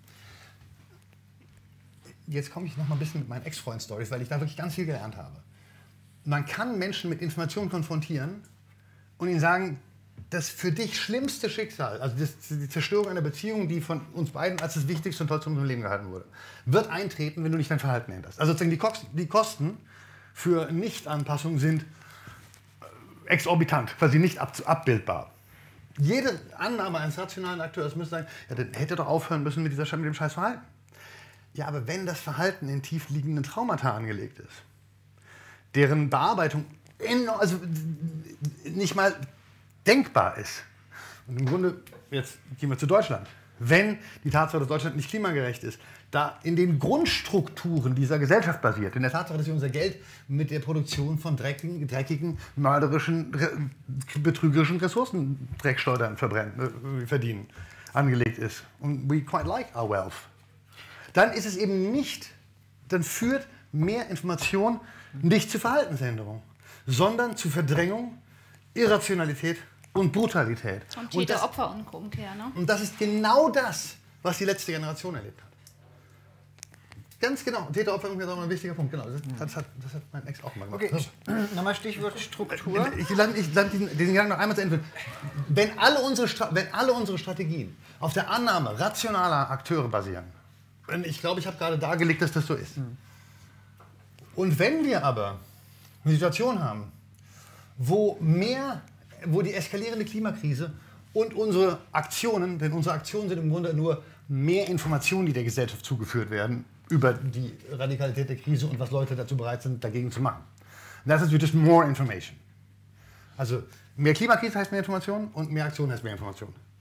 Jetzt komme ich noch mal ein bisschen mit meinen Ex-Freund-Stories, weil ich da wirklich ganz viel gelernt habe. Man kann Menschen mit Informationen konfrontieren und ihnen sagen, das für dich schlimmste Schicksal, also das, die Zerstörung einer Beziehung, die von uns beiden als das Wichtigste und Tollste in unserem Leben gehalten wurde, wird eintreten, wenn du nicht dein Verhalten änderst. Also sozusagen die, Kosten, die Kosten für Nichtanpassung sind exorbitant, quasi nicht ab, abbildbar. Jede Annahme eines rationalen Akteurs müsste sagen, ja, dann hätte doch aufhören müssen mit, dieser, mit dem scheiß Verhalten. Ja, aber wenn das Verhalten in tief liegenden Traumata angelegt ist, deren Bearbeitung also nicht mal denkbar ist. Und im Grunde, jetzt gehen wir zu Deutschland, wenn die Tatsache, dass Deutschland nicht klimagerecht ist, da in den Grundstrukturen dieser Gesellschaft basiert, in der Tatsache, dass wir unser Geld mit der Produktion von dreckigen, dreckigen mörderischen, betrügerischen Ressourcen, Dreckschleudern verbrennen, äh, verdienen, angelegt ist. Und we quite like our wealth. Dann ist es eben nicht, dann führt mehr Information nicht zu Verhaltensänderung, sondern zu Verdrängung, Irrationalität und Brutalität. Und Täter-Opfer-Umkehr, ne? Und das ist genau das, was die letzte Generation erlebt hat. Ganz genau. Täter-Opfer-Umkehr ist auch ein wichtiger Punkt. Genau. Das, das, hat, das hat mein Ex auch mal gemacht. Okay, nochmal Stichwort Struktur. Ich lande ich land diesen, diesen Gedanken noch einmal zu Ende. Wenn alle, unsere, wenn alle unsere Strategien auf der Annahme rationaler Akteure basieren, ich glaube, ich habe gerade dargelegt, dass das so ist. Und wenn wir aber eine Situation haben, wo mehr, wo die eskalierende Klimakrise und unsere Aktionen, denn unsere Aktionen sind im Grunde nur mehr Informationen, die der Gesellschaft zugeführt werden über die Radikalität der Krise und was Leute dazu bereit sind, dagegen zu machen. Und das ist just more information. Also mehr Klimakrise heißt mehr Information und mehr Aktion heißt mehr Information.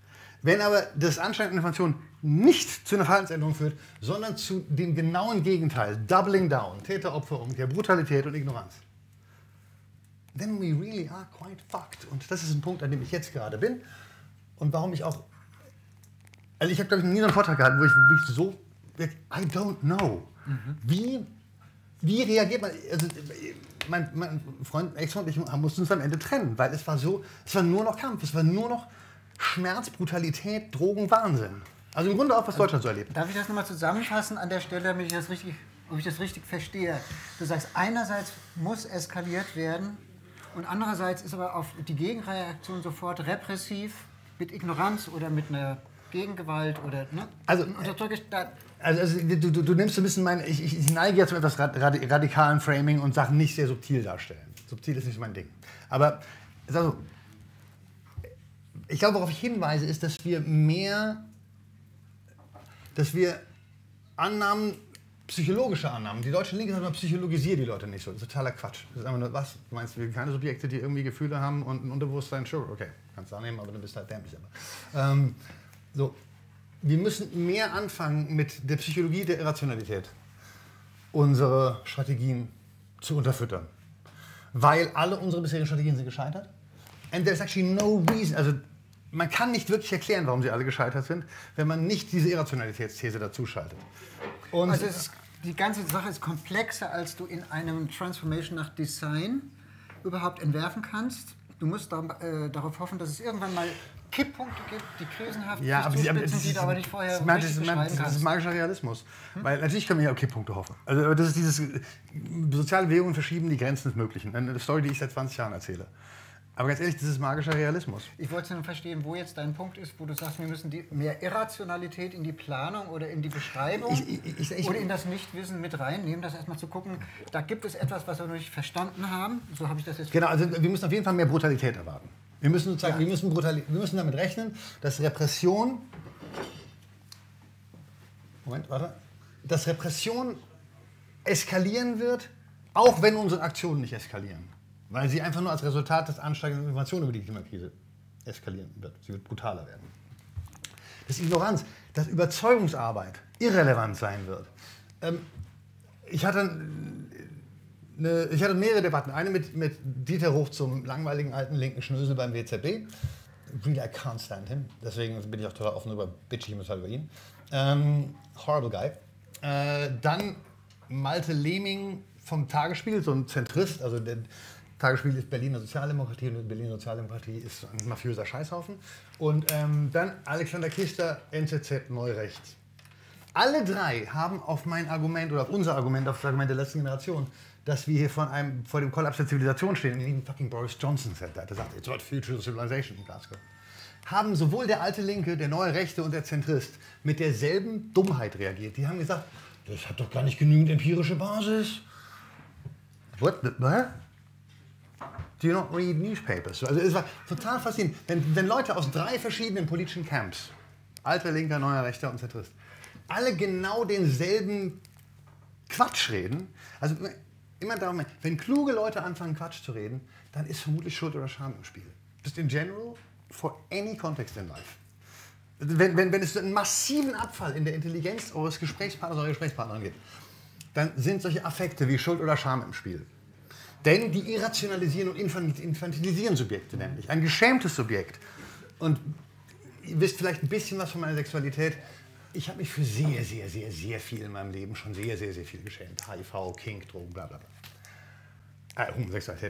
Wenn aber das Anstellen von Informationen nicht zu einer Verhaltensänderung führt, sondern zu dem genauen Gegenteil, Doubling Down, Täter-Opfer-Umkehr, Brutalität und Ignoranz, then we really are quite fucked. Und das ist ein Punkt, an dem ich jetzt gerade bin und warum ich auch, also ich habe glaube ich nie so einen Vortrag gehalten, wo ich, wo ich so, I don't know, mhm. wie, wie reagiert man, also mein, mein Freund, Ex-Freund und ich mussten uns am Ende trennen, weil es war so, es war nur noch Kampf, es war nur noch Schmerz, Brutalität, Drogen, Wahnsinn. Also im Grunde auch, was Deutschland so erlebt. Darf ich das nochmal zusammenfassen an der Stelle, damit ich das richtig, ob ich das richtig verstehe? Du sagst, einerseits muss eskaliert werden und andererseits ist aber auf die Gegenreaktion sofort repressiv mit Ignoranz oder mit einer Gegengewalt oder, ne? Also, also, also du, du, du nimmst so ein bisschen mein, ich, ich neige ja zu etwas radikalen Framing und Sachen nicht sehr subtil darstellen. Subtil ist nicht mein Ding. Aber also, ich glaube, worauf ich hinweise, ist, dass wir mehr, dass wir Annahmen, psychologische Annahmen, die deutsche Linke sagt immer, psychologisiert die Leute nicht so. Das ist totaler Quatsch. Das ist einfach nur, was? Du meinst, wir sind keine Subjekte, die irgendwie Gefühle haben und ein Unterbewusstsein? Sure, okay, kannst du annehmen, aber du bist halt dämlich. Aber. Ähm, so. Wir müssen mehr anfangen mit der Psychologie der Irrationalität, unsere Strategien zu unterfüttern. Weil alle unsere bisherigen Strategien sind gescheitert. And there's actually no reason, also man kann nicht wirklich erklären, warum sie alle gescheitert sind, wenn man nicht diese Irrationalitätsthese dazu schaltet. Und also es ist, die ganze Sache ist komplexer, als du in einem Transformation nach Design überhaupt entwerfen kannst. Du musst da, äh, darauf hoffen, dass es irgendwann mal Kipppunkte gibt, die krisenhaft ja, aber sie, aber das die ist, du aber nicht vorher das, richtig das, beschreiben das, das kannst. ist magischer Realismus. Hm? Weil natürlich können wir ja auch Kipppunkte hoffen. Also das ist dieses, soziale Bewegungen verschieben die Grenzen des Möglichen. Eine Story, die ich seit zwanzig Jahren erzähle. Aber ganz ehrlich, das ist magischer Realismus. Ich wollte nur verstehen, wo jetzt dein Punkt ist, wo du sagst, wir müssen die, mehr Irrationalität in die Planung oder in die Beschreibung ich, ich, ich, ich, oder in das Nichtwissen mit reinnehmen, das erstmal zu gucken, da gibt es etwas, was wir noch nicht verstanden haben. So habe ich das jetzt Genau, also wir müssen auf jeden Fall mehr Brutalität erwarten. Wir müssen, sozusagen, ja. wir müssen, Brutalität, wir müssen damit rechnen, dass Repression, Moment, warte, dass Repression eskalieren wird, auch wenn unsere Aktionen nicht eskalieren. Weil sie einfach nur als Resultat des ansteigenden Informationen über die Klimakrise eskalieren wird. Sie wird brutaler werden. Das Ignoranz, dass Überzeugungsarbeit irrelevant sein wird. Ähm, ich, hatte eine, ich hatte mehrere Debatten. Eine mit, mit Dieter Ruch zum langweiligen alten linken Schnösel beim W Z B. Really, I can't stand him. Deswegen bin ich auch total offen über bitch, ich muss halt über ihn. Ähm, horrible guy. Äh, dann Malte Lehming vom Tagesspiegel, so ein Zentrist, also der Tagesspiegel ist Berliner Sozialdemokratie und Berliner Sozialdemokratie ist ein mafiöser Scheißhaufen. Und ähm, dann Alexander Kister, N Z Z Neurechts. Alle drei haben auf mein Argument oder auf unser Argument, auf das Argument der letzten Generation, dass wir hier von einem, vor dem Kollaps der Zivilisation stehen, und even fucking Boris Johnson said that, der sagt, it's not future civilization in Glasgow, haben sowohl der alte Linke, der neue Rechte und der Zentrist mit derselben Dummheit reagiert. Die haben gesagt, das hat doch gar nicht genügend empirische Basis. What the, what? Do you not read newspapers? Also es war total faszinierend, wenn, wenn Leute aus drei verschiedenen politischen Camps, alter Linker, neuer Rechter und Zentrist, alle genau denselben Quatsch reden. Also immer darum, wenn kluge Leute anfangen Quatsch zu reden, dann ist vermutlich Schuld oder Scham im Spiel. Just in general, for any context in life. Wenn, wenn, wenn es einen massiven Abfall in der Intelligenz eures Gesprächspartners oder Gesprächspartnerin gibt, dann sind solche Affekte wie Schuld oder Scham im Spiel. Denn die irrationalisieren und infantilisieren Subjekte nämlich. Ein geschämtes Subjekt. Und ihr wisst vielleicht ein bisschen was von meiner Sexualität. Ich habe mich für sehr, sehr, sehr, sehr viel in meinem Leben schon sehr, sehr, sehr viel geschämt. H I V, Kink, Drogen, bla bla bla. Äh, Homosexualität.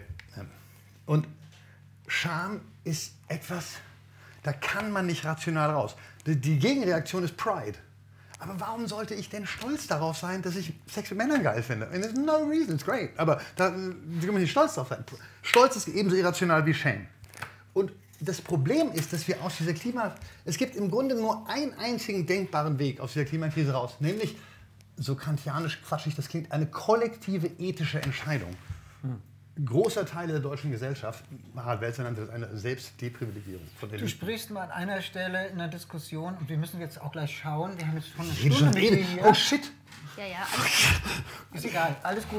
Und Scham ist etwas, da kann man nicht rational raus. Die, die Gegenreaktion ist Pride. Aber warum sollte ich denn stolz darauf sein, dass ich Sex mit Männern geil finde? And there's no reason, it's great. Aber da kann man nicht stolz drauf sein. Stolz ist ebenso irrational wie Shame. Und das Problem ist, dass wir aus dieser Klima... Es gibt im Grunde nur einen einzigen denkbaren Weg aus dieser Klimakrise raus. Nämlich, so kantianisch quatschig das klingt, eine kollektive ethische Entscheidung. Hm. Großer Teil der deutschen Gesellschaft, Harald Welzer nannte das eine Selbstdeprivilegierung. Von der du sprichst mal an einer Stelle in der Diskussion, und wir müssen jetzt auch gleich schauen, wir haben jetzt schon eine Stunde Stunde mit dir hier. Oh shit! Ja, ja, alles Ist egal, alles gut.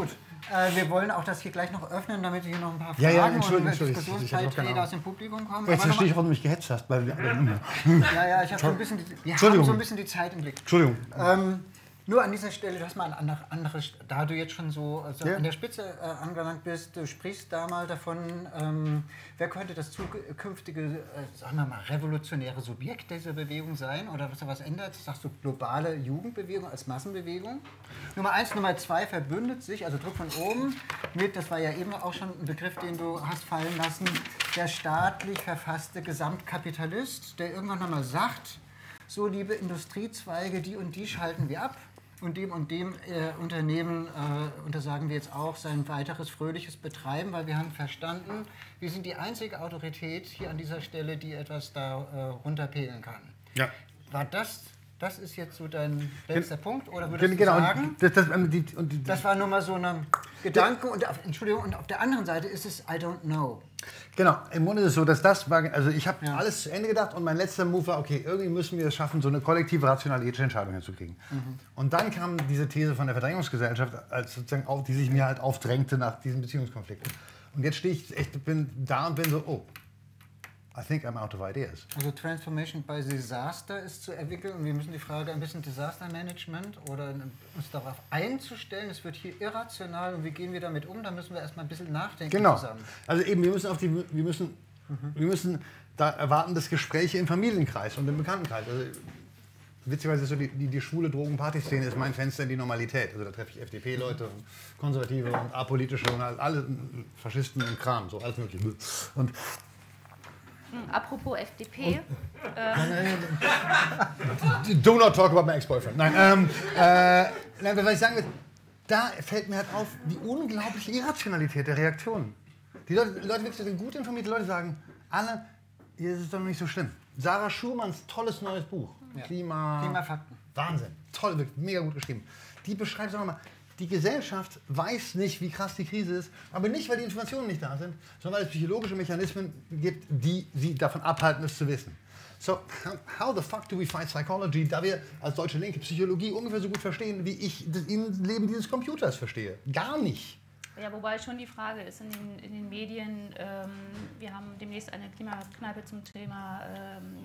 Äh, wir wollen auch das hier gleich noch öffnen, damit hier noch ein paar Fragen Ja, ja, und Entschuldigung, Entschuldigung, Diskussionsbeiträge aus dem Publikum kommen. Jetzt Aber verstehe ich, noch warum du mich gehetzt hast. Weil, ja, ja, ich habe so ein bisschen, die, wir Entschuldigung. haben so ein bisschen die Zeit im Blick. Entschuldigung. Ähm, nur an dieser Stelle, du hast mal eine andere, da du jetzt schon so also Ja. an der Spitze äh, angelangt bist, du sprichst da mal davon, ähm, wer könnte das zukünftige, äh, sagen wir mal, revolutionäre Subjekt dieser Bewegung sein oder was da was ändert? Sagst du globale Jugendbewegung als Massenbewegung? Nummer eins, Nummer zwei verbündet sich, also Druck von oben, mit, das war ja eben auch schon ein Begriff, den du hast fallen lassen, der staatlich verfasste Gesamtkapitalist, der irgendwann nochmal sagt, so liebe Industriezweige, die und die schalten wir ab. Und dem und dem äh, Unternehmen äh, untersagen wir jetzt auch sein weiteres fröhliches Betreiben, weil wir haben verstanden, wir sind die einzige Autorität hier an dieser Stelle, die etwas da äh, runterpegeln kann. Ja. War das, das ist jetzt so dein letzter Punkt? Oder würdest Genau, du sagen, das, das, die, und die, das war nur mal so ein Gedanke und auf, Entschuldigung, und auf der anderen Seite ist es I don't know. Genau, im Grunde ist es so, dass das war, also ich habe Ja. alles zu Ende gedacht und mein letzter Move war, okay, irgendwie müssen wir es schaffen, so eine kollektive, rationale ethische Entscheidung hinzukriegen. Mhm. Und dann kam diese These von der Verdrängungsgesellschaft, als sozusagen auf, die sich mir halt aufdrängte nach diesem Beziehungskonflikt. Und jetzt stehe ich echt, bin da und bin so, oh, I think I'm out of ideas. Also Transformation by Disaster ist zu entwickeln und wir müssen die Frage ein bisschen Disaster Management oder uns darauf einzustellen, es wird hier irrational und wie gehen wir damit um, da müssen wir erstmal ein bisschen nachdenken Genau. zusammen. Also eben, wir müssen auf die, wir müssen, mhm. wir müssen da erwarten, dass Gespräche im Familienkreis und im Bekanntenkreis. Also, witzigerweise ist so die, die, die schwule Drogen-Party-Szene ist mein Fenster in die Normalität. Also da treffe ich F D P-Leute, und Konservative und apolitische und alle Faschisten und Kram, so alles mögliche. Und Apropos F D P. Ähm, do not talk about my ex-boyfriend. Nein, ähm, äh, nein, was ich sagen will, da fällt mir halt auf, die unglaubliche Irrationalität der Reaktionen. Die Leute, Leute wirklich gut informierte Leute sagen, alle, hier ist es doch noch nicht so schlimm. Sarah Schurmanns tolles neues Buch, Ja. Klima... Klimafakten. Wahnsinn, toll, wirklich mega gut geschrieben. Die beschreibt, sagen wir mal, die Gesellschaft weiß nicht, wie krass die Krise ist, aber nicht, weil die Informationen nicht da sind, sondern weil es psychologische Mechanismen gibt, die sie davon abhalten, es zu wissen. So, how the fuck do we fight psychology, da wir als Deutsche Linke Psychologie ungefähr so gut verstehen, wie ich das Innenleben dieses Computers verstehe? Gar nicht. Ja, wobei schon die Frage ist in den, in den Medien, ähm, wir haben demnächst eine Klimakneipe zum Thema ähm,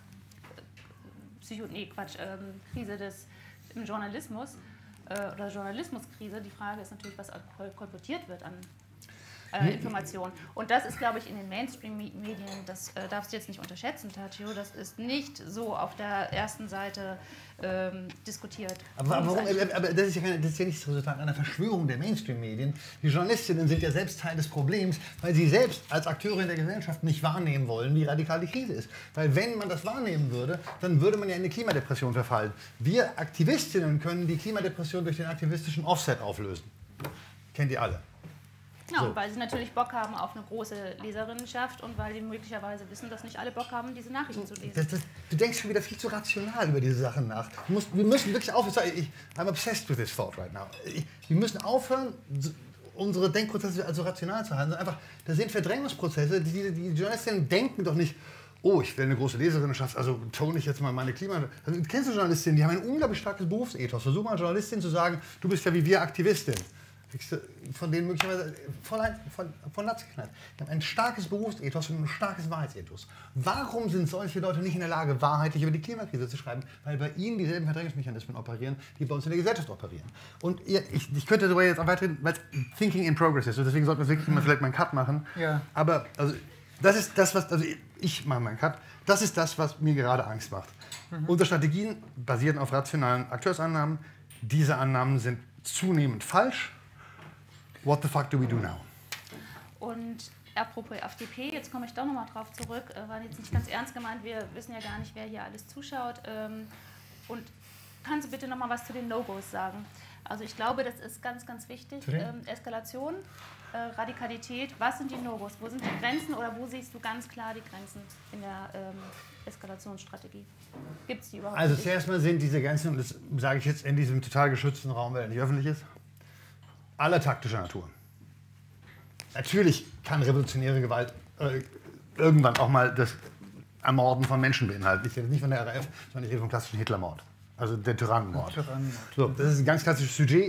Psycho, nee, Quatsch, ähm, Krise des, im Journalismus. Oder Journalismuskrise. Die Frage ist natürlich, was kolportiert wird an äh, Informationen. Und das ist, glaube ich, in den Mainstream-Medien, das äh, darfst du jetzt nicht unterschätzen, Tatio, das ist nicht so auf der ersten Seite ähm, diskutiert. Aber, aber, warum, aber das, ist ja keine, das ist ja nicht das Resultat einer Verschwörung der Mainstream-Medien. Die Journalistinnen sind ja selbst Teil des Problems, weil sie selbst als Akteure in der Gesellschaft nicht wahrnehmen wollen, wie radikal die Krise ist. Weil wenn man das wahrnehmen würde, dann würde man ja in eine Klimadepression verfallen. Wir Aktivistinnen können die Klimadepression durch den aktivistischen Offset auflösen. Kennt ihr alle. Ja, So. und weil sie natürlich Bock haben auf eine große Leserinnenschaft und weil sie möglicherweise wissen, dass nicht alle Bock haben, diese Nachrichten zu lesen. Das, das, du denkst schon wieder viel zu rational über diese Sachen nach. Du musst, wir müssen wirklich aufhören. Ich, I'm obsessed with this thought right now. Ich, wir müssen aufhören, so- unsere Denkprozesse also rational zu halten. Einfach, das sind Verdrängungsprozesse. Die, die Journalistinnen denken doch nicht, oh, ich will eine große Leserinnenschaft, also tone ich jetzt mal meine Klima... Also, kennst du Journalistinnen, die haben ein unglaublich starkes Berufsethos. Versuch mal, Journalistin zu sagen, du bist ja wie wir Aktivistin. Kriegst du von denen möglicherweise voll ein, von, von Latz geknallt. Die haben ein starkes Berufsethos und ein starkes Wahrheitsethos. Warum sind solche Leute nicht in der Lage, wahrheitlich über die Klimakrise zu schreiben? Weil bei ihnen dieselben Verdrängungsmechanismen operieren, die bei uns in der Gesellschaft operieren. Und ihr, ich, ich könnte darüber jetzt auch weiterhin, weil es Thinking in Progress ist. Und deswegen sollten wir wirklich mal vielleicht mal einen Cut machen. Ja. Aber also, das ist das, was... Also ich mache meinen Cut. Das ist das, was mir gerade Angst macht. Mhm. Unsere Strategien basieren auf rationalen Akteursannahmen. Diese Annahmen sind zunehmend falsch. What the fuck do we do now? Und apropos F D P, jetzt komme ich doch nochmal drauf zurück, äh, war jetzt nicht ganz ernst gemeint, wir wissen ja gar nicht, wer hier alles zuschaut. Ähm, und kannst du bitte nochmal was zu den No-Gos sagen? Also ich glaube, das ist ganz, ganz wichtig. Ähm, Eskalation, äh, Radikalität, was sind die No-Gos? Wo sind die Grenzen oder wo siehst du ganz klar die Grenzen in der ähm, Eskalationsstrategie? Gibt es die überhaupt? Also nicht? zuerst mal sind diese Grenzen, und das sage ich jetzt in diesem total geschützten Raum, weil er nicht öffentlich ist, aller taktischer Natur. Natürlich kann revolutionäre Gewalt äh, irgendwann auch mal das Ermorden von Menschen beinhalten. Ich rede nicht von der R A F, sondern ich rede vom klassischen Hitlermord. Also der Tyrannenmord. Tyrannenmord. So, das ist ein ganz klassisches Sujet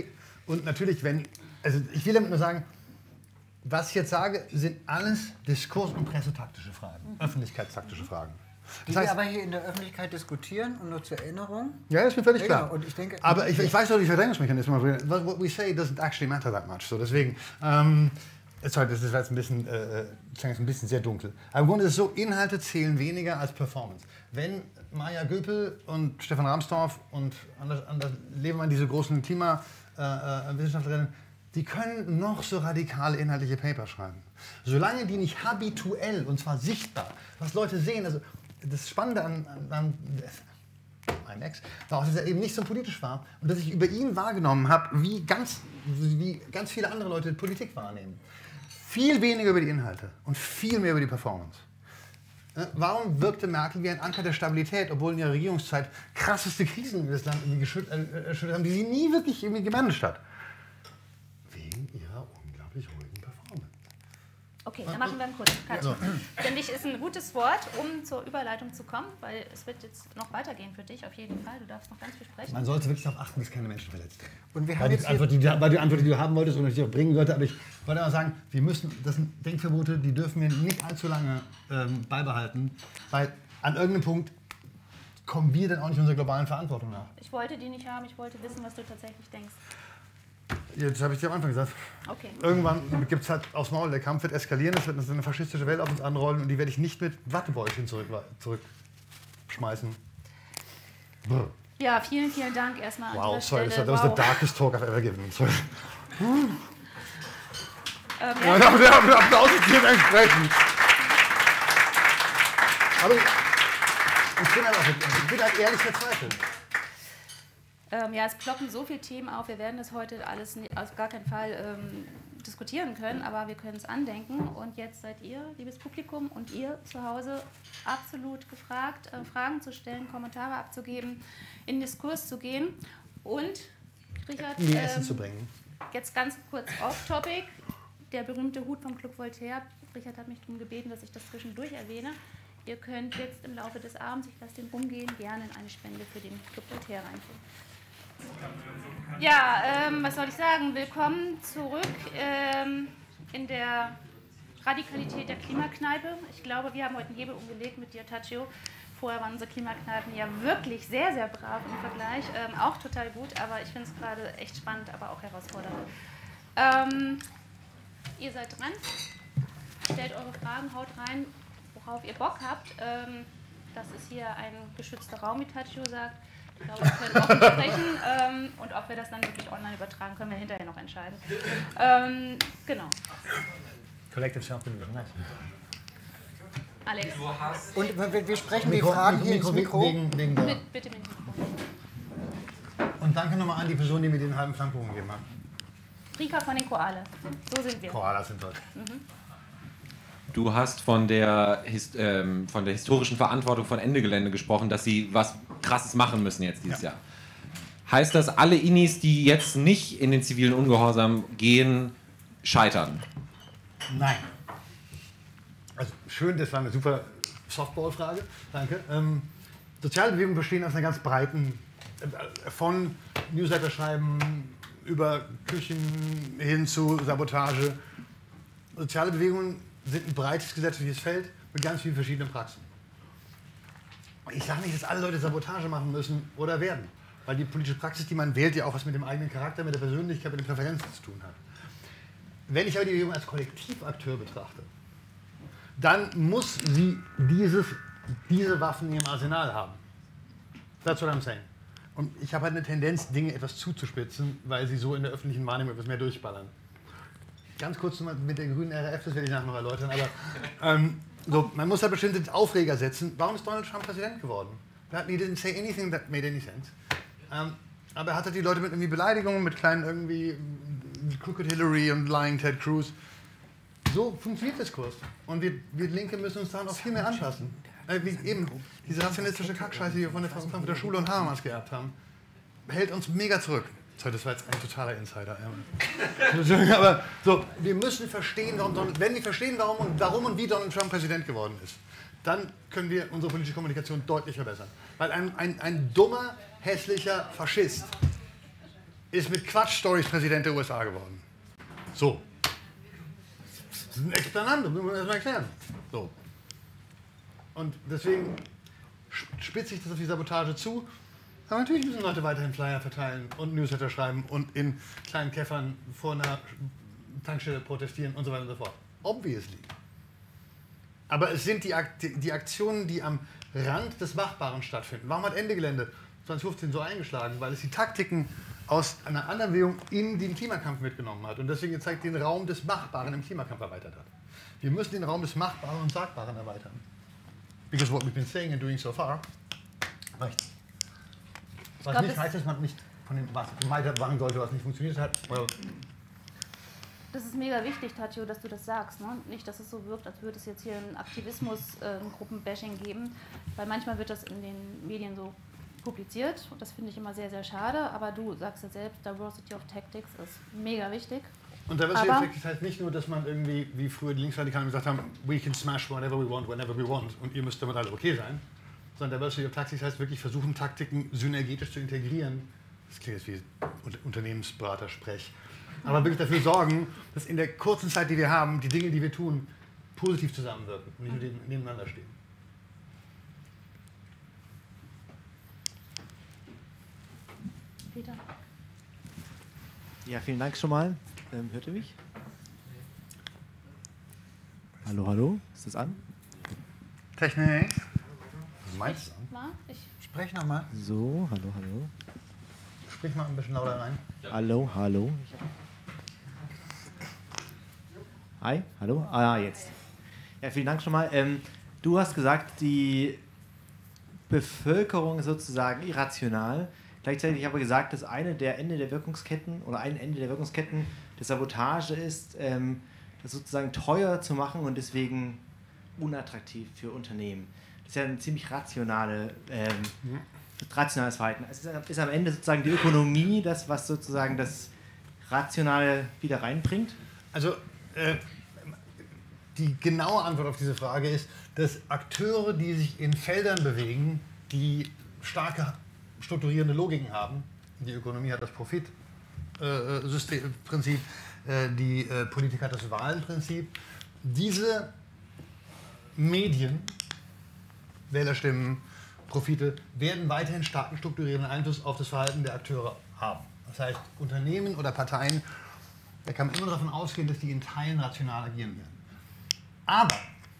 Und natürlich, wenn, also ich will damit nur sagen, was ich jetzt sage, sind alles Diskurs- und pressetaktische Fragen, mhm. öffentlichkeitstaktische Fragen. Die das heißt, wir aber hier in der Öffentlichkeit diskutieren und nur zur Erinnerung. Ja, ist mir völlig klar. Genau. Und ich denke, aber ich, ich weiß doch die Verdrängungsmechanismen. What we say doesn't actually matter that much. So, deswegen, ähm, sorry, das ist jetzt ein bisschen, äh, ein bisschen sehr dunkel. Aber im Grunde ist es so, Inhalte zählen weniger als Performance. Wenn Maja Göpel und Stefan Rahmstorff und Anders, Anders Levemann, diese großen Klimawissenschaftlerinnen, äh, die können noch so radikale inhaltliche Paper schreiben. Solange die nicht habituell, und zwar sichtbar, was Leute sehen, also das Spannende an, an, an I M X war auch, dass er eben nicht so politisch war und dass ich über ihn wahrgenommen habe, wie ganz, wie ganz viele andere Leute Politik wahrnehmen. Viel weniger über die Inhalte und viel mehr über die Performance. Warum wirkte Merkel wie ein Anker der Stabilität, obwohl in ihrer Regierungszeit krasseste Krisen in das Land erschüttert haben, die sie nie wirklich irgendwie gemanagt hat? Wegen ihrer unglaublich ruhigen Performance. Okay, dann machen wir einen kurzen Cut. Ja. Finde ich, ist ein gutes Wort, um zur Überleitung zu kommen, weil es wird jetzt noch weitergehen für dich, auf jeden Fall. Du darfst noch ganz viel sprechen. Man sollte wirklich darauf achten, dass keine Menschen verletzt werden. Und wir haben weil, jetzt die Antwort, die, weil die Antwort, die du haben wolltest und ich dir auch bringen wollte, aber ich wollte aber sagen, wir müssen, das sind Denkverbote, die dürfen wir nicht allzu lange ähm, beibehalten, weil an irgendeinem Punkt kommen wir dann auch nicht unserer globalen Verantwortung nach. Ich wollte die nicht haben, ich wollte wissen, was du tatsächlich denkst. Jetzt habe ich dir am Anfang gesagt. Okay. Irgendwann gibt es halt aufs Maul, der Kampf wird eskalieren, es wird eine faschistische Welt auf uns anrollen und die werde ich nicht mit Wattebäuschen zurück, zurückschmeißen. Brr. Ja, vielen, vielen Dank erstmal wow, an sorry, dieser Stelle. Wow, that was the darkest talk I've ever given. Sorry. Ähm, ja, ja. Der Applaus ist hier entsprechend. Aber ich, ich, bin halt auch, ich bin halt ehrlich verzweifelt. Ähm, ja, es ploppen so viele Themen auf. Wir werden das heute alles nicht, auf gar keinen Fall ähm, diskutieren können, aber wir können es andenken. Und jetzt seid ihr, liebes Publikum, und ihr zu Hause absolut gefragt, äh, Fragen zu stellen, Kommentare abzugeben, in den Diskurs zu gehen und Richard, mir ähm, Essen zu bringen. Jetzt ganz kurz off-topic. Der berühmte Hut vom Club Voltaire. Richard hat mich darum gebeten, dass ich das zwischendurch erwähne. Ihr könnt jetzt im Laufe des Abends, ich lasse den rumgehen, gerne in eine Spende für den Club Voltaire reintun. Ja, ähm, was soll ich sagen? Willkommen zurück ähm, in der Radikalität der Klimakneipe. Ich glaube, wir haben heute einen Hebel umgelegt mit dir, Tadzio. Vorher waren unsere Klimakneipen ja wirklich sehr, sehr brav im Vergleich. Ähm, auch total gut, aber ich finde es gerade echt spannend, aber auch herausfordernd. Ähm, ihr seid dran. Stellt eure Fragen, haut rein, worauf ihr Bock habt. Ähm, das ist hier ein geschützter Raum, wie Tadzio sagt. Ich glaube, wir können offen sprechen ähm, und ob wir das dann wirklich online übertragen, können wir hinterher noch entscheiden. Ähm, genau. Collective Self-Belief, nice. Alex. Und wir, wir sprechen Mikro, die Fragen hier Mikro, ins Mikro. Wegen, wegen der. Mit, bitte mit dem Mikro. Und danke nochmal an die Person, die mir den halben Flankkuchen gegeben hat. Rika von den Koale. So sind wir. Koalas sind toll. Mhm. Du hast von der, Hist ähm, von der historischen Verantwortung von Ende Gelände gesprochen, dass sie was Krasses machen müssen jetzt dieses ja. Jahr. Heißt das, alle Inis, die jetzt nicht in den zivilen Ungehorsam gehen, scheitern? Nein. Also schön, das war eine super Softball-Frage. Danke. Ähm, soziale Bewegungen bestehen aus einer ganz breiten, äh, von Newsletter schreiben über Küchen hin zu Sabotage. Soziale Bewegungen sind ein breites gesellschaftliches Feld mit ganz vielen verschiedenen Praxen. Ich sage nicht, dass alle Leute Sabotage machen müssen oder werden, weil die politische Praxis, die man wählt, ja auch was mit dem eigenen Charakter, mit der Persönlichkeit, mit den Präferenzen zu tun hat. Wenn ich aber die Bewegung als Kollektivakteur betrachte, dann muss sie dieses, diese Waffen in ihrem Arsenal haben. That's what I'm saying. Und ich habe halt eine Tendenz, Dinge etwas zuzuspitzen, weil sie so in der öffentlichen Wahrnehmung etwas mehr durchballern. Ganz kurz mit der grünen R A F, das werde ich nachher noch erläutern, aber ähm, so, man muss da bestimmte Aufreger setzen. Warum ist Donald Trump Präsident geworden? He didn't say anything that made any sense. Ähm, aber er hatte die Leute mit irgendwie Beleidigungen, mit kleinen irgendwie Crooked Hillary und Lying Ted Cruz. So funktioniert Diskurs. Und wir, wir Linke müssen uns daran auch viel mehr anpassen. Äh, wie eben, diese rationalistische Kackscheiße, die wir von der Frankfurter Schule und Habermas geerbt haben, hält uns mega zurück. Sorry, das war jetzt ein totaler Insider. Ja. Aber so, wir müssen verstehen, warum Donald, wenn wir verstehen, warum und, warum und wie Donald Trump Präsident geworden ist, dann können wir unsere politische Kommunikation deutlich verbessern. Weil ein, ein, ein dummer, hässlicher Faschist ist mit Quatsch-Stories Präsident der U S A geworden. So. Das ist ein Explanandum, das muss man erstmal erklären. So. Und deswegen spitze ich das auf die Sabotage zu. Aber natürlich müssen Leute weiterhin Flyer verteilen und Newsletter schreiben und in kleinen Käffern vor einer Tankstelle protestieren und so weiter und so fort. Obviously. Aber es sind die, Akt die Aktionen, die am Rand des Machbaren stattfinden. Warum hat Ende Gelände zwanzig fünfzehn so eingeschlagen? Weil es die Taktiken aus einer anderen Bewegung in den Klimakampf mitgenommen hat und deswegen gezeigt den Raum des Machbaren im Klimakampf erweitert hat. Wir müssen den Raum des Machbaren und Sagbaren erweitern. Because what we've been saying and doing so far reicht. Was glaub, nicht heißt, dass man nicht von dem was weitermachen sollte, was nicht funktioniert hat. Well. Das ist mega wichtig, Tatjo, dass du das sagst. Ne? Nicht, dass es so wirkt, als würde es jetzt hier ein Aktivismus-Gruppenbashing äh, geben, weil manchmal wird das in den Medien so publiziert und das finde ich immer sehr, sehr schade. Aber du sagst ja selbst, Diversity of Tactics ist mega wichtig. Und Diversity of Tactics heißt nicht nur, dass man irgendwie, wie früher die Linksradikalen gesagt haben, we can smash whatever we want, whenever we want und ihr müsst damit alle okay sein. Sondern Diversity of Tactics heißt wirklich versuchen, Taktiken synergetisch zu integrieren. Das klingt jetzt wie Unternehmensberater-Sprech. Aber wirklich dafür sorgen, dass in der kurzen Zeit, die wir haben, die Dinge, die wir tun, positiv zusammenwirken und nicht nur nebeneinander stehen. Peter. Ja, vielen Dank schon mal. Ähm, hört ihr mich? Hallo, hallo. Ist das an? Technik. Meinst du? Ich Sprech nochmal. So, hallo, hallo. Sprich mal ein bisschen lauter rein. Hallo, hallo. Hi, hallo. Ah, jetzt. Ja, vielen Dank schon mal. Ähm, du hast gesagt, die Bevölkerung ist sozusagen irrational. Gleichzeitig habe ich gesagt, dass eine der Ende der Wirkungsketten oder ein Ende der Wirkungsketten der Sabotage ist, ähm, das sozusagen teuer zu machen und deswegen unattraktiv für Unternehmen. Das ist ja ein ziemlich rationale, ähm, rationales Verhalten. Es ist, ist am Ende sozusagen die Ökonomie das, was sozusagen das Rationale wieder reinbringt? Also äh, die genaue Antwort auf diese Frage ist, dass Akteure, die sich in Feldern bewegen, die starke strukturierende Logiken haben, die Ökonomie hat das Profitprinzip, äh, äh, die äh, Politik hat das Wahlenprinzip, diese Medien, Wählerstimmen, Profite, werden weiterhin starken strukturierenden Einfluss auf das Verhalten der Akteure haben. Das heißt, Unternehmen oder Parteien, da kann man immer davon ausgehen, dass die in Teilen rational agieren werden. Aber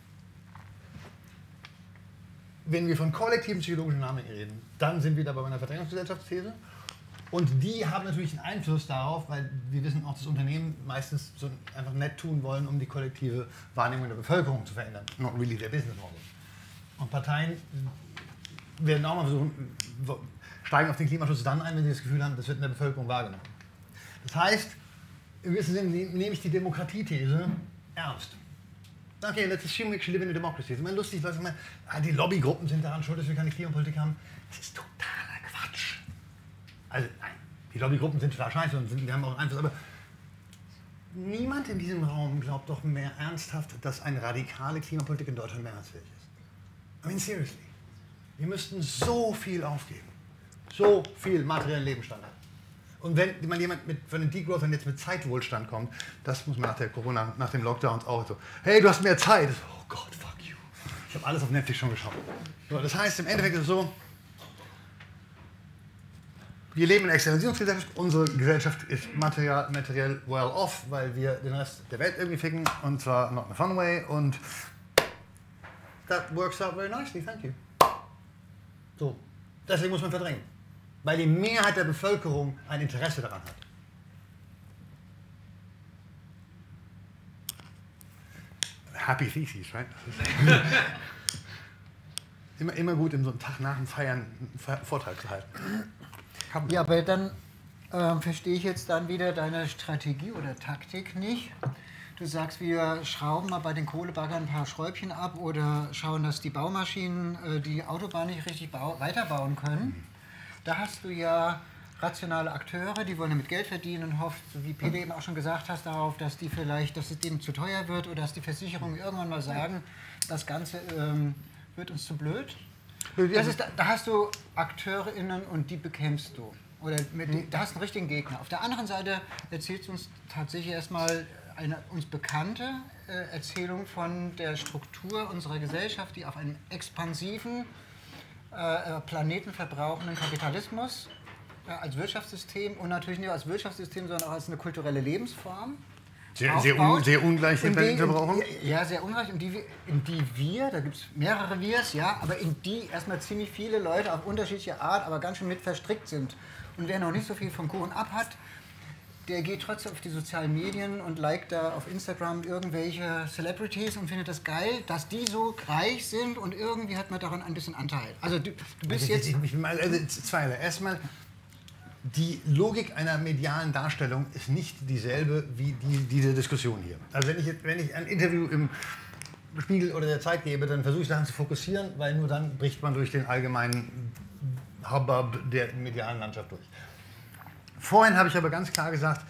wenn wir von kollektiven psychologischen Dynamiken reden, dann sind wir da bei einer Verdrängungsgesellschaftsthese. Und die haben natürlich einen Einfluss darauf, weil wir wissen auch, dass Unternehmen meistens so einfach nett tun wollen, um die kollektive Wahrnehmung der Bevölkerung zu verändern. Not really their business model. Und Parteien werden auch mal versuchen, steigen auf den Klimaschutz dann ein, wenn sie das Gefühl haben, das wird in der Bevölkerung wahrgenommen. Das heißt, im gewissen Sinne nehme ich die Demokratiethese ernst. Okay, let's assume we actually live in a democracy. Ich meine, lustig, was ich meine, ah, die Lobbygruppen sind daran schuld, dass wir keine Klimapolitik haben. Das ist totaler Quatsch. Also, nein, die Lobbygruppen sind total scheiße und sind, wir haben auch einen Einfluss, aber niemand in diesem Raum glaubt doch mehr ernsthaft, dass eine radikale Klimapolitik in Deutschland mehrheitsfähig ist. I mean, seriously. Wir müssten so viel aufgeben. So viel materiellen Lebensstandard. Und wenn man jemand mit, von den Degrowth und jetzt mit Zeitwohlstand kommt, das muss man nach der Corona, nach dem Lockdown auch so, hey, du hast mehr Zeit. Oh Gott, fuck you. Ich habe alles auf Netflix schon geschaut. So, das heißt, im Endeffekt ist es so, wir leben in einer Externalisierungsgesellschaft, unsere Gesellschaft ist materiell, materiell well off, weil wir den Rest der Welt irgendwie ficken, und zwar not in a fun way, und that works out very nicely, thank you. So, deswegen muss man verdrängen. Weil die Mehrheit der Bevölkerung ein Interesse daran hat. Happy Theses, right? immer, immer gut, in so einem Tag nach dem Feiern einen Vortrag zu halten. Ja, aber dann äh, verstehe ich jetzt dann wieder deine Strategie oder Taktik nicht. Du sagst, wir schrauben mal bei den Kohlebaggern ein paar Schräubchen ab oder schauen, dass die Baumaschinen äh, die Autobahn nicht richtig weiterbauen können. Da hast du ja rationale Akteure, die wollen damit Geld verdienen und hofft, so wie Peter eben auch schon gesagt hast, darauf, dass die vielleicht, dass es denen zu teuer wird oder dass die Versicherungen irgendwann mal sagen, das Ganze ähm, wird uns zu blöd. Das ist, da, da hast du AkteurInnen und die bekämpfst du. Oder mit, da hast du einen richtigen Gegner. Auf der anderen Seite erzählt uns tatsächlich erstmal eine uns bekannte äh, Erzählung von der Struktur unserer Gesellschaft, die auf einem expansiven, äh, planetenverbrauchenden Kapitalismus äh, als Wirtschaftssystem und natürlich nicht als Wirtschaftssystem, sondern auch als eine kulturelle Lebensform Sehr, sehr, un, sehr ungleich den Planetenverbrauch. Ja, sehr ungleich. In die, in die wir, da gibt es mehrere Wirs, ja, aber in die erstmal ziemlich viele Leute auf unterschiedliche Art, aber ganz schön mit verstrickt sind. Und wer noch nicht so viel vom Kuchen ab hat, der geht trotzdem auf die sozialen Medien und liked da auf Instagram irgendwelche Celebrities und findet das geil, dass die so reich sind und irgendwie hat man daran ein bisschen Anteil. Also du, du bist also, jetzt... Ich, ich, also zwei. Erstmal, die Logik einer medialen Darstellung ist nicht dieselbe wie die, diese Diskussion hier. Also wenn ich, jetzt, wenn ich ein Interview im Spiegel oder der Zeit gebe, dann versuche ich daran zu fokussieren, weil nur dann bricht man durch den allgemeinen Hubbub der medialen Landschaft durch. Vorhin habe ich aber ganz klar gesagt,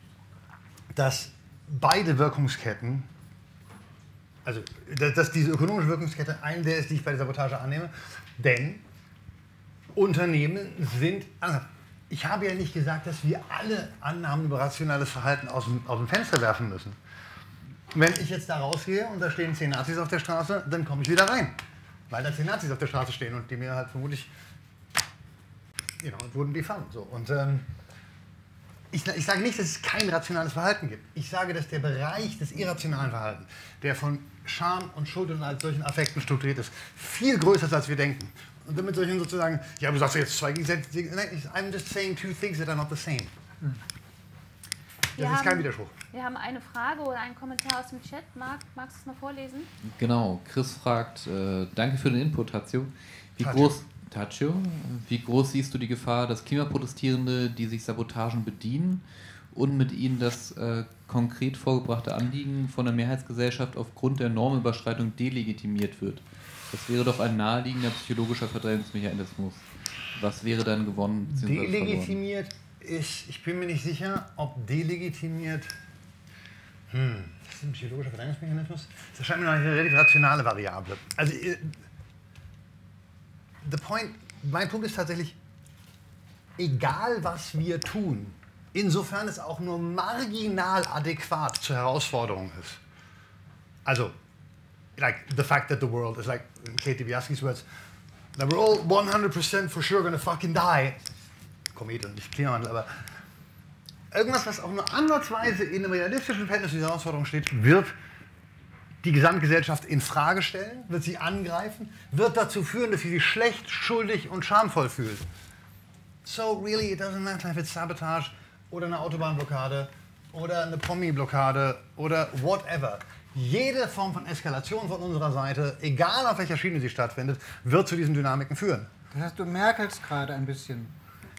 dass beide Wirkungsketten, also dass diese ökonomische Wirkungskette eine der ist, die ich bei der Sabotage annehme, denn Unternehmen sind, also ich habe ja nicht gesagt, dass wir alle Annahmen über rationales Verhalten aus dem, aus dem Fenster werfen müssen. Wenn ich jetzt da rausgehe und da stehen zehn Nazis auf der Straße, dann komme ich wieder rein, weil da zehn Nazis auf der Straße stehen und die mir halt vermutlich, you know, it wouldn't be fun. So. Und ähm, ich, ich sage nicht, dass es kein rationales Verhalten gibt. Ich sage, dass der Bereich des irrationalen Verhaltens, der von Scham und Schuld und all solchen Affekten strukturiert ist, viel größer ist, als wir denken. Und damit soll ich sozusagen, ja, du sagst jetzt zwei Gegensätze, nein, I'm just saying two things that are not the same. Das wir ist haben, kein Widerspruch. Wir haben eine Frage oder einen Kommentar aus dem Chat. Marc, magst du es mal vorlesen? Genau, Chris fragt, äh, danke für den Input, Tadzio. Wie Tadzio. groß, Tadzio, wie groß siehst du die Gefahr, dass Klimaprotestierende, die sich Sabotagen bedienen und mit ihnen das äh, konkret vorgebrachte Anliegen von der Mehrheitsgesellschaft aufgrund der Normüberschreitung delegitimiert wird? Das wäre doch ein naheliegender psychologischer Verdrängungsmechanismus. Was wäre dann gewonnen bzw. verloren? Delegitimiert ist, ich bin mir nicht sicher, ob delegitimiert, hm, das ist ein psychologischer Verdrängungsmechanismus, das erscheint mir noch eine relativ rationale Variable. Also, the point, mein Punkt ist tatsächlich, egal was wir tun, insofern es auch nur marginal adäquat zur Herausforderung ist. Also, like the fact that the world is like, in Katie Biaskis words, that we're all one hundred percent for sure gonna fucking die. Komet und nicht Klimawandel, aber irgendwas, was auch nur ansatzweise in einem realistischen Verhältnis zu dieser Herausforderung steht, wird die Gesamtgesellschaft in Frage stellen, wird sie angreifen, wird dazu führen, dass sie sich schlecht, schuldig und schamvoll fühlt. So really, it doesn't matter if it's Sabotage oder eine Autobahnblockade oder eine Promi-Blockade oder whatever. Jede Form von Eskalation von unserer Seite, egal auf welcher Schiene sie stattfindet, wird zu diesen Dynamiken führen. Das heißt, du merkelst gerade ein bisschen.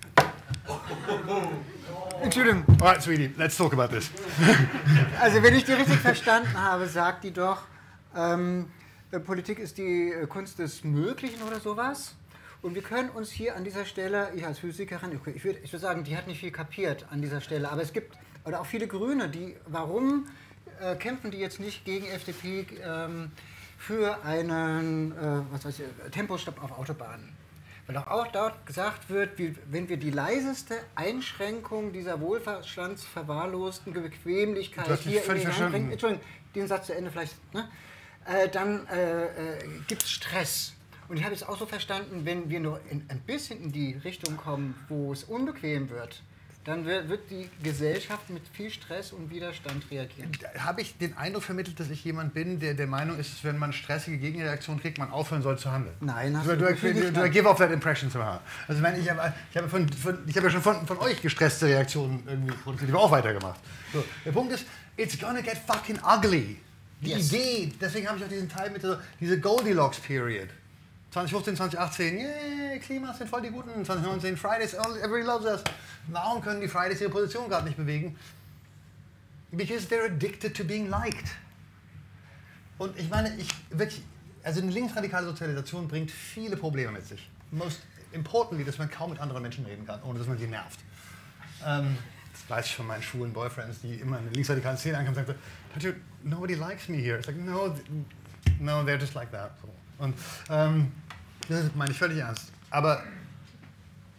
Entschuldigung. Alright, sweetie, let's talk about this. Also wenn ich die richtig verstanden habe, sagt die doch, ähm, Politik ist die Kunst des Möglichen oder sowas. Und wir können uns hier an dieser Stelle, ich als Physikerin, ich würde ich würd sagen, die hat nicht viel kapiert an dieser Stelle, aber es gibt oder auch viele Grüne, die, warum äh, kämpfen die jetzt nicht gegen F D P ähm, für einen äh, was weiß ich, Tempostopp auf Autobahnen? Weil auch dort gesagt wird, wie, wenn wir die leiseste Einschränkung dieser wohlstandsverwahrlosten Bequemlichkeit hier in die Hand bringen, Entschuldigung, den Satz zu Ende vielleicht, ne? äh, dann äh, äh, gibt es Stress. Und ich habe es auch so verstanden, wenn wir nur in, ein bisschen in die Richtung kommen, wo es unbequem wird, dann wird, wird die Gesellschaft mit viel Stress und Widerstand reagieren. Habe ich den Eindruck vermittelt, dass ich jemand bin, der der Meinung ist, wenn man stressige Gegenreaktionen kriegt, man aufhören soll zu handeln? Nein, hast du, du, du, du, du, du, du give off that impression somehow. Also wenn ich habe ich habe von, von, ich habe ja schon von, von euch gestresste Reaktionen irgendwie produziert, ich habe auch weitergemacht. So, der Punkt ist, it's gonna get fucking ugly. Die yes. Idee, deswegen habe ich auch diesen Teil mit so, diese Goldilocks Period. zwanzig fünfzehn, zwanzig achtzehn, yeah, Klima sind voll die Guten. zwanzig neunzehn, Fridays, everybody loves us. Warum können die Fridays ihre Position gerade nicht bewegen? Because they're addicted to being liked. Und ich meine, ich wirklich, also eine linksradikale Sozialisation bringt viele Probleme mit sich. Most importantly, dass man kaum mit anderen Menschen reden kann, ohne dass man sie nervt. Ähm, das weiß ich von meinen schwulen Boyfriends, die immer in eine linksradikale Szene ankommen und sagen, nobody likes me here. It's like, no, no, they're just like that. So. Und ähm, das meine ich völlig ernst. Aber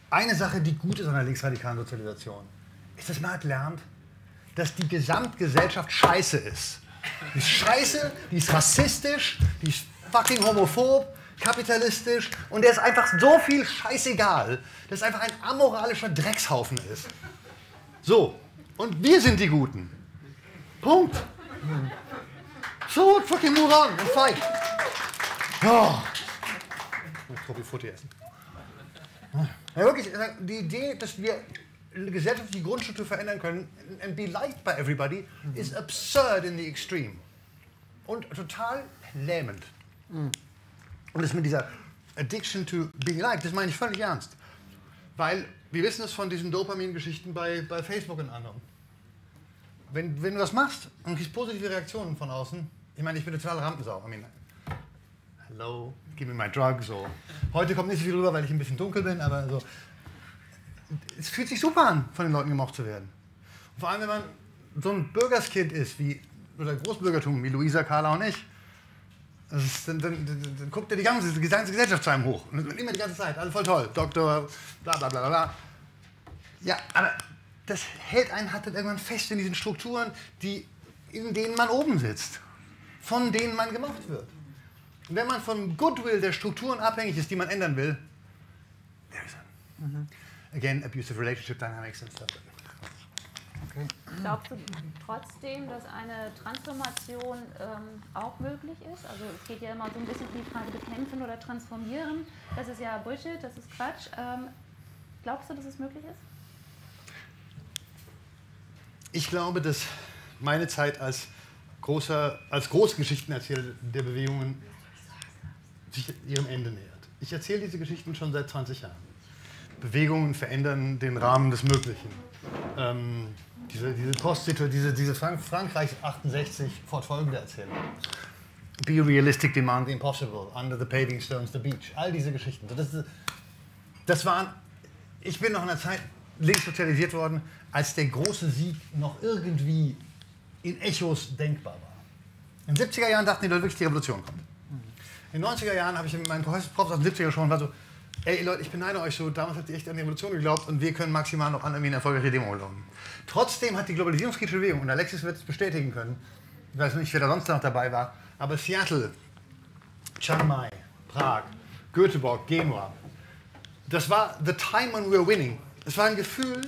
eine Sache, die gut ist an der linksradikalen Sozialisation, ist, dass man halt lernt, dass die Gesamtgesellschaft scheiße ist. Die ist scheiße, die ist rassistisch, die ist fucking homophob, kapitalistisch und der ist einfach so viel scheißegal, dass es einfach ein amoralischer Dreckshaufen ist. So, und wir sind die Guten. Punkt. So, fucking move on and fight. Ja. Ich muss Futti essen. Ja, wirklich, die Idee, dass wir gesellschaftliche Grundstruktur verändern können and be liked by everybody, mhm. is absurd in the extreme. Und total lähmend. Mhm. Und das mit dieser Addiction to being liked, das meine ich völlig ernst. Weil wir wissen es von diesen Dopamin-Geschichten bei, bei Facebook und anderen. Wenn, wenn du das machst und kriegst positive Reaktionen von außen, ich meine, ich bin eine totale Rampensau. I mean, hello, give me my drug, so. Heute kommt nicht so viel rüber, weil ich ein bisschen dunkel bin, aber so. Es fühlt sich super an, von den Leuten gemocht zu werden. Und vor allem, wenn man so ein Bürgerskind ist, wie, oder Großbürgertum, wie Luisa, Carla und ich, das ist, dann, dann, dann, dann guckt er die ganze, die ganze Gesellschaft zu einem hoch. Und immer die ganze Zeit, alles voll toll, Doktor, bla bla bla bla. Ja, aber das hält einen halt dann irgendwann fest in diesen Strukturen, die, in denen man oben sitzt, von denen man gemocht wird. Und wenn man vom Goodwill der Strukturen abhängig ist, die man ändern will, there is a, mhm. again, abusive relationship dynamics and stuff. Okay. Glaubst du trotzdem, dass eine Transformation ähm, auch möglich ist? Also es geht ja immer so ein bisschen um die Frage bekämpfen oder transformieren. Das ist ja Bullshit, das ist Quatsch. Ähm, glaubst du, dass es möglich ist? Ich glaube, dass meine Zeit als großer, als Großgeschichtenerzähler der Bewegungen sich ihrem Ende nähert. Ich erzähle diese Geschichten schon seit zwanzig Jahren. Bewegungen verändern den Rahmen des Möglichen. Ähm, diese, diese Postsituation, diese, diese Frank Frankreich achtundsechzig fortfolgende Erzählung. Be realistic, demand the impossible. Under the paving stones, the beach. All diese Geschichten. Das, das waren, ich bin noch in einer Zeit links sozialisiert worden, als der große Sieg noch irgendwie in Echos denkbar war. In den siebziger Jahren dachten die Leute wirklich, die Revolution kommt. In den neunziger Jahren habe ich mit meinen Profs aus den siebziger schon war so, ey Leute, ich beneide euch so, damals habt ihr echt an die Revolution geglaubt und wir können maximal noch an irgendwie eine erfolgreiche Demo glauben. Trotzdem hat die globalisierungskritische Bewegung, und Alexis wird es bestätigen können, ich weiß nicht, wer da sonst noch dabei war, aber Seattle, Chiang Mai, Prag, Göteborg, Genua, das war the time when we were winning. Es war ein Gefühl,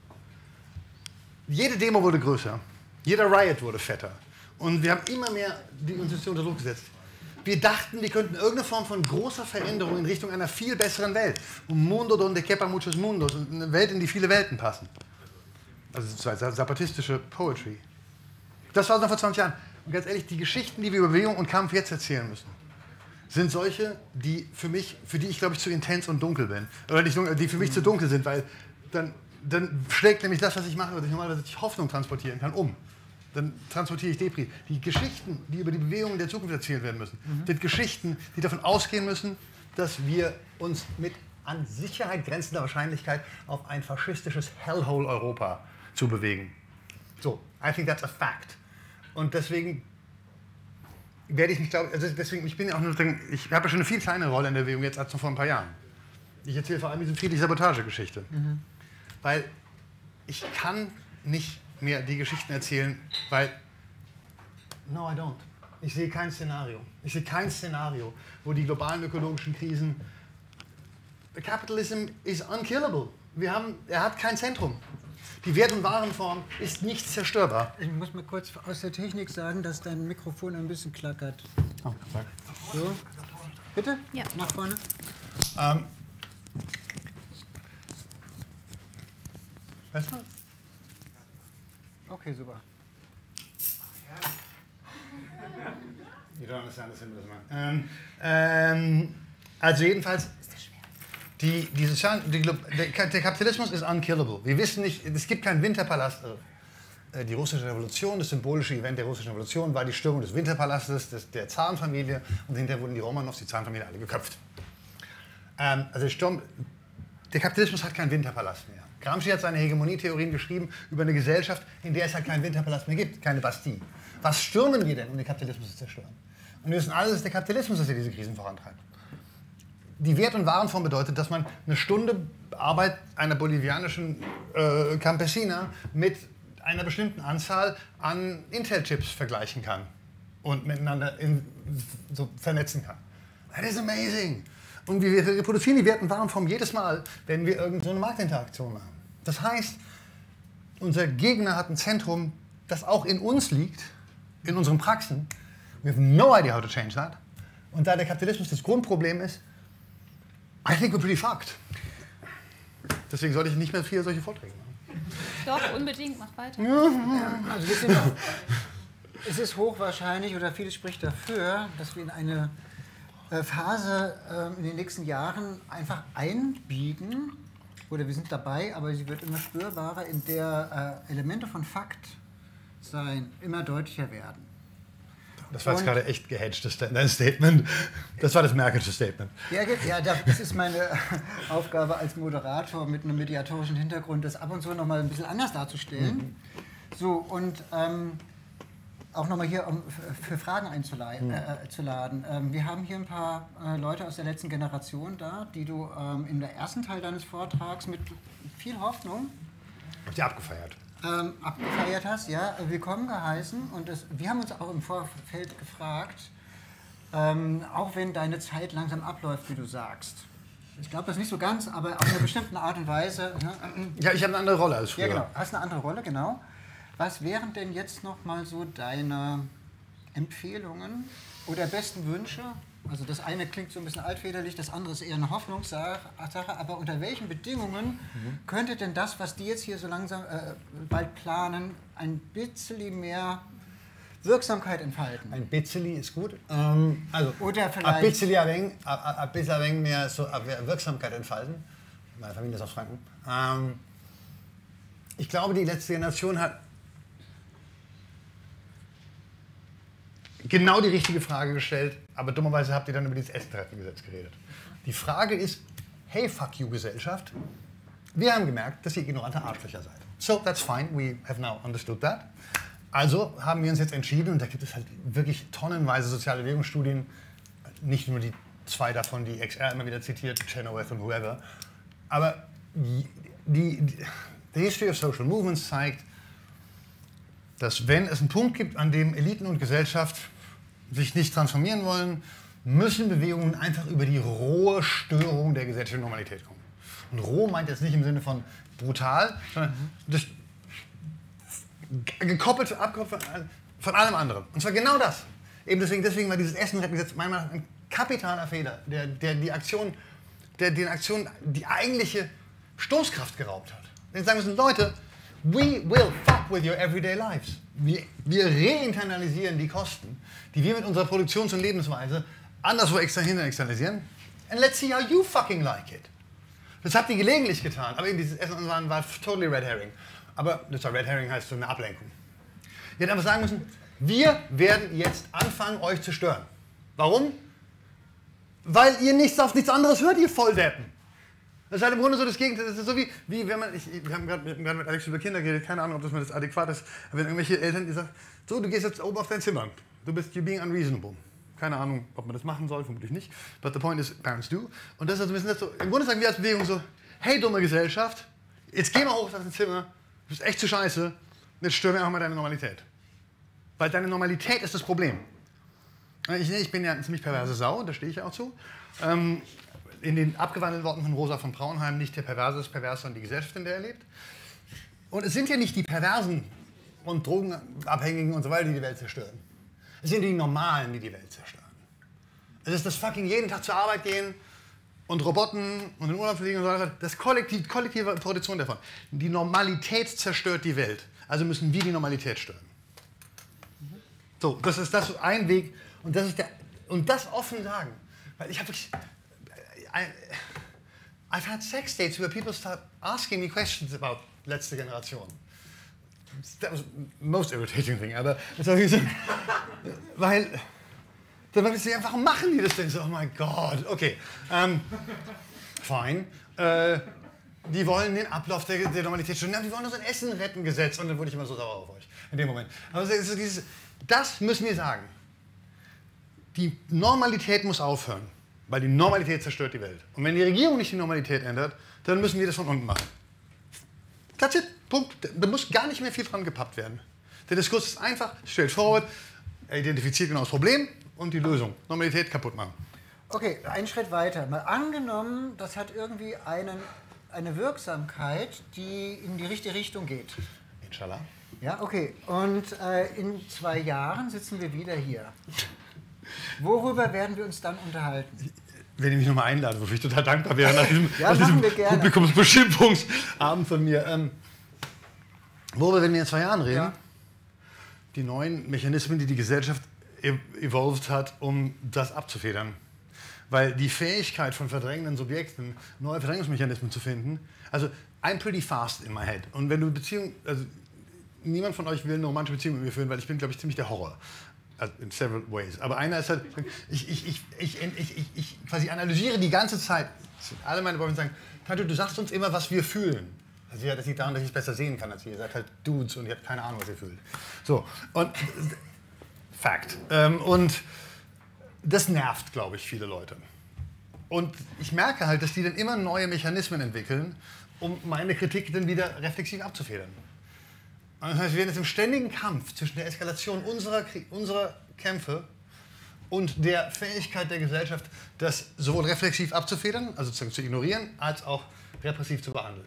jede Demo wurde größer, jeder Riot wurde fetter und wir haben immer mehr die Institution unter Druck gesetzt. Wir dachten, wir könnten irgendeine Form von großer Veränderung in Richtung einer viel besseren Welt. Un mundo donde quepa muchos mundos. Eine Welt, in die viele Welten passen. Also sozusagen zapatistische Poetry. Das war noch vor zwanzig Jahren. Und ganz ehrlich, die Geschichten, die wir über Bewegung und Kampf jetzt erzählen müssen, sind solche, die für mich, für die ich glaube ich zu intens und dunkel bin. Oder nicht dunkel, die für mich mhm. zu dunkel sind, weil dann, dann schlägt nämlich das, was ich mache, was ich normalerweise Hoffnung transportieren kann, um. Dann transportiere ich Depri. Die Geschichten, die über die Bewegungen der Zukunft erzählt werden müssen, mhm. sind Geschichten, die davon ausgehen müssen, dass wir uns mit an Sicherheit grenzender Wahrscheinlichkeit auf ein faschistisches Hellhole Europa zu bewegen. So, I think that's a fact. Und deswegen werde ich mich, glaube also deswegen, ich bin ja auch nur, ich habe ja schon eine viel kleinere Rolle in der Bewegung jetzt als noch vor ein paar Jahren. Ich erzähle vor allem diese friedliche Sabotage-Geschichte. Mhm. Weil ich kann nicht mehr die Geschichten erzählen, weil no, I don't. Ich sehe kein Szenario. Ich sehe kein Szenario, wo die globalen ökologischen Krisen Capitalism is unkillable. Wir haben, er hat kein Zentrum. Die Wert- und Warenform ist nicht zerstörbar. Ich muss mal kurz aus der Technik sagen, dass dein Mikrofon ein bisschen klackert. Oh, danke. So. Bitte? Ja. Nach vorne. Ähm. Weißt du? Okay, super. You don't understand the simple ähm, ähm, Also jedenfalls, die, die sozialen, die, der, der Kapitalismus ist unkillable. Wir wissen nicht, es gibt keinen Winterpalast. Äh, die russische Revolution, das symbolische Event der russischen Revolution war die Stürmung des Winterpalastes, des, der Zarenfamilie und hinterher wurden die Romanows, die Zarenfamilie, alle geköpft. Ähm, also der, Sturm, der Kapitalismus hat keinen Winterpalast mehr. Gramsci hat seine Hegemonietheorien geschrieben über eine Gesellschaft, in der es halt keinen Winterpalast mehr gibt, keine Bastille. Was stürmen wir denn, um den Kapitalismus zu zerstören? Und wir wissen alle, es ist der Kapitalismus, der diese Krisen vorantreibt. die Wert- und Warenform bedeutet, dass man eine Stunde Arbeit einer bolivianischen äh, Campesina mit einer bestimmten Anzahl an Intel-Chips vergleichen kann und miteinander in, so vernetzen kann. That is amazing. Und wir reproduzieren die Wert- und Warenform jedes Mal, wenn wir irgendeine so eine Marktinteraktion haben. Das heißt, unser Gegner hat ein Zentrum, das auch in uns liegt, in unseren Praxen. We have no idea how to change that. Und da der Kapitalismus das Grundproblem ist, I think we're pretty fucked. Deswegen sollte ich nicht mehr viel solche Vorträge machen. Doch, unbedingt, mach weiter. Ja, also wir sind, es ist hochwahrscheinlich, oder vieles spricht dafür, dass wir in eine äh, Phase äh, in den nächsten Jahren einfach einbiegen, oder wir sind dabei, aber sie wird immer spürbarer, in der äh, Elemente von Fakt sein immer deutlicher werden. Das war jetzt Und- gerade echt gehedgtes Sta- dein Statement. Das war das Merkelsche Statement. Ja, ge- ja, das ist meine Aufgabe als Moderator mit einem mediatorischen Hintergrund, das ab und zu nochmal ein bisschen anders darzustellen. Mhm. So, und ähm, auch nochmal hier, um f- für Fragen einzuladen. Mhm. Äh, zu laden. Ähm, wir haben hier ein paar äh, Leute aus der letzten Generation da, die du ähm, in der ersten Teil deines Vortrags mit viel Hoffnung Habt ihr abgefeiert? ähm, abgefeiert hast, ja, willkommen geheißen. Und das, wir haben uns auch im Vorfeld gefragt, ähm, auch wenn deine Zeit langsam abläuft, wie du sagst. Ich glaube das nicht so ganz, aber auf eine bestimmte Art und Weise. Ne? Ja, ich habe eine andere Rolle als früher. Ja, genau. Hast eine andere Rolle, genau. Was wären denn jetzt noch mal so deine Empfehlungen oder besten Wünsche? Also das eine klingt so ein bisschen altväterlich, das andere ist eher eine Hoffnungssache, aber unter welchen Bedingungen könnte denn das, was die jetzt hier so langsam äh, bald planen, ein bisschen mehr Wirksamkeit entfalten? Ein bisschen ist gut. Ähm, also, Oder ein vielleicht- bisschen, ein wenig, ein ein bisschen ein wenig mehr so eine Wirksamkeit entfalten. Meine Familie ist aus Franken. Ähm, ich glaube, die letzte Generation hat genau die richtige Frage gestellt, aber dummerweise habt ihr dann über dieses Essentreppengesetz geredet. Die Frage ist, hey, fuck you Gesellschaft, wir haben gemerkt, dass ihr ignorante Arschlöcher seid. So, that's fine, we have now understood that. Also haben wir uns jetzt entschieden, und da gibt es halt wirklich tonnenweise soziale Bewegungsstudien, nicht nur die zwei davon, die X R immer wieder zitiert, Chenoweth und whoever, aber die, die, die History of Social Movements zeigt, dass wenn es einen Punkt gibt, an dem Eliten und Gesellschaft sich nicht transformieren wollen, müssen Bewegungen einfach über die rohe Störung der gesellschaftlichen Normalität kommen. Und roh meint jetzt nicht im Sinne von brutal, sondern das gekoppelt, abgekoppelt von, von allem anderen. Und zwar genau das. Eben deswegen, deswegen war dieses Essenrettengesetz meiner Meinung nach ein kapitaler Fehler, der, der die Aktion, der den Aktion die eigentliche Stoßkraft geraubt hat. Denn sagen müssen, Leute, we will fuck with your everyday lives. Wir, wir reinternalisieren die Kosten, die wir mit unserer Produktions- und Lebensweise anderswo extra hin externalisieren. And let's see how you fucking like it. Das habt ihr gelegentlich getan, aber eben dieses Essen und Waren war totally red herring. Aber das war red herring heißt so eine Ablenkung. Ihr hättet einfach sagen müssen, wir werden jetzt anfangen, euch zu stören. Warum? Weil ihr nichts auf nichts anderes hört, ihr Volldeppen. Das ist halt im Grunde so das Gegenteil. Das ist so wie, wie wenn man, ich, wir haben gerade mit, gerade mit Alex über Kinder geredet, keine Ahnung, ob das mal das adäquat ist, aber wenn irgendwelche Eltern, die sagen, so, du gehst jetzt oben auf dein Zimmer, du bist, you're being unreasonable. Keine Ahnung, ob man das machen soll, vermutlich nicht, but the point is, parents do. Und das ist also ein bisschen das so, im Grunde sagen wir als Bewegung so, hey dumme Gesellschaft, jetzt geh mal hoch auf dein Zimmer, du bist echt zu scheiße, jetzt stören wir einfach mal deine Normalität. Weil deine Normalität ist das Problem. Ich, ich bin ja eine ziemlich perverse Sau, da stehe ich auch zu. Ähm, in den abgewandelten Worten von Rosa von Braunheim, nicht der Perverse ist pervers, sondern die Gesellschaft, in der er lebt. Und es sind ja nicht die Perversen und Drogenabhängigen und so weiter, die die Welt zerstören. Es sind die Normalen, die die Welt zerstören. Es ist das fucking jeden Tag zur Arbeit gehen und Roboten und in Urlaub fliegen und so weiter. Das kollektiv, kollektive Produktion davon. Die Normalität zerstört die Welt. Also müssen wir die Normalität stören. So, das ist das ein Weg und das ist der und das offen sagen, weil ich habe wirklich I, I've had sex dates where people start asking me questions about letzte Generation. That was the most irritating thing, aber das war so, weil dann war ich so, ja, warum machen die das denn so? Oh mein Gott, okay, um, fine. Äh, die wollen den Ablauf der, der Normalität stören. Ja, die wollen nur so ein Essen-Retten-Gesetz und dann wurde ich immer so sauer auf euch in dem Moment. Aber es ist dieses, das müssen wir sagen. Die Normalität muss aufhören. Weil die Normalität zerstört die Welt. Und wenn die Regierung nicht die Normalität ändert, dann müssen wir das von unten machen. That's it. Punkt. Da muss gar nicht mehr viel dran gepappt werden. Der Diskurs ist einfach, straightforward. Er identifiziert genau das Problem und die Lösung. Normalität kaputt machen. Okay, einen Schritt weiter. Mal angenommen, das hat irgendwie einen, eine Wirksamkeit, die in die richtige Richtung geht. Inshallah. Ja, okay. Und äh, in zwei Jahren sitzen wir wieder hier. Worüber werden wir uns dann unterhalten? Wenn ihr mich nochmal einladet, wofür ich total dankbar wäre, nach diesem, ja, nach diesem wir gerne. Publikumsbeschimpfungsabend von mir. Ähm, worüber werden wir in zwei Jahren reden? Ja. Die neuen Mechanismen, die die Gesellschaft evolved hat, um das abzufedern. Weil die Fähigkeit von verdrängenden Subjekten, neue Verdrängungsmechanismen zu finden, also I'm pretty fast in my head. Und wenn du Beziehungen, also niemand von euch will eine romantische Beziehung mit mir führen, weil ich bin, glaube ich, ziemlich der Horror. Also in several ways. Aber einer ist halt, ich, ich, ich, ich, ich, ich, ich quasi analysiere die ganze Zeit. Alle meine Freunde sagen, Tattoo, du sagst uns immer, was wir fühlen. Also ja, das liegt daran, dass ich es besser sehen kann als ihr. Ihr seid halt Dudes und ihr habt keine Ahnung, was ihr fühlt. So, und Fact. Ähm, und das nervt, glaube ich, viele Leute. Und ich merke halt, dass die dann immer neue Mechanismen entwickeln, um meine Kritik dann wieder reflexiv abzufedern. Das heißt, wir werden jetzt im ständigen Kampf zwischen der Eskalation unserer, unserer Kämpfe und der Fähigkeit der Gesellschaft, das sowohl reflexiv abzufedern, also zu ignorieren, als auch repressiv zu behandeln.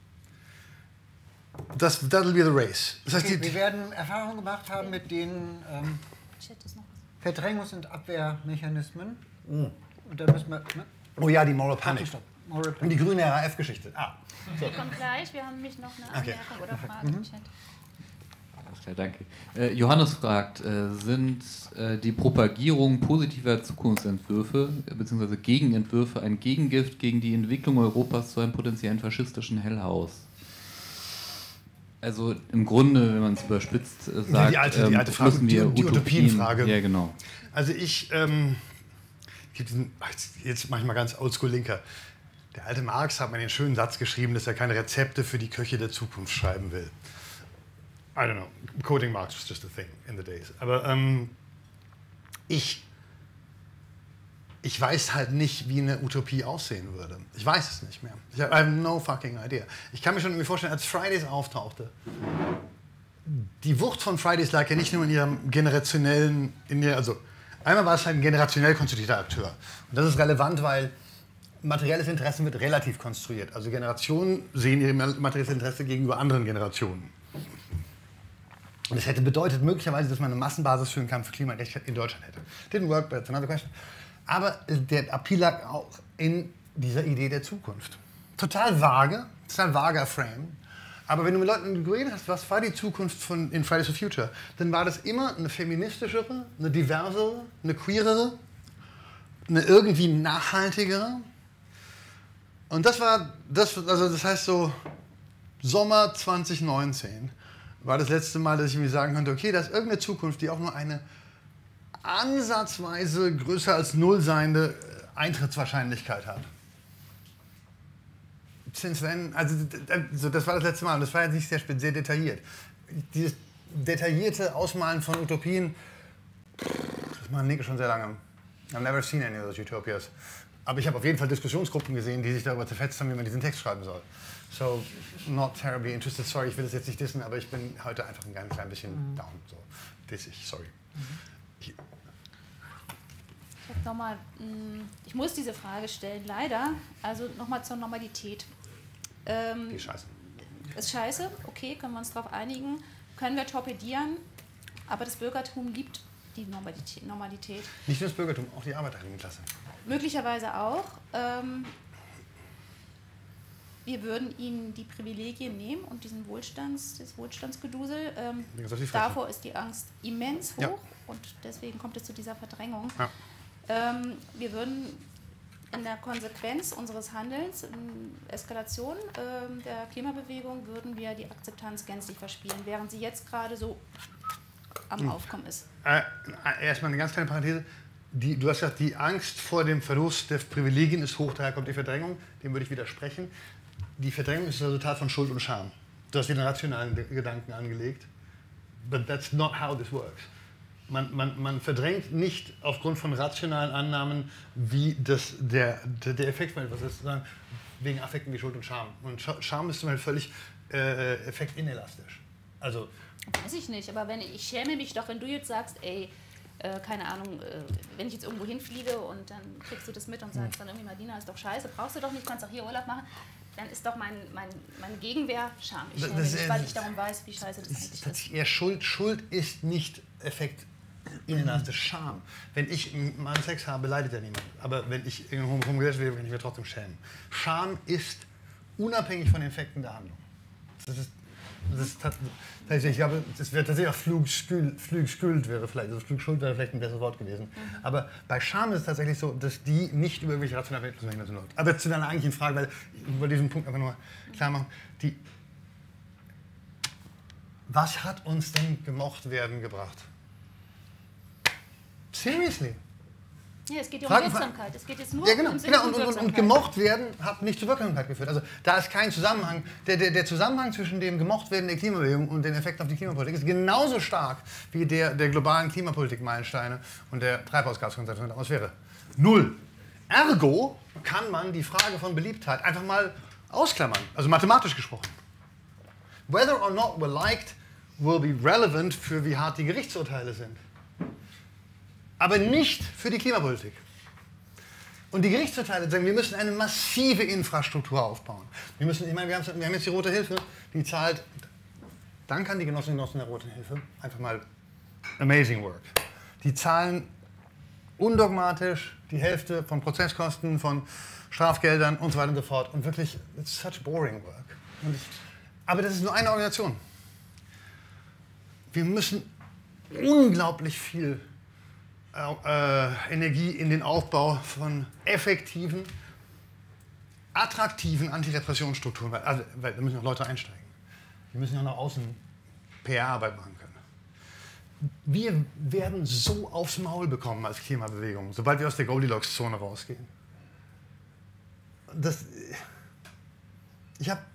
Das that'll be the race. Das heißt, Okay, die, wir werden Erfahrungen gemacht haben mit den ähm, Verdrängungs- und Abwehrmechanismen. Mm. Und dann müssen wir... Ne? Oh ja, die Moral Panic. Stopp. Moral Und die grüne R A F-Geschichte. Ah. So. Wir kommen gleich, wir haben nämlich noch eine Okay. Anmerkung oder Frage im Chat. Alles klar, danke. Äh, Johannes fragt, äh, sind äh, die Propagierung positiver Zukunftsentwürfe äh, bzw. Gegenentwürfe ein Gegengift gegen die Entwicklung Europas zu einem potenziellen faschistischen Hellhaus? Also im Grunde, wenn man es überspitzt äh, sagt, die alte, die ähm, alte Frage, müssen wir die, die Utopien- Utopienfrage. Ja, genau. Also ich, ähm, gibt diesen, jetzt mache ich mal ganz oldschool-linker. Der alte Marx hat mal den schönen Satz geschrieben, dass er keine Rezepte für die Köche der Zukunft schreiben will. I don't know, quoting Marx was just a thing in the days. Aber ähm, ich, ich weiß halt nicht, wie eine Utopie aussehen würde. Ich weiß es nicht mehr. Ich habe I have no fucking idea. Ich kann mir schon irgendwie vorstellen, als Fridays auftauchte, die Wucht von Fridays lag ja nicht nur in ihrem generationellen, in ihrer, also einmal war es halt ein generationell konstituierter Akteur. Und das ist relevant, weil materielles Interesse wird relativ konstruiert. Also Generationen sehen ihr materielles Interesse gegenüber anderen Generationen. Und das hätte bedeutet möglicherweise, dass man eine Massenbasis für einen Kampf für Klimarecht in Deutschland hätte. Didn't work, but that's another question. Aber der Appeal lag auch in dieser Idee der Zukunft. Total vage, total vager Frame. Aber wenn du mit Leuten geredet hast, was war die Zukunft von in Fridays for Future, dann war das immer eine feministischere, eine diversere, eine queerere, eine irgendwie nachhaltigere. Und das war, das, also das heißt so, Sommer zwanzig neunzehn war das letzte Mal, dass ich mir sagen konnte, okay, da ist irgendeine Zukunft, die auch nur eine ansatzweise größer als null seiende Eintrittswahrscheinlichkeit hat. Since then, also das war das letzte Mal und das war jetzt nicht sehr, sehr detailliert. Dieses detaillierte Ausmalen von Utopien, das machen Nick schon sehr lange. I've never seen any of those utopias. Aber ich habe auf jeden Fall Diskussionsgruppen gesehen, die sich darüber zerfetzt haben, wie man diesen Text schreiben soll. So, not terribly interested. Sorry, ich will das jetzt nicht dissen, aber ich bin heute einfach ein ganz klein bisschen mhm. down. So, dissig, sorry. Mhm. Ich, noch mal, ich muss diese Frage stellen, leider. Also nochmal zur Normalität. Ähm, Die ist scheiße. Ist scheiße, okay, können wir uns darauf einigen. Können wir torpedieren, aber das Bürgertum gibt die Normalität. Normalität. Nicht nur das Bürgertum, auch die Arbeiterinnenklasse. Möglicherweise auch. Ähm, wir würden ihnen die Privilegien nehmen und diesen Wohlstands, das Wohlstandsgedusel. Ähm, davor ist die Angst immens hoch ja. und deswegen kommt es zu dieser Verdrängung. Ja. Ähm, wir würden in der Konsequenz unseres Handelns, in Eskalation ähm, der Klimabewegung, würden wir die Akzeptanz gänzlich verspielen, während sie jetzt gerade so am hm. Aufkommen ist. Äh, erstmal eine ganz kleine Parenthese. Die, du hast gesagt, die Angst vor dem Verlust der Privilegien ist hoch, daher kommt die Verdrängung. Dem würde ich widersprechen. Die Verdrängung ist das Resultat von Schuld und Scham. Du hast den rationalen Gedanken angelegt. But that's not how this works. Man, man, man verdrängt nicht aufgrund von rationalen Annahmen, wie das, der, der, der Effekt, was ist sozusagen, wegen Affekten wie Schuld und Scham. Und Scham ist zum Beispiel völlig äh, effektinelastisch. Also, weiß ich nicht, aber wenn ich schäme mich doch, wenn du jetzt sagst, ey, äh, keine Ahnung, äh, wenn ich jetzt irgendwo hinfliege und dann kriegst du das mit und sagst dann irgendwie, Madina, ist doch scheiße, brauchst du doch nicht, kannst auch hier Urlaub machen, dann ist doch mein, mein, meine Gegenwehr Scham. Ich schäme mich, weil ich darum weiß, wie scheiße das eigentlich ist. Eher Schuld. Schuld ist nicht Effekt. Inelastisch Scham. Wenn ich mal Sex habe, leidet ja niemand. Aber wenn ich in einem Homosexuellen lebe, kann ich mir trotzdem schämen. Scham ist unabhängig von den Effekten der Handlung. Das ist, das ist tatsächlich, ich glaube, das wäre tatsächlich auch Flugschuld, Flugschuld wäre vielleicht, also Flugschuld wäre vielleicht ein besseres Wort gewesen. Mhm. Aber bei Scham ist es tatsächlich so, dass die nicht über irgendwelche rationalen Verhältnisse läuft. Aber zu deiner eigentlichen Frage, weil ich wollte diesen Punkt einfach nur klar machen, die, was hat uns denn gemocht werden gebracht? Seriously? Ja, es geht ja um Fragen, Wirksamkeit. Es geht jetzt nur ja, genau, um genau. Und, und, und gemocht werden hat nicht zur Wirksamkeit geführt. Also da ist kein Zusammenhang. Der, der, der Zusammenhang zwischen dem gemocht werden der Klimabewegung und den Effekten auf die Klimapolitik ist genauso stark wie der der globalen Klimapolitik-Meilensteine und der Treibhausgaskonzentration der Atmosphäre. Null. Ergo kann man die Frage von Beliebtheit einfach mal ausklammern. Also mathematisch gesprochen. Whether or not we're liked will be relevant für wie hart die Gerichtsurteile sind. Aber nicht für die Klimapolitik. Und die Gerichtsurteile sagen, wir müssen eine massive Infrastruktur aufbauen. Wir müssen, ich meine, wir haben, wir haben jetzt die Rote Hilfe, die zahlt, danke an die Genossinnen und Genossen der Roten Hilfe, einfach mal amazing work. Die zahlen undogmatisch die Hälfte von Prozesskosten, von Strafgeldern und so weiter und so fort. Und wirklich, it's such boring work. Und ich, aber das ist nur eine Organisation. Wir müssen unglaublich viel Äh, Energie in den Aufbau von effektiven, attraktiven Antirepressionsstrukturen, weil, also, weil da müssen auch Leute einsteigen. Wir müssen ja nach außen P R-Arbeit machen können. Wir werden so aufs Maul bekommen als Klimabewegung, sobald wir aus der Goldilocks-Zone rausgehen. Das, ich habe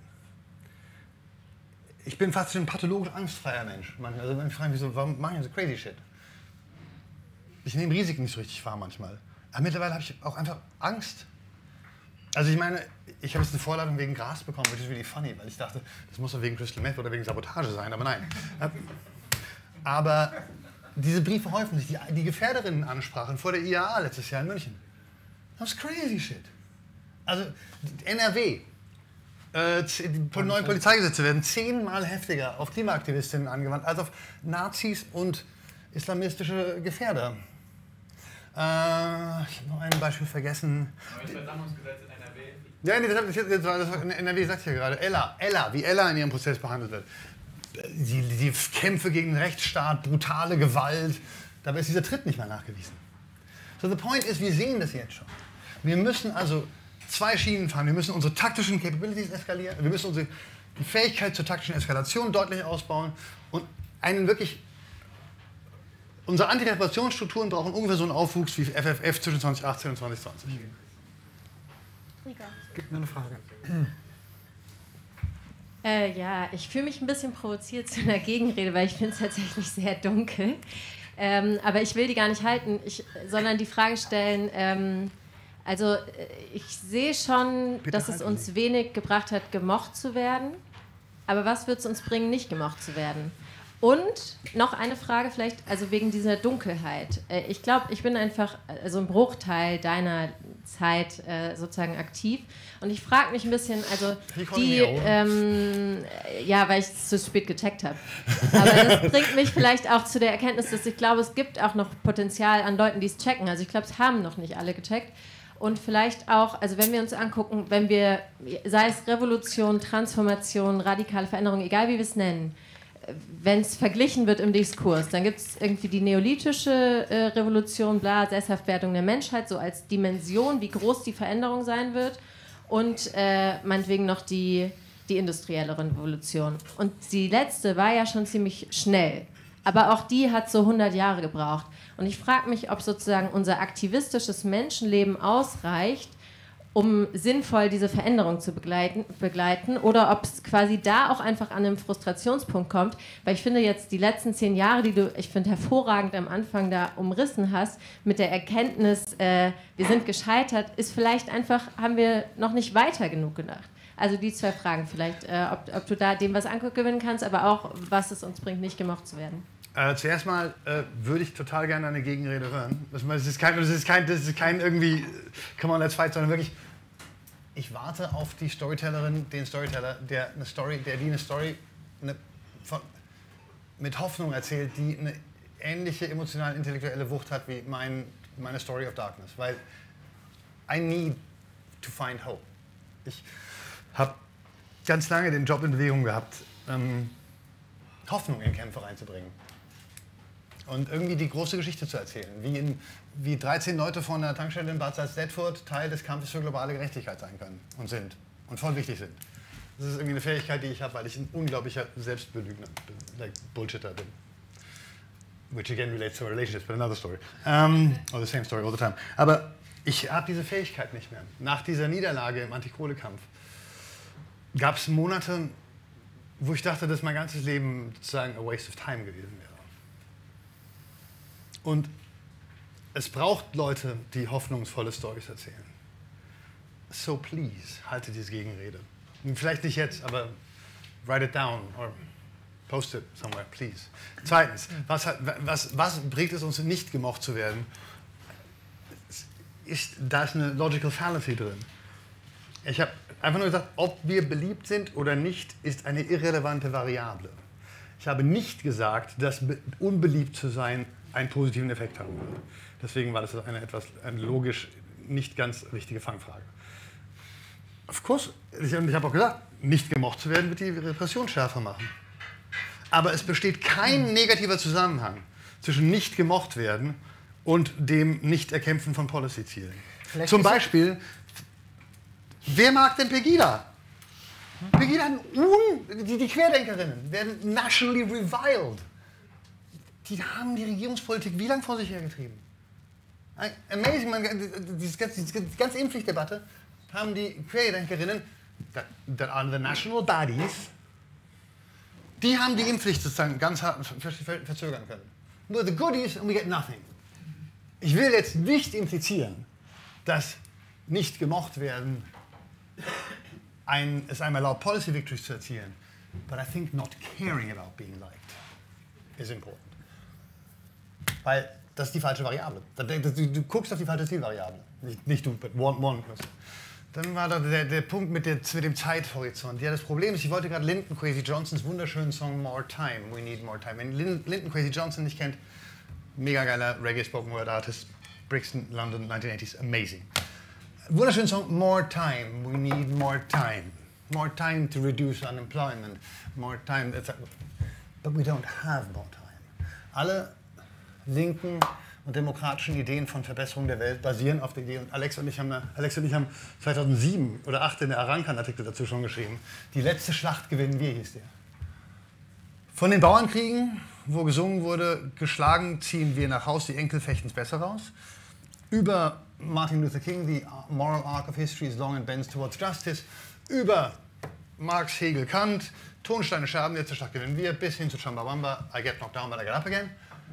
ich bin fast ein pathologisch angstfreier Mensch. Also wenn ich frage mich so, warum machen die so crazy shit? Ich nehme Risiken nicht so richtig wahr manchmal. Aber mittlerweile habe ich auch einfach Angst. Also ich meine, ich habe jetzt eine Vorladung wegen Gras bekommen, das ist really funny, weil ich dachte, das muss doch wegen Crystal Meth oder wegen Sabotage sein, aber nein. Aber diese Briefe häufen sich, die, die Gefährderinnenansprachen vor der I A A letztes Jahr in München. Das ist crazy shit. Also N R W, äh, die neuen Polizeigesetze werden zehnmal heftiger auf Klimaaktivistinnen angewandt als auf Nazis und islamistische Gefährder. Äh, ich habe noch ein Beispiel vergessen. Neues Versammlungsgesetz in N R W. Ja, nee, das, das, das, das N R W sagt ja gerade. Ella, Ella, wie Ella in ihrem Prozess behandelt wird. Die, die Kämpfe gegen den Rechtsstaat, brutale Gewalt. Dabei ist dieser Tritt nicht mehr nachgewiesen. So, the point ist, wir sehen das jetzt schon. Wir müssen also zwei Schienen fahren. Wir müssen unsere taktischen Capabilities eskalieren. Wir müssen unsere die Fähigkeit zur taktischen Eskalation deutlich ausbauen und einen wirklich. Unsere Antirepressionsstrukturen brauchen ungefähr so einen Aufwuchs wie F F F zwischen zwanzig achtzehn und zwanzig zwanzig. Rika. Es gibt mir eine Frage. Äh, ja, ich fühle mich ein bisschen provoziert zu einer Gegenrede, weil ich finde es tatsächlich sehr dunkel. Ähm, aber ich will die gar nicht halten, ich, sondern die Frage stellen, ähm, also ich sehe schon, Bitte dass es uns nicht. wenig gebracht hat, gemocht zu werden. Aber was wird es uns bringen, nicht gemocht zu werden? Und noch eine Frage vielleicht, also wegen dieser Dunkelheit. Ich glaube, ich bin einfach also ein Bruchteil deiner Zeit äh, sozusagen aktiv. Und ich frage mich ein bisschen, also die, ähm, ja, weil ich es zu spät gecheckt habe. Aber das bringt mich vielleicht auch zu der Erkenntnis, dass ich glaube, es gibt auch noch Potenzial an Leuten, die es checken. Also ich glaube, es haben noch nicht alle gecheckt. Und vielleicht auch, also wenn wir uns angucken, wenn wir, sei es Revolution, Transformation, radikale Veränderung, egal wie wir es nennen, wenn es verglichen wird im Diskurs, dann gibt es irgendwie die neolithische äh, Revolution, bla, Sesshaftwerdung der Menschheit, so als Dimension, wie groß die Veränderung sein wird und äh, meinetwegen noch die, die industrielle Revolution. Und die letzte war ja schon ziemlich schnell, aber auch die hat so hundert Jahre gebraucht. Und ich frage mich, ob sozusagen unser aktivistisches Menschenleben ausreicht, um sinnvoll diese Veränderung zu begleiten, begleiten oder ob es quasi da auch einfach an einem Frustrationspunkt kommt, weil ich finde jetzt die letzten zehn Jahre, die du, ich finde, hervorragend am Anfang da umrissen hast, mit der Erkenntnis, äh, wir sind gescheitert, ist vielleicht einfach, haben wir noch nicht weiter genug gedacht. Also die zwei Fragen vielleicht, äh, ob, ob du da dem was angewinnen kannst, aber auch, was es uns bringt, nicht gemocht zu werden. Äh, zuerst mal äh, würde ich total gerne eine Gegenrede hören. Das, das, ist kein, das, ist kein, das ist kein irgendwie, come on, let's fight, sondern wirklich, ich warte auf die Storytellerin, den Storyteller, der eine Story, der die eine Story eine, von, mit Hoffnung erzählt, die eine ähnliche emotional intellektuelle Wucht hat wie mein, meine Story of Darkness. Weil I need to find hope. Ich habe ganz lange den Job in Bewegung gehabt, ähm, Hoffnung in Kämpfe reinzubringen. Und irgendwie die große Geschichte zu erzählen, wie, in, wie dreizehn Leute von der Tankstelle in Bad Salzdetfurt Teil des Kampfes für globale Gerechtigkeit sein können und sind und voll wichtig sind. Das ist irgendwie eine Fähigkeit, die ich habe, weil ich ein unglaublicher Selbstbelügner, like Bullshitter bin. Which again relates to relationships, but another story. Um, or the same story all the time. Aber ich habe diese Fähigkeit nicht mehr. Nach dieser Niederlage im Antikohlekampf gab es Monate, wo ich dachte, dass mein ganzes Leben sozusagen a waste of time gewesen wäre. Und es braucht Leute, die hoffnungsvolle Storys erzählen. So please, halte diese Gegenrede. Vielleicht nicht jetzt, aber write it down or post it somewhere, please. Zweitens, was, hat, was, was bringt es uns, nicht gemocht zu werden? Ist, da ist eine logical fallacy drin. Ich habe einfach nur gesagt, ob wir beliebt sind oder nicht, ist eine irrelevante Variable. Ich habe nicht gesagt, dass unbeliebt zu sein einen positiven Effekt haben würde. Deswegen war das eine etwas eine logisch nicht ganz richtige Fangfrage. Of course, ich, ich habe auch gesagt, nicht gemocht zu werden, wird die Repression schärfer machen. Aber es besteht kein negativer Zusammenhang zwischen nicht gemocht werden und dem Nicht-Erkämpfen von Policy-Zielen. Zum Beispiel, wer mag denn Pegida? Pegida, un, die, die Querdenkerinnen werden nationally reviled. Die haben die Regierungspolitik wie lange vor sich hergetrieben? Amazing, man, diese ganze, diese ganze Impfpflichtdebatte haben die Querdenkerinnen, that, that are the national bodies, die haben die Impfpflicht sozusagen ganz hart verzögern können. Nur the goodies and we get nothing. Ich will jetzt nicht implizieren, dass nicht gemocht werden ein, es einem erlaubt, Policy Victories zu erzielen. But I think not caring about being liked is important. Weil das ist die falsche Variable. Du guckst auf die falsche Zielvariable. Nicht, nicht du, but one, one. Dann war da der, der Punkt mit, der, mit dem Zeithorizont. Ja, das Problem ist, ich wollte gerade Linton Kwesi Johnsons wunderschönen Song More Time, We Need More Time. Wenn Linton Kwesi Johnson nicht kennt, mega geiler Reggae Spoken Word Artist, Brixton, London, nineteen eighties, amazing. Wunderschönen Song More Time, We Need More Time. More time to reduce unemployment. More time, but we don't have more time. Alle linken und demokratischen Ideen von Verbesserung der Welt basieren auf der Idee. Und Alex und ich haben, Alex und ich haben zweitausendsieben oder zweitausendacht in der Arankan-Artikel dazu schon geschrieben. Die letzte Schlacht gewinnen wir, hieß der. Von den Bauernkriegen, wo gesungen wurde, geschlagen ziehen wir nach Haus, die Enkel fechten es besser raus. Über Martin Luther King, The Moral Arc of History is long and bends towards justice. Über Marx, Hegel, Kant, Tonsteine, Scherben, letzte Schlacht gewinnen wir, bis hin zu Chumbawamba, I get knocked down, but I get up again.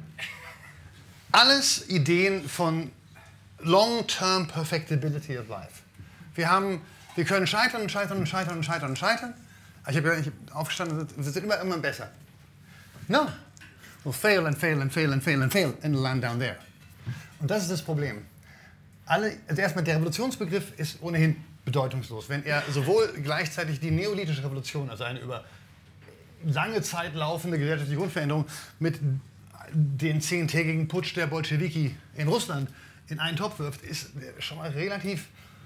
Alles Ideen von Long-Term Perfectibility of Life. Wir, haben, wir können scheitern und scheitern und scheitern und scheitern und scheitern. Ich habe ja aufgestanden, wir sind immer, immer besser. No. We'll fail and fail and fail and fail and fail and land down there. Und das ist das Problem. Alle, also erstmal, der Revolutionsbegriff ist ohnehin bedeutungslos. Wenn er sowohl gleichzeitig die neolithische Revolution, also eine über lange Zeit laufende gesellschaftliche Grundveränderung, mit den zehntägigen Putsch der Bolschewiki in Russland in einen Topf wirft, ist schon mal relativ.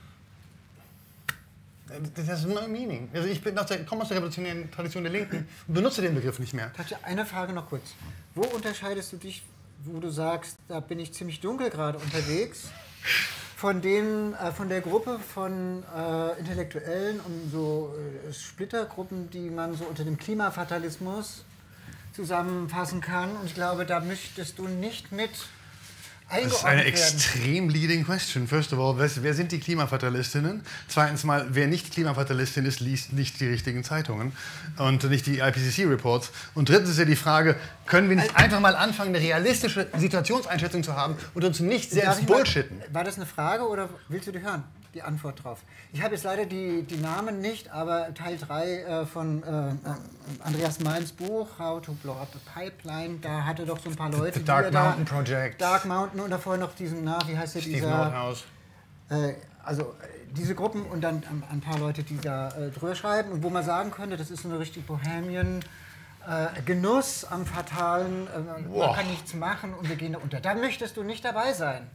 Das ist no meaning. Also ich bin aus der, komme aus der revolutionären Tradition der Linken und benutze den Begriff nicht mehr. Tatja, eine Frage noch kurz. Wo unterscheidest du dich, wo du sagst, da bin ich ziemlich dunkel gerade unterwegs, von, den, äh, von der Gruppe von äh, Intellektuellen und so äh, Splittergruppen, die man so unter dem Klimafatalismus zusammenfassen kann? Und ich glaube, da möchtest du nicht mit Das ist eine extrem leading question. First of all, wer sind die Klimafatalistinnen? Zweitens mal, wer nicht Klimafatalistin ist, liest nicht die richtigen Zeitungen und nicht die I P C C-Reports. Und drittens ist ja die Frage, können wir nicht einfach mal anfangen, eine realistische Situationseinschätzung zu haben und uns nicht selbst bullshitten? War das eine Frage oder willst du die hören? Die Antwort drauf. Ich habe jetzt leider die, die Namen nicht, aber Teil drei äh, von äh, Andreas Meins Buch, How to Blow Up a Pipeline, da hatte doch so ein paar Leute. The Dark Mountain da, Project. Dark Mountain und davor noch diesen, na, wie heißt der, Steve dieser... Nordhaus. Äh, also diese Gruppen und dann ein, ein paar Leute, die da äh, drüber schreiben und wo man sagen könnte, das ist so eine richtig Bohemian... Äh, Genuss am Fatalen, äh, man kann nichts machen und wir gehen da unter. Da möchtest du nicht dabei sein.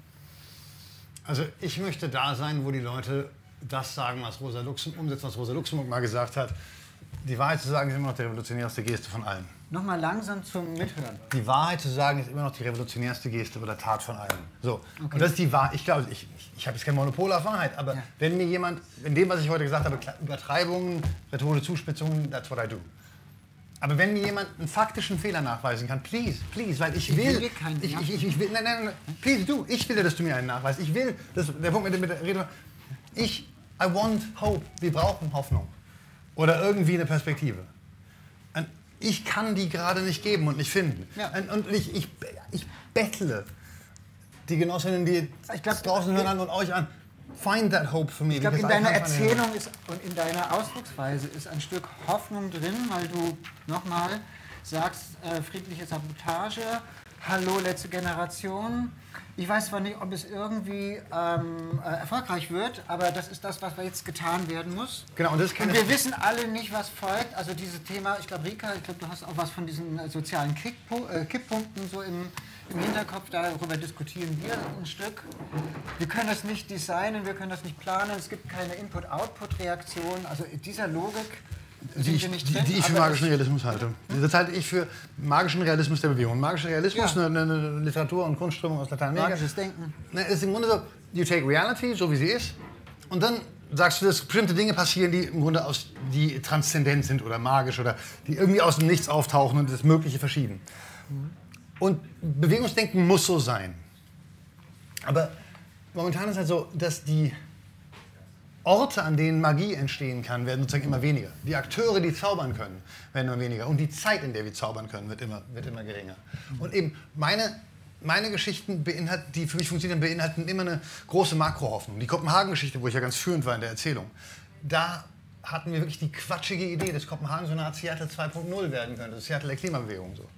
Also ich möchte da sein, wo die Leute das sagen, was Rosa Luxemburg umsetzt, was Rosa Luxemburg mal gesagt hat. Die Wahrheit zu sagen ist immer noch die revolutionärste Geste von allen. Nochmal langsam zum Mithören. Die Wahrheit zu sagen ist immer noch die revolutionärste Geste oder Tat von allen. So. Okay. Und das ist die Wahrheit. Ich glaube, ich, ich, ich habe jetzt kein Monopol auf Wahrheit, aber ja. wenn mir jemand, in dem, was ich heute gesagt habe, Übertreibungen, rhetorische Zuspitzungen, that's what I do. Aber wenn mir jemand einen faktischen Fehler nachweisen kann, please, please, weil ich will, ich will keinen, ich, ich, ich will, nein, nein, nein, please, du, ich will, dass du mir einen nachweist. Ich will, das, der Punkt mit der, mit der Rede, ich, I want hope, wir brauchen Hoffnung oder irgendwie eine Perspektive. Und ich kann die gerade nicht geben und nicht finden. Ja. Und, und ich, ich, ich bettle die Genossinnen, die ich glaub, draußen hören an und euch an. Find that hope for me. Ich glaube, in deiner Erzählung ist, und in deiner Ausdrucksweise ist ein Stück Hoffnung drin, weil du nochmal sagst, äh, friedliche Sabotage, hallo letzte Generation. Ich weiß zwar nicht, ob es irgendwie ähm, äh, erfolgreich wird, aber das ist das, was jetzt getan werden muss. Genau, und das und wir wissen alle nicht, was folgt. Also dieses Thema, ich glaube, Rika, ich glaube, du hast auch was von diesen äh, sozialen Kickpu äh, Kipppunkten so im, im Hinterkopf. Darüber diskutieren wir ein Stück. Wir können das nicht designen, wir können das nicht planen. Es gibt keine Input-Output-Reaktion. Also in dieser Logik die ich, nicht die, drin, die ich für magischen Realismus halte. Das halte ich für magischen Realismus der Bewegung. Magischer Realismus, ja. eine, eine Literatur- und Kunstströmung aus Lateinamerika. Magisches Denken. Ne, ist im Grunde so, you take reality, so wie sie ist, und dann sagst du, dass bestimmte Dinge passieren, die im Grunde aus, die transzendent sind oder magisch oder die irgendwie aus dem Nichts auftauchen und das Mögliche verschieben. Mhm. Und Bewegungsdenken muss so sein. Aber momentan ist halt so, dass die Orte, an denen Magie entstehen kann, werden sozusagen immer weniger. Die Akteure, die zaubern können, werden immer weniger. Und die Zeit, in der wir zaubern können, wird immer, wird immer geringer. Und eben meine, meine Geschichten, beinhalten, die für mich funktionieren, beinhalten immer eine große Makrohoffnung. Die Kopenhagen-Geschichte, wo ich ja ganz führend war in der Erzählung, da hatten wir wirklich die quatschige Idee, dass Kopenhagen so eine Art Seattle zwei Punkt null werden könnte, das Seattle der Klimabewegung. So.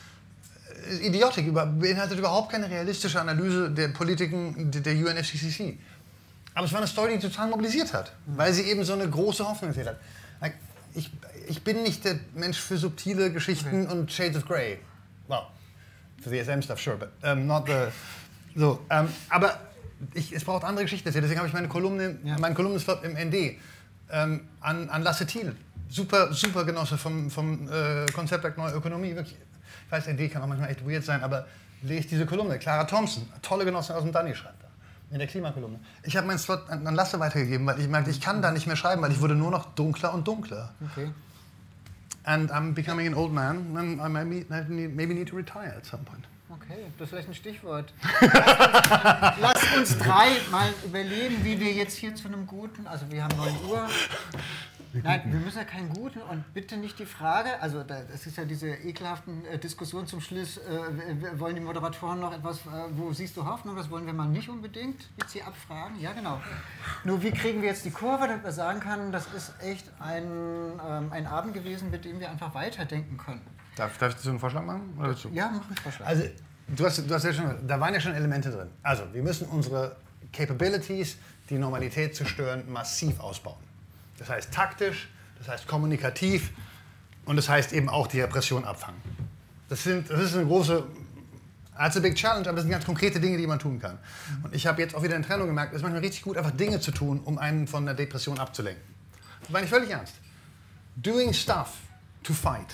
Idiotik, über, beinhaltet überhaupt keine realistische Analyse der Politiken der U N F C C C. Aber es war eine Story, die total mobilisiert hat, weil sie eben so eine große Hoffnung erzählt hat. Ich, ich bin nicht der Mensch für subtile Geschichten okay. und Shades of Grey. Well, für the S M-Stuff, sure, but um, not the... So, um, aber ich, es braucht andere Geschichten. Deswegen habe ich meine Kolumne, ja. mein Kolumnenslot im N D ähm, an, an Lasse Thiel. Super, super Genosse vom, vom äh, Konzeptwerk Neue Ökonomie. Wirklich. Ich weiß, N D kann auch manchmal echt weird sein, aber lest diese Kolumne. Clara Thompson, tolle Genossin aus dem Danny schreibt da. In der Klimakolumne. Ich habe meinen Slot an, an Lasse weitergegeben, weil ich merkte, ich kann da nicht mehr schreiben, weil ich wurde nur noch dunkler und dunkler. Okay. And I'm becoming an old man, and I maybe, maybe need to retire at some point. Okay, das ist vielleicht ein Stichwort. Lass uns, lass uns drei mal überlegen, wie wir jetzt hier zu einem guten, also wir haben neun Uhr. Nein, wir müssen ja keinen guten und bitte nicht die Frage, also das ist ja diese ekelhaften äh, Diskussion zum Schluss, äh, wollen die Moderatoren noch etwas, äh, wo siehst du Hoffnung, das wollen wir mal nicht unbedingt jetzt hier abfragen, ja genau. Nur wie kriegen wir jetzt die Kurve, damit man sagen kann, das ist echt ein, ähm, ein Abend gewesen, mit dem wir einfach weiterdenken können. Darf, darf ich so einen Vorschlag machen? Oder dazu? Ja, mach einen Vorschlag. Also, du hast, du hast ja schon, da waren ja schon Elemente drin. Also, wir müssen unsere Capabilities, die Normalität zu stören, massiv ausbauen. Das heißt taktisch, das heißt kommunikativ und das heißt eben auch die Repression abfangen. Das, sind, das ist eine große, that's a big challenge, aber das sind ganz konkrete Dinge, die man tun kann. Und ich habe jetzt auch wieder in Trennung gemerkt, es ist manchmal richtig gut, einfach Dinge zu tun, um einen von der Depression abzulenken. Das meine ich völlig ernst. Doing stuff to fight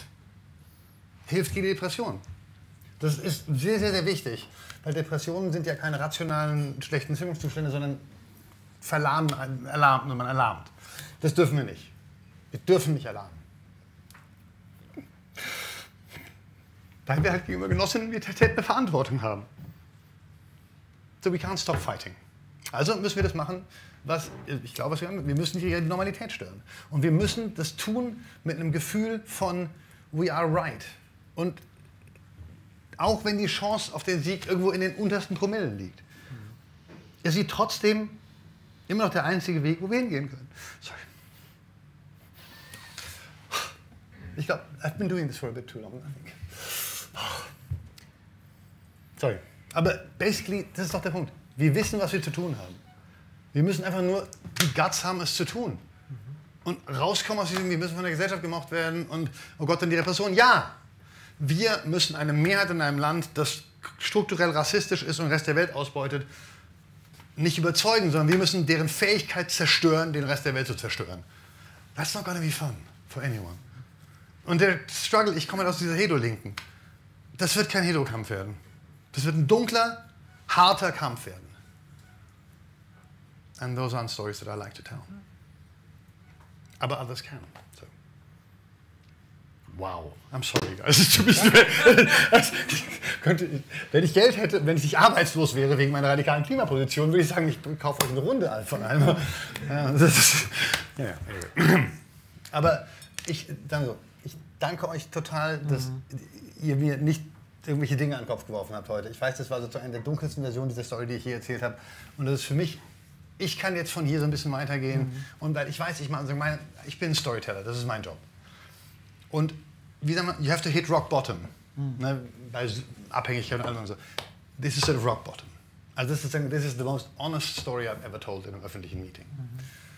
hilft gegen die Depression. Das ist sehr, sehr, sehr wichtig, weil Depressionen sind ja keine rationalen, schlechten Stimmungszustände, sondern verlahmen, alarmt, man alarmt. Das dürfen wir nicht. Wir dürfen nicht alarmen. Weil wir halt gegenüber Genossinnen wie Ted eine Verantwortung haben. So we can't stop fighting. Also müssen wir das machen, was ich glaube, was wir haben. Wir müssen hier die Normalität stören. Und wir müssen das tun mit einem Gefühl von we are right. Und auch wenn die Chance auf den Sieg irgendwo in den untersten Promillen liegt, ist sie trotzdem immer noch der einzige Weg, wo wir hingehen können. Sorry. Ich glaube, I've been doing this for a bit too long, I think. Sorry. Aber basically, das ist doch der Punkt. Wir wissen, was wir zu tun haben. Wir müssen einfach nur die Guts haben, es zu tun. Und rauskommen aus diesem, wir müssen von der Gesellschaft gemocht werden und, oh Gott, dann die Repression. Ja, wir müssen eine Mehrheit in einem Land, das strukturell rassistisch ist und den Rest der Welt ausbeutet, nicht überzeugen, sondern wir müssen deren Fähigkeit zerstören, den Rest der Welt zu zerstören. That's not gonna be fun for anyone. Und der Struggle, ich komme aus dieser Hedo-Linken, das wird kein Hedo-Kampf werden. Das wird ein dunkler, harter Kampf werden. And those aren't stories that I like to tell. Aber others can. So. Wow, I'm sorry, guys. Es tut mir leid. Könnte, wenn ich Geld hätte, wenn ich nicht arbeitslos wäre wegen meiner radikalen Klimaposition, würde ich sagen, ich kaufe euch eine Runde von einem. Ja, das ist, ja, anyway. Aber ich, dann so, ich danke euch total, dass mhm. ihr mir nicht irgendwelche Dinge an den Kopf geworfen habt heute. Ich weiß, das war sozusagen eine der dunkelsten Versionen dieser Story, die ich hier erzählt habe. Und das ist für mich, ich kann jetzt von hier so ein bisschen weitergehen. Mhm. Und weil ich weiß, ich, meine, ich bin ein Storyteller, das ist mein Job. Und wie sagt man, you have to hit rock bottom. Mhm. Ne, bei Abhängigkeit und allem und so. This is sort of rock bottom. Also das ist, this is the most honest story I've ever told in einem öffentlichen Meeting. Mhm.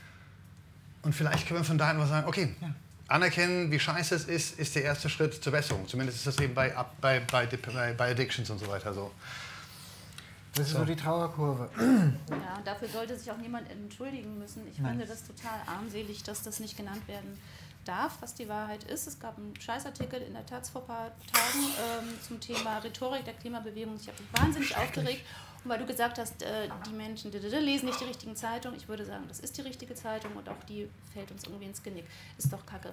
Und vielleicht können wir von daher mal sagen, okay, ja. Anerkennen, wie scheiße es ist, ist der erste Schritt zur Besserung. Zumindest ist das eben bei, bei, bei, bei Addictions und so weiter so. Das ist so, so die Trauerkurve. Ja, und dafür sollte sich auch niemand entschuldigen müssen. Ich Nein. finde das total armselig, dass das nicht genannt werden darf, was die Wahrheit ist. Es gab einen Scheißartikel in der Taz vor ein paar Tagen ähm, zum Thema Rhetorik der Klimabewegung. Ich habe mich wahnsinnig aufgeregt. Und weil du gesagt hast, äh, die Menschen die, die, die lesen nicht die richtigen Zeitungen, ich würde sagen, das ist die richtige Zeitung und auch die fällt uns irgendwie ins Genick. Ist doch kacke.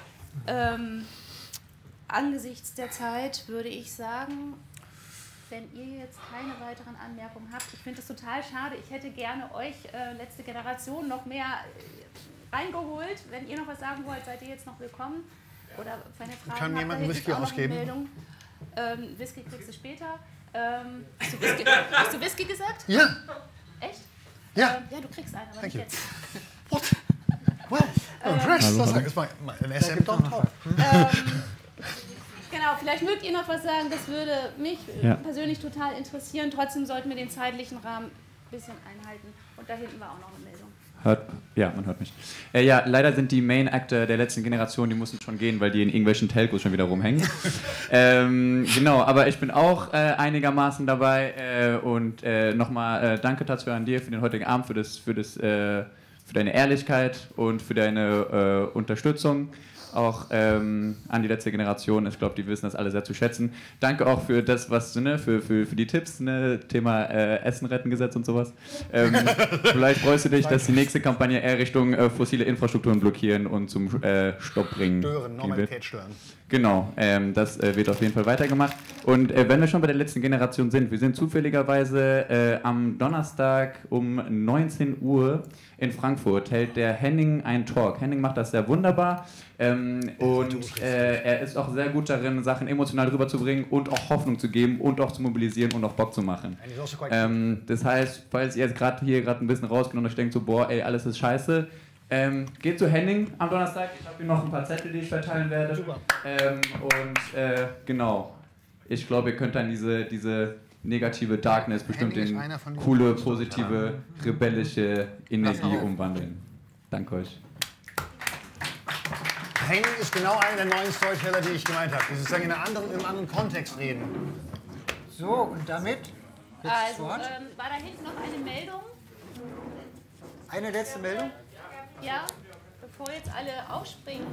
Ähm, angesichts der Zeit würde ich sagen, wenn ihr jetzt keine weiteren Anmerkungen habt, ich finde das total schade, ich hätte gerne euch, äh, letzte Generation, noch mehr äh, reingeholt. Wenn ihr noch was sagen wollt, seid ihr jetzt noch willkommen. Oder wenn ihr Fragen Kann habt, jemand einen Whisky ausgeben? Ähm, Whisky kriegst du später. Ähm, hast, du Whisky, hast du Whisky gesagt? Ja. Echt? Ja. Ähm, ja, du kriegst einen, aber Thank nicht you. jetzt. What? Well, I'm impressed. Das ist mein, mein S M Don't Talk. Ähm, genau, vielleicht mögt ihr noch was sagen, das würde mich ja. persönlich total interessieren. Trotzdem sollten wir den zeitlichen Rahmen ein bisschen einhalten. Und da hinten war auch noch eine Meldung. Hört, ja, man hört mich. Äh, ja, leider sind die Main Actor der letzten Generation, die mussten schon gehen, weil die in irgendwelchen Telcos schon wieder rumhängen. ähm, genau, aber ich bin auch äh, einigermaßen dabei äh, und äh, nochmal äh, danke Tatsuya an dir für den heutigen Abend, für, das, für, das, äh, für deine Ehrlichkeit und für deine äh, Unterstützung. Auch ähm, an die letzte Generation. Ich glaube, die wissen das alle sehr zu schätzen. Danke auch für das, was, ne, für, für, für die Tipps, ne, Thema äh, Essen-Retten-Gesetz und sowas. Ähm, vielleicht freust du dich, dass die nächste Kampagne eher Richtung äh, fossile Infrastrukturen blockieren und zum äh, Stopp bringen. Stören, Normalität stören. Genau, ähm, das äh, wird auf jeden Fall weitergemacht. Und äh, wenn wir schon bei der letzten Generation sind, wir sind zufälligerweise äh, am Donnerstag um neunzehn Uhr in Frankfurt, hält der Henning einen Talk. Henning macht das sehr wunderbar ähm, und äh, er ist auch sehr gut darin, Sachen emotional rüberzubringen und auch Hoffnung zu geben und auch zu mobilisieren und auch Bock zu machen. Ähm, das heißt, falls ihr jetzt gerade hier gerade ein bisschen rausgeht und euch denkt so, boah, ey, alles ist scheiße, Ähm, geht zu Henning am Donnerstag. Ich habe hier noch ein paar Zettel, die ich verteilen werde. Super. Ähm, und äh, genau, ich glaube, ihr könnt dann diese, diese negative Darkness bestimmt in coole, positive, rebellische Energie umwandeln. Danke euch. Henning ist genau einer der neuen Storyteller, die ich gemeint habe. Die sozusagen in einem anderen, in einem anderen Kontext reden. So, und damit? Also, ähm, war da hinten noch eine Meldung? Eine letzte Meldung? Ja, bevor jetzt alle aufspringen.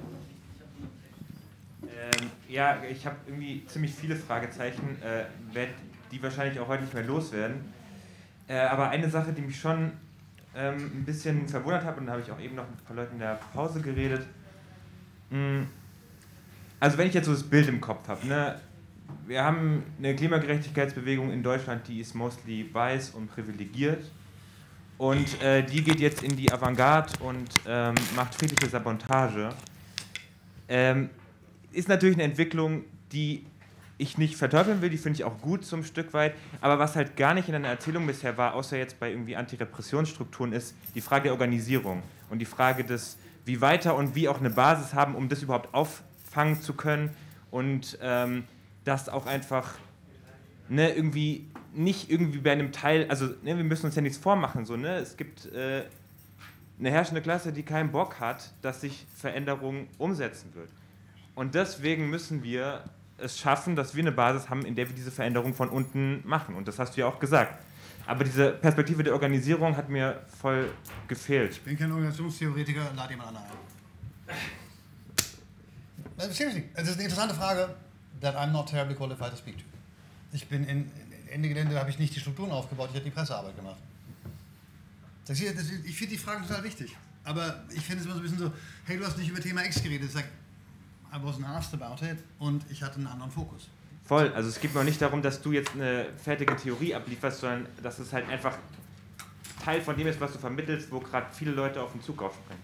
Ähm, ja, ich habe irgendwie ziemlich viele Fragezeichen, äh, werde die wahrscheinlich auch heute nicht mehr loswerden. Äh, aber eine Sache, die mich schon ähm, ein bisschen verwundert hat, und da habe ich auch eben noch mit ein paar Leuten in der Pause geredet. Mh, also wenn ich jetzt so das Bild im Kopf habe, ne, wir haben eine Klimagerechtigkeitsbewegung in Deutschland, die ist mostly weiß und privilegiert. Und äh, die geht jetzt in die Avantgarde und ähm, macht friedliche Sabotage. Ähm, ist natürlich eine Entwicklung, die ich nicht verteufeln will, die finde ich auch gut zum Stück weit, aber was halt gar nicht in einer Erzählung bisher war, außer jetzt bei irgendwie Antirepressionsstrukturen, ist die Frage der Organisierung und die Frage des, wie weiter und wie auch eine Basis haben, um das überhaupt auffangen zu können und ähm, das auch einfach ne, irgendwie nicht irgendwie bei einem Teil, also ne, wir müssen uns ja nichts vormachen, so, ne? Es gibt äh, eine herrschende Klasse, die keinen Bock hat, dass sich Veränderung umsetzen wird. Und deswegen müssen wir es schaffen, dass wir eine Basis haben, in der wir diese Veränderung von unten machen. Und das hast du ja auch gesagt. Aber diese Perspektive der Organisierung hat mir voll gefehlt. Ich bin kein Organisationstheoretiker, lade jemand anderen ein. Das ist eine interessante Frage, that I'm not terribly qualified to speak to. Ich bin in, in Ende Gelände, habe ich nicht die Strukturen aufgebaut, ich habe die Pressearbeit gemacht. Das hier, das, ich finde die Frage total wichtig. Aber ich finde es immer so ein bisschen so, hey, du hast nicht über Thema X geredet. Ich sage, I wasn't asked about it und ich hatte einen anderen Fokus. Voll, also es geht mir auch nicht darum, dass du jetzt eine fertige Theorie ablieferst, sondern dass es halt einfach Teil von dem ist, was du vermittelst, wo gerade viele Leute auf den Zug aufspringen.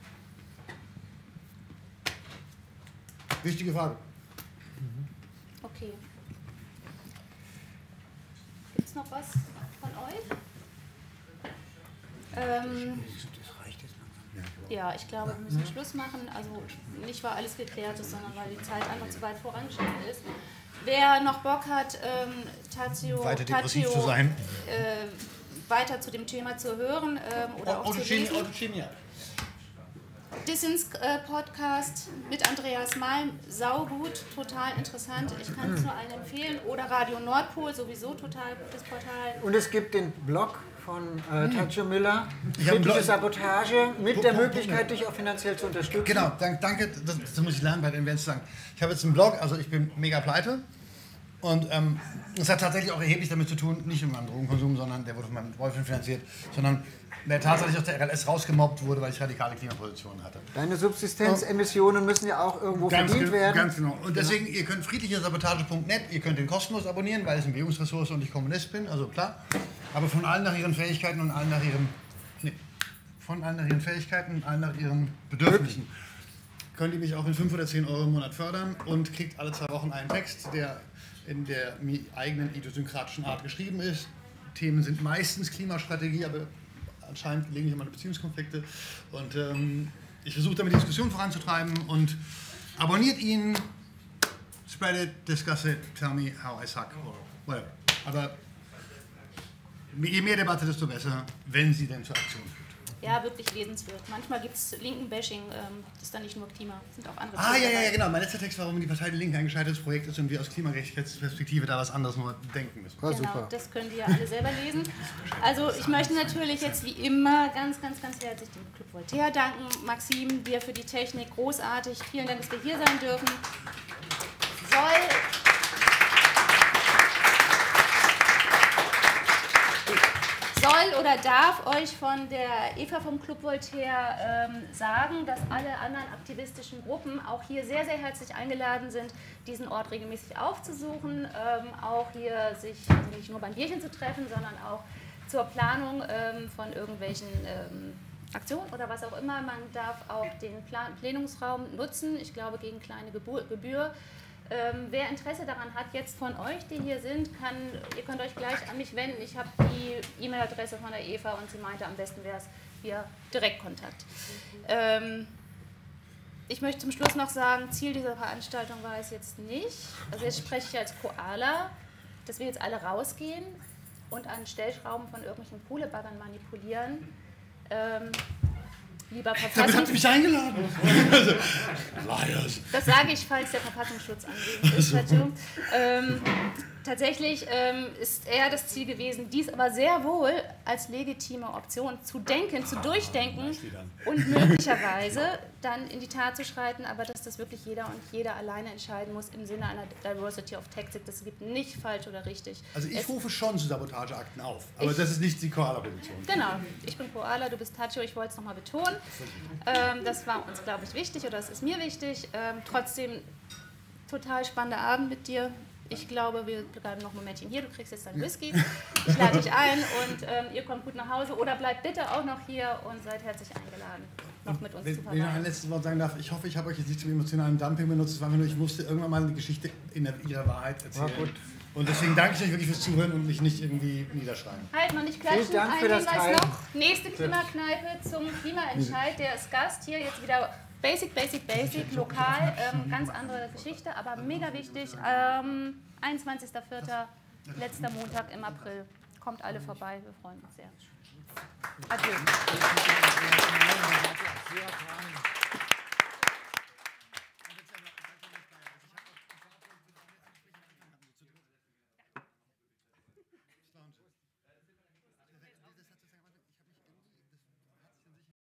Wichtige Frage. Okay. Gibt es noch was von euch? Ähm, ja, ich glaube, wir müssen Schluss machen. Also nicht, weil alles geklärt ist, sondern weil die Zeit einfach zu weit vorangeschritten ist. Wer noch Bock hat, ähm, Tazio, weiter depressiv Tazio, zu sein. Äh, weiter zu dem Thema zu hören ähm, oder auch zu lesen. Autochemie. Dissens-Podcast mit Andreas Malm, saugut, total interessant. Ich kann es nur allen empfehlen. Oder Radio Nordpol, sowieso total gutes Portal. Und es gibt den Blog von äh, Tazio Müller, Ich hab einen friedliche Blog- Sabotage, mit Punkt, der Punkt, Möglichkeit, Punkt. dich auch finanziell zu unterstützen. Genau, dank, danke, das, das muss ich lernen bei den Events zu sagen. Ich habe jetzt einen Blog, also ich bin mega pleite und ähm, es hat tatsächlich auch erheblich damit zu tun, nicht mit meinem Drogenkonsum, sondern der wurde von meinem Boyfriend finanziert, sondern der tatsächlich aus der R L S rausgemobbt wurde, weil ich radikale Klimapositionen hatte. Deine Subsistenzemissionen müssen ja auch irgendwo Ganz, verdient ge- werden. ganz genau. Und deswegen, ihr könnt friedlichesabotage punkt net, ihr könnt den kostenlos abonnieren, weil es eine Bewegungsressource und ich Kommunist bin, also klar. Aber von allen nach ihren Fähigkeiten und allen nach ihren, nee, von allen nach ihren Fähigkeiten und allen nach ihren Bedürfnissen könnt ihr mich auch in fünf oder zehn Euro im Monat fördern und kriegt alle zwei Wochen einen Text, der in der mir eigenen idiosynkratischen Art geschrieben ist. Themen sind meistens Klimastrategie, aber anscheinend gelegentlich immer Beziehungskonflikte. Und ähm, ich versuche damit die Diskussion voranzutreiben und abonniert ihn, spread it, discuss it, tell me how I suck. Whatever. Aber je mehr Debatte, desto besser, wenn sie denn zur Aktion führt. Ja, wirklich lesenswert. Manchmal gibt es linken Bashing, ähm, das ist dann nicht nur Klima, sind auch andere Ah, Themen ja, ja, dabei. ja, genau. Mein letzter Text war, warum die Partei Die Linke ein gescheitertes Projekt ist und wir aus Klimagerechtigkeitsperspektive da was anderes nur denken müssen. War Genau, super. das könnt ihr ja alle selber lesen. Also ich möchte natürlich jetzt wie immer ganz, ganz, ganz herzlich dem Club Voltaire danken. Maxim, dir für die Technik großartig. Vielen Dank, dass wir hier sein dürfen. Soll... soll oder darf euch von der Eva vom Club Voltaire ähm, sagen, dass alle anderen aktivistischen Gruppen auch hier sehr, sehr herzlich eingeladen sind, diesen Ort regelmäßig aufzusuchen, ähm, auch hier sich also nicht nur beim Bierchen zu treffen, sondern auch zur Planung ähm, von irgendwelchen ähm, Aktionen oder was auch immer. Man darf auch den Plan Plenumsraum nutzen, ich glaube gegen kleine Gebühr. Gebühr. Ähm, wer Interesse daran hat, jetzt von euch, die hier sind, kann, ihr könnt euch gleich an mich wenden. Ich habe die E-Mail-Adresse von der Eva und sie meinte, am besten wäre es via Direktkontakt. Ähm, ich möchte zum Schluss noch sagen, Ziel dieser Veranstaltung war es jetzt nicht, also jetzt spreche ich als Koala, dass wir jetzt alle rausgehen und an Stellschrauben von irgendwelchen Pulebaggern manipulieren. Ähm, Lieber Damit habt ihr mich eingeladen. Das sage ich, falls der Verfassungsschutz anwesend ist. Ähm, tatsächlich ähm, ist eher das Ziel gewesen, dies aber sehr wohl als legitime Option zu denken, zu durchdenken und möglicherweise dann in die Tat zu schreiten, aber dass das wirklich jeder und jeder alleine entscheiden muss im Sinne einer Diversity of Tactics. Das gibt nicht falsch oder richtig. Also ich es, rufe schon zu Sabotageakten auf, aber Ich- das ist nicht die Koala-Position. Genau, ich bin Koala, du bist Tazio, ich wollte es nochmal betonen. Ähm, das war uns, glaube ich, wichtig oder es ist mir wichtig. Ähm, trotzdem total spannender Abend mit dir. ich glaube, wir bleiben noch ein Momentchen hier. Du kriegst jetzt deinen Whisky. Ich lade dich ein und ähm, ihr kommt gut nach Hause. Oder bleibt bitte auch noch hier und seid herzlich eingeladen, noch mit uns wenn, zu wenn ich noch ein verweilen. letztes Wort sagen darf, ich hoffe, ich habe euch jetzt nicht zum emotionalen Dumping benutzt. Es war mir nur, ich musste irgendwann mal eine Geschichte in der, ihrer Wahrheit erzählen. Ja, gut. Und deswegen danke ich euch wirklich fürs Zuhören und mich nicht irgendwie niederschreiben. Halt noch nicht klatschen. Vielen Dank Ein für das Hinweis Teilen. noch. Nächste Klimakneipe zum Klimaentscheid. Der ist Gast hier jetzt wieder. Basic, basic, basic, lokal. Ähm, ganz andere Geschichte, aber mega wichtig. Ähm, einundzwanzigster vierter letzter Montag im April. Kommt alle vorbei. Wir freuen uns sehr. Adieu.